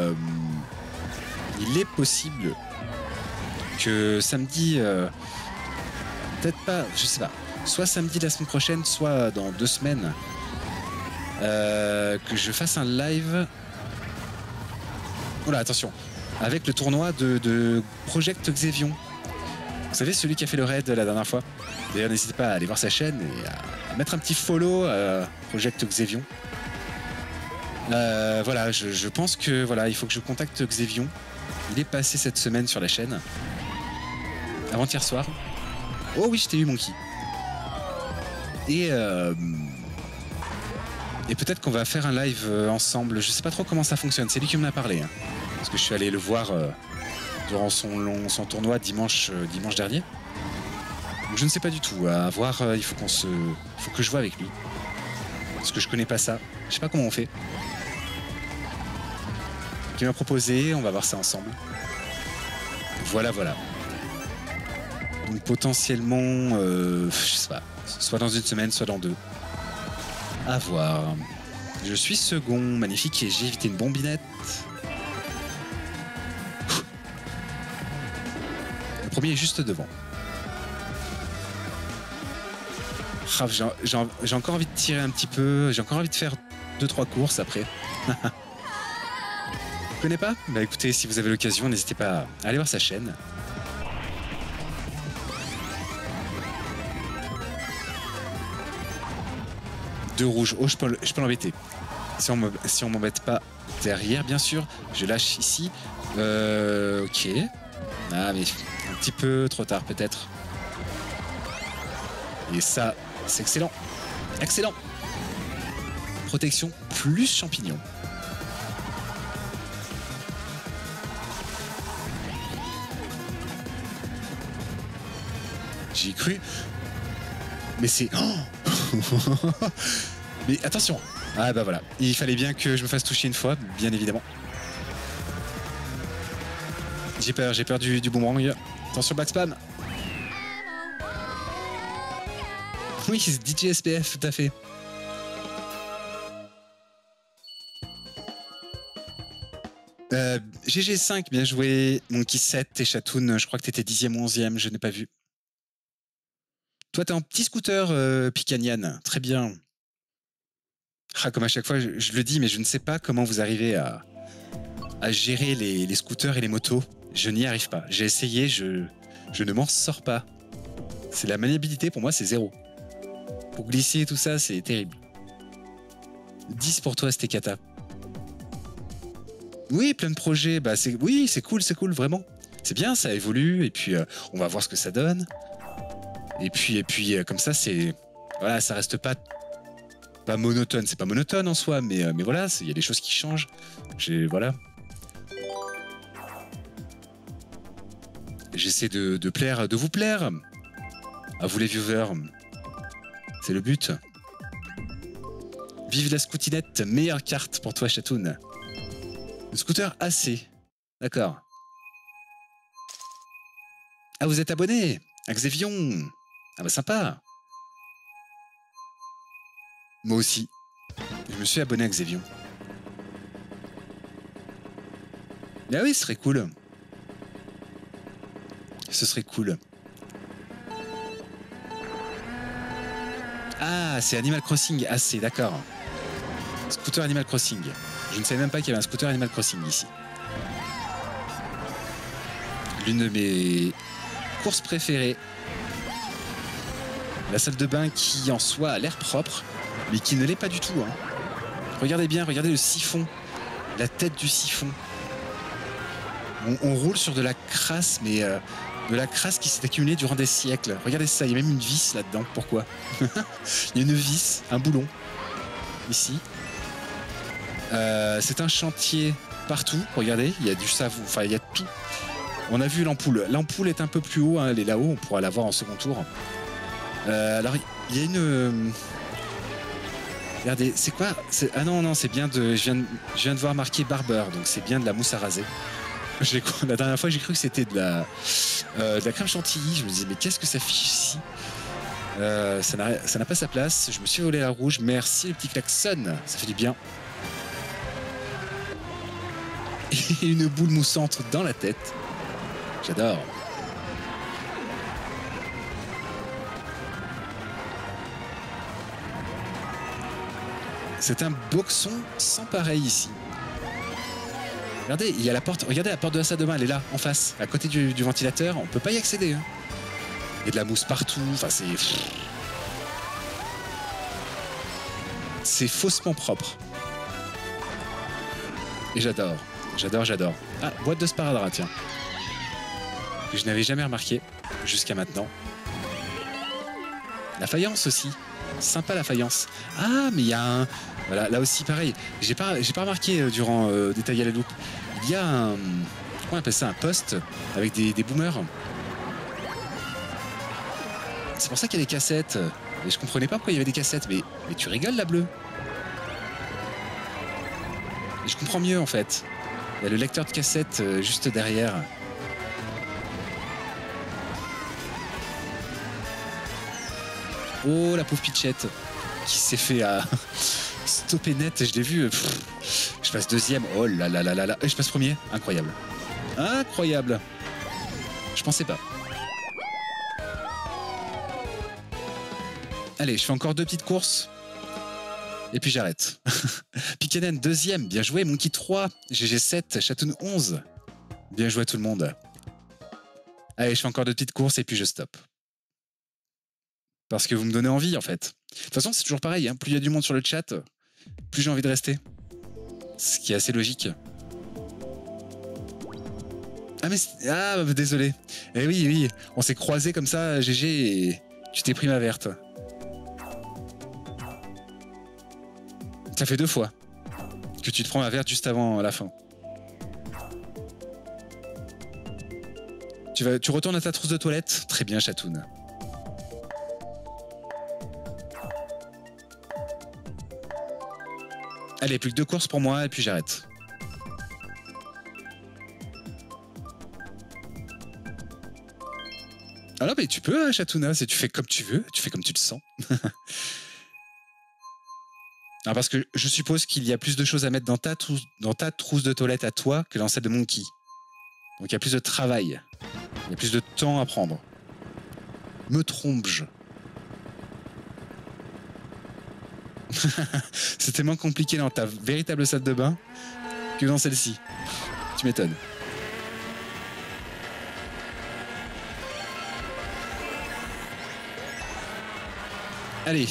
il est possible que samedi... peut-être pas, je sais pas. Soit samedi la semaine prochaine, soit dans 2 semaines. Que je fasse un live... Oula, attention. Avec le tournoi de Project Xevion. Vous savez, celui qui a fait le raid la dernière fois. D'ailleurs, n'hésitez pas à aller voir sa chaîne et à mettre un petit follow à Project Xevion. Voilà, je pense que voilà, il faut que je contacte Xevion. Il est passé cette semaine sur la chaîne. Avant-hier soir. Oh oui, je t'ai eu, Monkey. Et peut-être qu'on va faire un live ensemble. Je sais pas trop comment ça fonctionne. C'est lui qui m'en a parlé. Hein. Parce que je suis allé le voir durant son tournoi dimanche dernier. Donc je ne sais pas du tout. À voir, il faut que je voie avec lui. Parce que je connais pas ça. Je sais pas comment on fait. Il m'a proposé, on va voir ça ensemble. Voilà. Donc potentiellement, je sais pas, soit dans une semaine, soit dans 2. À voir. Je suis second, magnifique, et j'ai évité une bombinette. Le premier est juste devant. Ah, j'ai encore envie de tirer un petit peu, j'ai encore envie de faire 2-3 courses après. Vous connaissez pas? Bah écoutez, si vous avez l'occasion, n'hésitez pas à aller voir sa chaîne. Deux rouges. Oh, je peux l'embêter. Si on m'embête pas derrière, bien sûr. Je lâche ici. Ok. Ah, mais un petit peu trop tard, peut-être. Et ça, c'est excellent. Excellent. Protection plus champignon. J'y ai cru. Mais c'est... Oh mais attention. Ah bah voilà. Il fallait bien que je me fasse toucher une fois, bien évidemment. J'ai peur du boomerang. Attention, backspam. Oui, c'est DJ SPF, tout à fait. GG5, bien joué. Monkey 7 et Chatoun, je crois que t'étais 10e ou 11e, je n'ai pas vu. Toi, t'es en petit scooter, Picanian. Très bien. Ah, comme à chaque fois, je le dis, mais je ne sais pas comment vous arrivez à gérer les scooters et les motos. Je n'y arrive pas. J'ai essayé, je ne m'en sors pas. C'est la maniabilité, pour moi, c'est 0. Pour glisser et tout ça, c'est terrible. 10 pour toi, c'était cata. Oui, plein de projets. Bah, oui, c'est cool, vraiment. C'est bien, ça évolue, et puis on va voir ce que ça donne. Et puis comme ça, c'est... Voilà, ça reste pas monotone. C'est pas monotone en soi, mais voilà, il y a des choses qui changent. Voilà. J'essaie de vous plaire. À vous les viewers. C'est le but. Vive la scoutinette, meilleure carte pour toi, Chatoun. Le scooter AC. D'accord. Ah, vous êtes abonné à Xevion. Ah bah sympa. Moi aussi. Je me suis abonné à Xevion. Ah oui, ce serait cool. Ce serait cool. Ah, c'est Animal Crossing AC, d'accord. Scooter Animal Crossing. Je ne savais même pas qu'il y avait un scooter Animal Crossing ici. L'une de mes courses préférées. La salle de bain qui en soi a l'air propre, mais qui ne l'est pas du tout. Hein. Regardez bien, regardez le siphon. La tête du siphon. On roule sur de la crasse, mais de la crasse qui s'est accumulée durant des siècles. Regardez ça, il y a même une vis là-dedans. Pourquoi? Il y a une vis, un boulon. Ici. C'est un chantier partout. Regardez, il y a du savon, enfin il y a tout. On a vu l'ampoule. L'ampoule est un peu plus haut, hein, elle est là-haut, on pourra la voir en second tour. Alors, il y a une... Regardez, c'est quoi? Ah non, c'est bien de... Je viens de voir marqué Barber, donc c'est bien de la mousse à raser. La dernière fois, j'ai cru que c'était de la crème chantilly. Je me disais, mais qu'est-ce que ça fiche ici? Ça n'a pas sa place. Je me suis volé la rouge. Merci, le petit klaxon. Ça fait du bien. Et une boule moussante dans la tête. J'adore. C'est un boxon sans pareil ici. Regardez, il y a la porte. Regardez la porte de la salle de bain, elle est là, en face, à côté du ventilateur. On peut pas y accéder. Hein. Il y a de la mousse partout. Enfin, c'est faussement propre. Et j'adore. J'adore, j'adore. Ah, boîte de sparadrap, tiens. Que je n'avais jamais remarqué jusqu'à maintenant. La faïence aussi. Sympa la faïence. Ah, mais il y a un... Voilà, là aussi pareil. J'ai pas remarqué durant détailler la loupe. Il y a un... Comment on appelle ça? Un poste avec des boomers. C'est pour ça qu'il y a des cassettes. Et je comprenais pas pourquoi il y avait des cassettes. Mais tu rigoles, la bleue. Et je comprends mieux en fait. Il y a le lecteur de cassette juste derrière. Oh, la pauvre Pitchette qui s'est fait stopper net. Je l'ai vu. Je passe deuxième. Oh là là là là là. Et je passe premier. Incroyable. Incroyable. Je pensais pas. Allez, je fais encore 2 petites courses. Et puis j'arrête. Pikanen, deuxième. Bien joué. Monkey 3. GG 7. Chatoun 11. Bien joué à tout le monde. Allez, je fais encore 2 petites courses et puis je stoppe. Parce que vous me donnez envie, en fait. De toute façon, c'est toujours pareil. Hein. Plus il y a du monde sur le chat, plus j'ai envie de rester. Ce qui est assez logique. Ah, mais... Ah, désolé. Eh oui, oui. On s'est croisés comme ça, GG, et tu t'es pris ma verte. Ça fait 2 fois que tu te prends ma verte juste avant la fin. Tu retournes à ta trousse de toilette? Très bien, Chatoun. Allez, plus que 2 courses pour moi et puis j'arrête. Ah non, mais tu peux, Chatouna, tu fais comme tu veux, tu fais comme tu le sens. Alors parce que je suppose qu'il y a plus de choses à mettre dans ta trousse de toilette à toi que dans celle de Monkey. Donc il y a plus de travail. Il y a plus de temps à prendre. Me trompe-je? C'est tellement compliqué dans ta véritable salle de bain que dans celle-ci. Tu m'étonnes. Allez.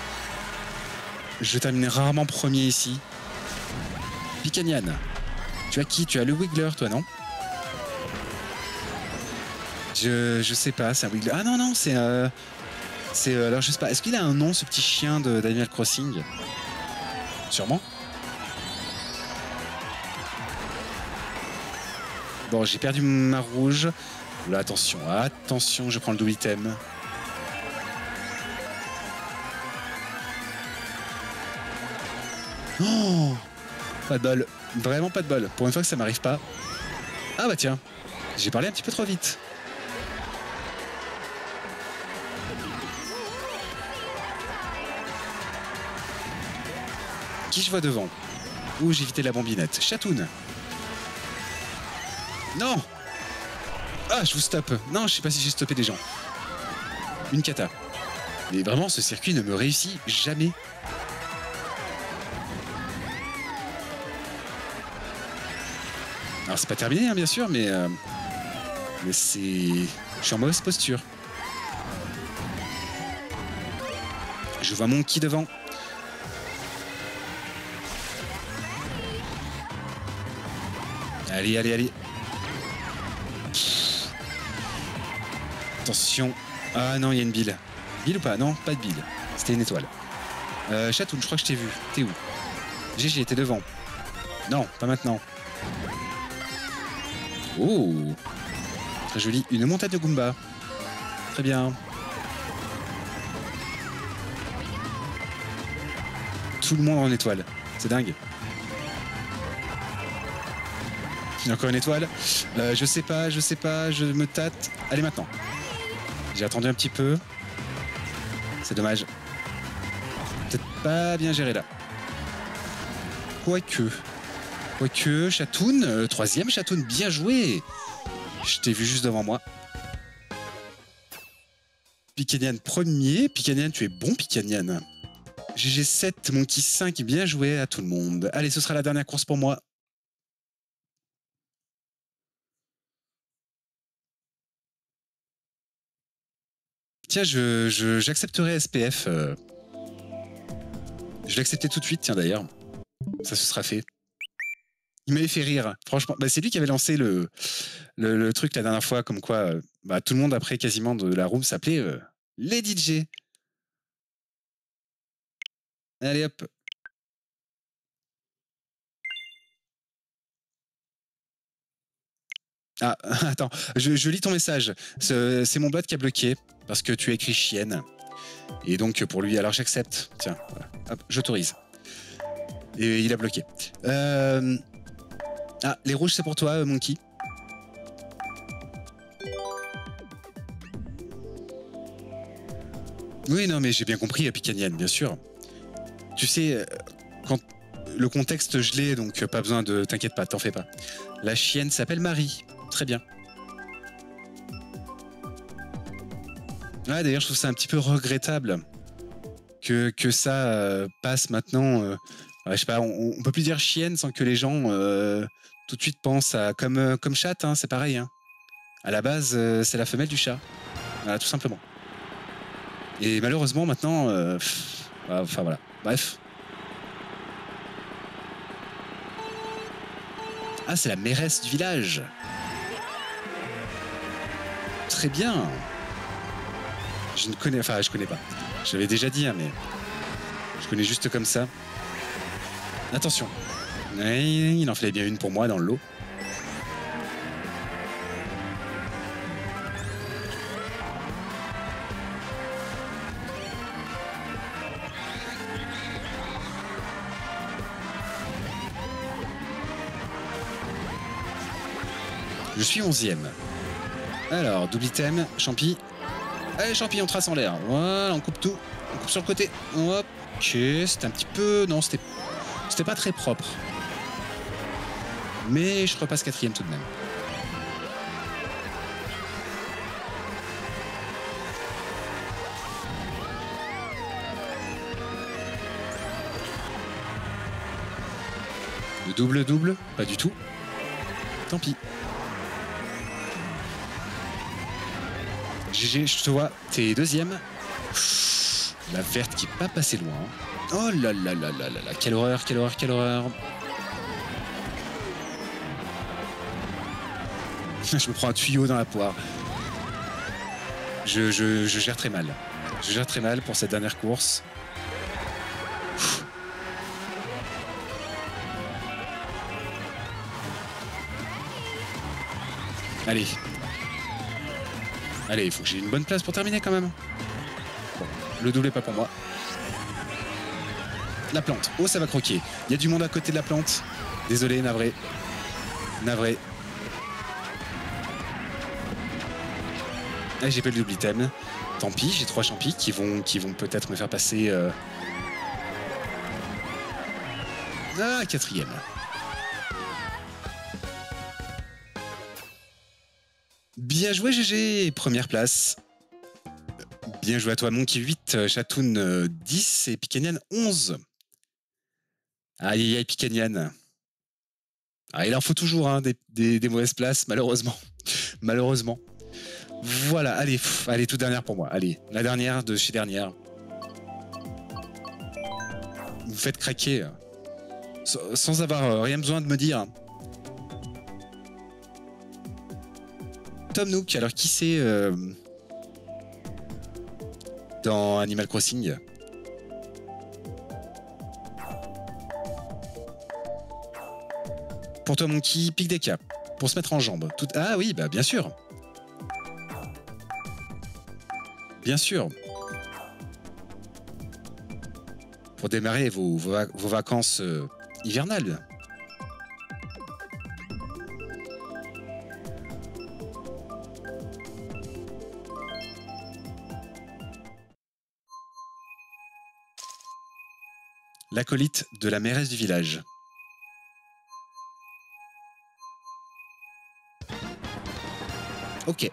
Je termine rarement premier ici. Picanian. Tu as qui? Tu as le Wiggler, toi, non? Je sais pas, c'est un Wiggler. Ah non, non, c'est... alors, je sais pas. Est-ce qu'il a un nom, ce petit chien d'Animal Crossing? Sûrement. Bon, j'ai perdu ma rouge. Oula, attention, attention, je prends le double item. Oh, pas de bol. Vraiment pas de bol. Pour une fois que ça m'arrive pas. Ah bah tiens, j'ai parlé un petit peu trop vite. Qui je vois devant? Ouh, j'ai évité la bombinette. Chatoun. Non. Ah, je vous stoppe. Non, je sais pas si j'ai stoppé des gens. Une cata. Mais vraiment, ce circuit ne me réussit jamais. Alors, c'est pas terminé, hein, bien sûr, mais c'est... Je suis en mauvaise posture. Je vois Monkey devant. Allez, allez, allez. Attention. Ah non, il y a une bille. Bille ou pas? Non, pas de bille. C'était une étoile. Chatoun, je crois que je t'ai vu. T'es où? GG, t'es devant. Non, pas maintenant. Oh, très joli. Une montagne de Goomba. Très bien. Tout le monde en étoile. C'est dingue. Il y a encore une étoile. Je sais pas, je me tâte. Allez, maintenant. J'ai attendu un petit peu. C'est dommage. Peut-être pas bien géré là. Quoique, Chatoun, troisième Chatoun, bien joué. Je t'ai vu juste devant moi. Picanian premier. Picanian, tu es bon, Picanian. GG 7, Monkey 5, bien joué à tout le monde. Allez, ce sera la dernière course pour moi. Tiens, j'accepterai SPF. Je vais l'accepter tout de suite, tiens d'ailleurs. Ça se sera fait. Il m'avait fait rire, franchement. Bah, c'est lui qui avait lancé le truc la dernière fois, comme quoi bah, tout le monde après quasiment de la room s'appelait les DJ. Allez hop. Ah, attends, je lis ton message. C'est mon bot qui a bloqué parce que tu as écrit chienne. Et donc pour lui, alors j'accepte. Tiens, voilà. Hop, j'autorise. Et il a bloqué. Ah, les rouges, c'est pour toi, Monkey. Oui, non, mais j'ai bien compris, Picanienne, bien sûr. Tu sais, quand le contexte je l'ai, donc pas besoin de... T'inquiète pas, t'en fais pas. La chienne s'appelle Marie. Très bien. Ouais, d'ailleurs, je trouve ça un petit peu regrettable que ça passe maintenant. Ouais, je sais pas, on peut plus dire chienne sans que les gens tout de suite pensent à comme chat, hein, c'est pareil. Hein. À la base, c'est la femelle du chat. Voilà, tout simplement. Et malheureusement, maintenant... enfin, voilà. Bref. Ah, c'est la mairesse du village. Très bien. Je ne connais... Enfin, je connais pas. Je l'avais déjà dit, hein, mais... Je connais juste comme ça. Attention. Il en fallait bien une pour moi dans le lot. Je suis 11e. Alors, double item, champi. Allez, champi, on trace en l'air. Voilà, on coupe tout. On coupe sur le côté. Hop. Ok, c'était un petit peu... Non, c'était pas très propre. Mais je repasse 4e tout de même. Le double, pas du tout. Tant pis. GG, je te vois, t'es 2e. La verte qui est pas passée loin. Oh là là là là là là, quelle horreur, quelle horreur, quelle horreur. Je me prends un tuyau dans la poire. Je gère très mal. Je gère très mal pour cette dernière course. Allez. Allez, il faut que j'ai une bonne place pour terminer quand même. Bon, le double est pas pour moi. La plante. Oh, ça va croquer. Il y a du monde à côté de la plante. Désolé, navré. Navré. Ah, j'ai pas le double item. Tant pis, j'ai 3 champis qui vont peut-être me faire passer... Ah, 4e. Bien joué, GG. Première place. Bien joué à toi, Monkey 8, Chatoun 10 et Picanian 11. Aïe, aïe, aïe, Picanian. Ah, il en faut toujours hein, des mauvaises places, malheureusement. Malheureusement. Voilà, allez, allez, toute dernière pour moi. Allez, la dernière de chez dernière. Vous faites craquer. Sans avoir rien besoin de me dire. Tom Nook, alors qui c'est dans Animal Crossing? Pour toi, Monkey, pique des caps. Pour se mettre en jambe. Tout... Ah oui, bah bien sûr. Bien sûr. Pour démarrer vos vacances hivernales. L'acolyte de la mairesse du village. Ok.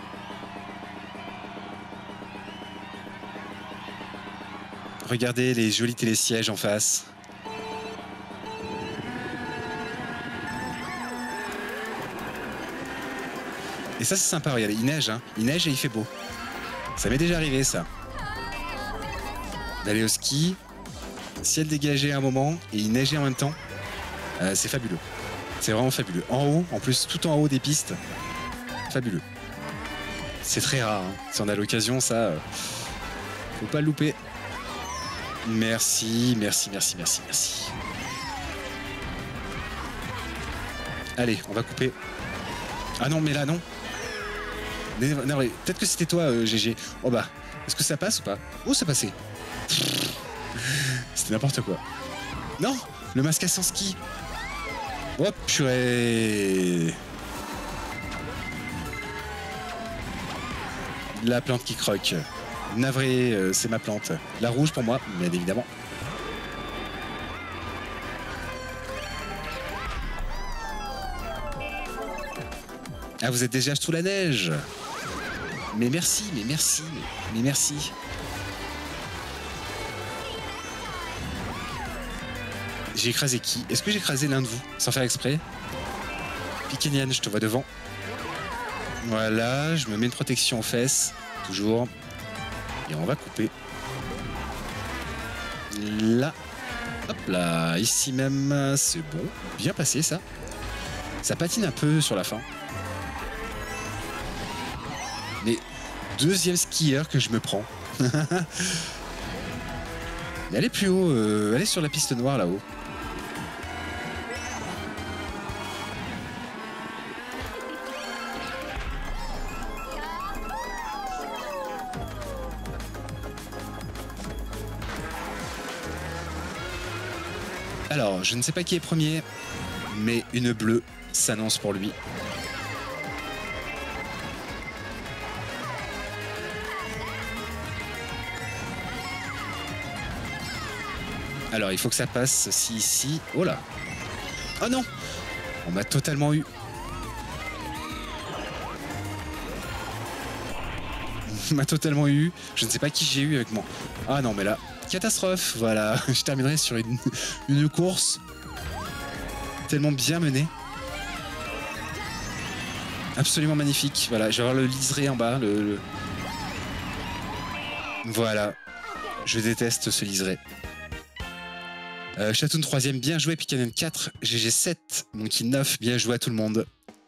Regardez les jolis télésièges en face. Et ça, c'est sympa, regardez, il neige, hein. Il neige et il fait beau. Ça m'est déjà arrivé, ça. D'aller au ski, ciel dégagé à un moment et il neigeait en même temps. C'est fabuleux. C'est vraiment fabuleux. En haut, en plus, tout en haut des pistes. Fabuleux. C'est très rare. Hein. Si on a l'occasion, ça, faut pas le louper. Merci, merci, merci, merci, merci. Allez, on va couper. Ah non, mais là, non. Non, peut-être que c'était toi, GG. Oh bah, est-ce que ça passe ou pas? Oh, ça passait. C'était n'importe quoi. Non, le masque à sans ski. Hop, purée. La plante qui croque. Navré, c'est ma plante. La rouge pour moi, bien évidemment. Ah, vous êtes déjà sous la neige. Mais merci, mais merci, mais merci. J'ai écrasé qui? Est-ce que j'ai écrasé l'un de vous, sans faire exprès? Pikenian, je te vois devant. Voilà, je me mets une protection aux fesses, toujours. Et on va couper. Là. Hop là, ici même, c'est bon. Bien passé, ça. Ça patine un peu sur la fin. Mais deuxième skieur que je me prends. Mais allez plus haut, allez sur la piste noire là-haut. Alors, je ne sais pas qui est premier, mais une bleue s'annonce pour lui. Alors, il faut que ça passe ici. Oh là. Oh non. On m'a totalement eu. On m'a totalement eu. Je ne sais pas qui j'ai eu avec moi. Ah non, mais là, catastrophe. Voilà, je terminerai sur une course tellement bien menée. Absolument magnifique. Voilà, je vais avoir le liseré en bas. Voilà. Je déteste ce liseré. Chatoun 3ème, bien joué. Pikenian 4, GG 7, Monkey 9, bien joué à tout le monde.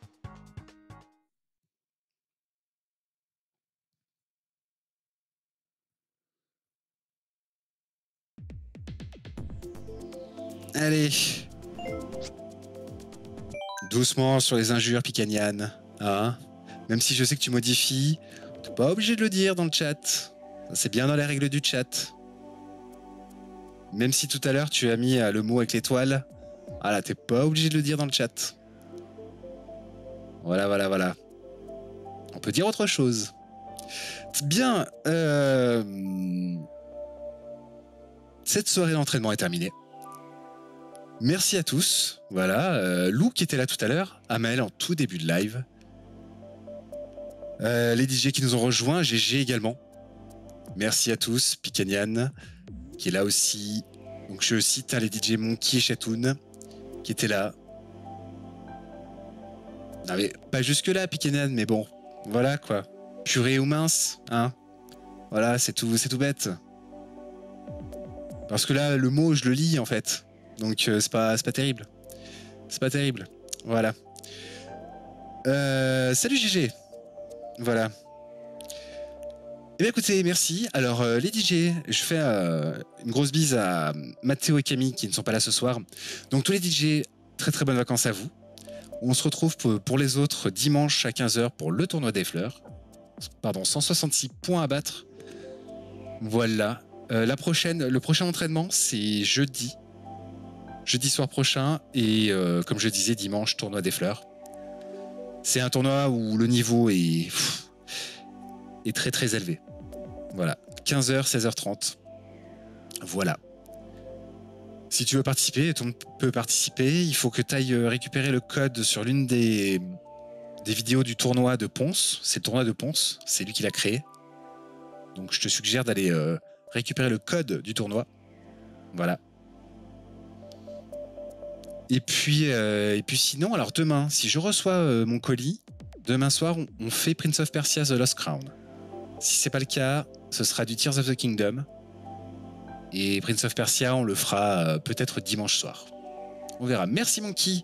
Allez. Doucement sur les injures, Pikenian. Hein, même si je sais que tu modifies, t'es pas obligé de le dire dans le chat. C'est bien dans les règles du chat. Même si tout à l'heure tu as mis le mot avec l'étoile, ah là, t'es pas obligé de le dire dans le chat. Voilà, voilà, voilà. On peut dire autre chose. Bien. Cette soirée d'entraînement est terminée. Merci à tous. Voilà. Lou qui était là tout à l'heure. Amael en tout début de live. Les DJ qui nous ont rejoints. GG également. Merci à tous. Pikenian qui est là aussi. Donc je cite les DJ Monkey et Chatoun qui étaient là. Non mais pas jusque là Pikenian, mais bon, voilà quoi. Purée ou mince, hein. Voilà, c'est tout bête. Parce que là, le mot, je le lis en fait. Donc c'est pas terrible. C'est pas terrible. Voilà. Salut GG. Voilà. Eh bien écoutez, merci. Alors les DJ, je fais une grosse bise à Mathéo et Camille qui ne sont pas là ce soir. Donc tous les DJ, très très bonnes vacances à vous. On se retrouve pour les autres dimanche à 15h pour le tournoi des fleurs. Pardon, 166 points à battre. Voilà. Le prochain entraînement, c'est jeudi. Jeudi soir prochain. Et comme je disais, dimanche, tournoi des fleurs. C'est un tournoi où le niveau est très très élevé. Voilà, 15h, 16h30. Voilà. Si tu veux participer, tout le monde peut participer. Il faut que tu ailles récupérer le code sur l'une des vidéos du tournoi de Ponce. C'est le tournoi de Ponce, c'est lui qui l'a créé. Donc je te suggère d'aller récupérer le code du tournoi. Voilà. Et puis sinon, alors demain, si je reçois mon colis, demain soir, on fait Prince of Persia The Lost Crown. Si c'est pas le cas, ce sera du Tears of the Kingdom. Et Prince of Persia, on le fera peut-être dimanche soir. On verra. Merci Monkey.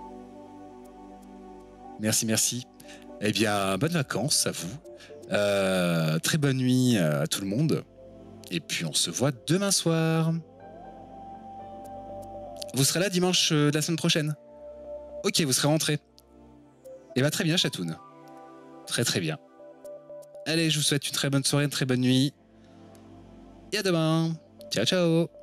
Merci, merci. Eh bien, bonnes vacances à vous. Très bonne nuit à tout le monde. Et puis on se voit demain soir. Vous serez là dimanche de la semaine prochaine? Ok, vous serez rentré. Eh bien, très bien, Chatoun. Très très bien. Allez, je vous souhaite une très bonne soirée, une très bonne nuit. Et à demain. Ciao, ciao.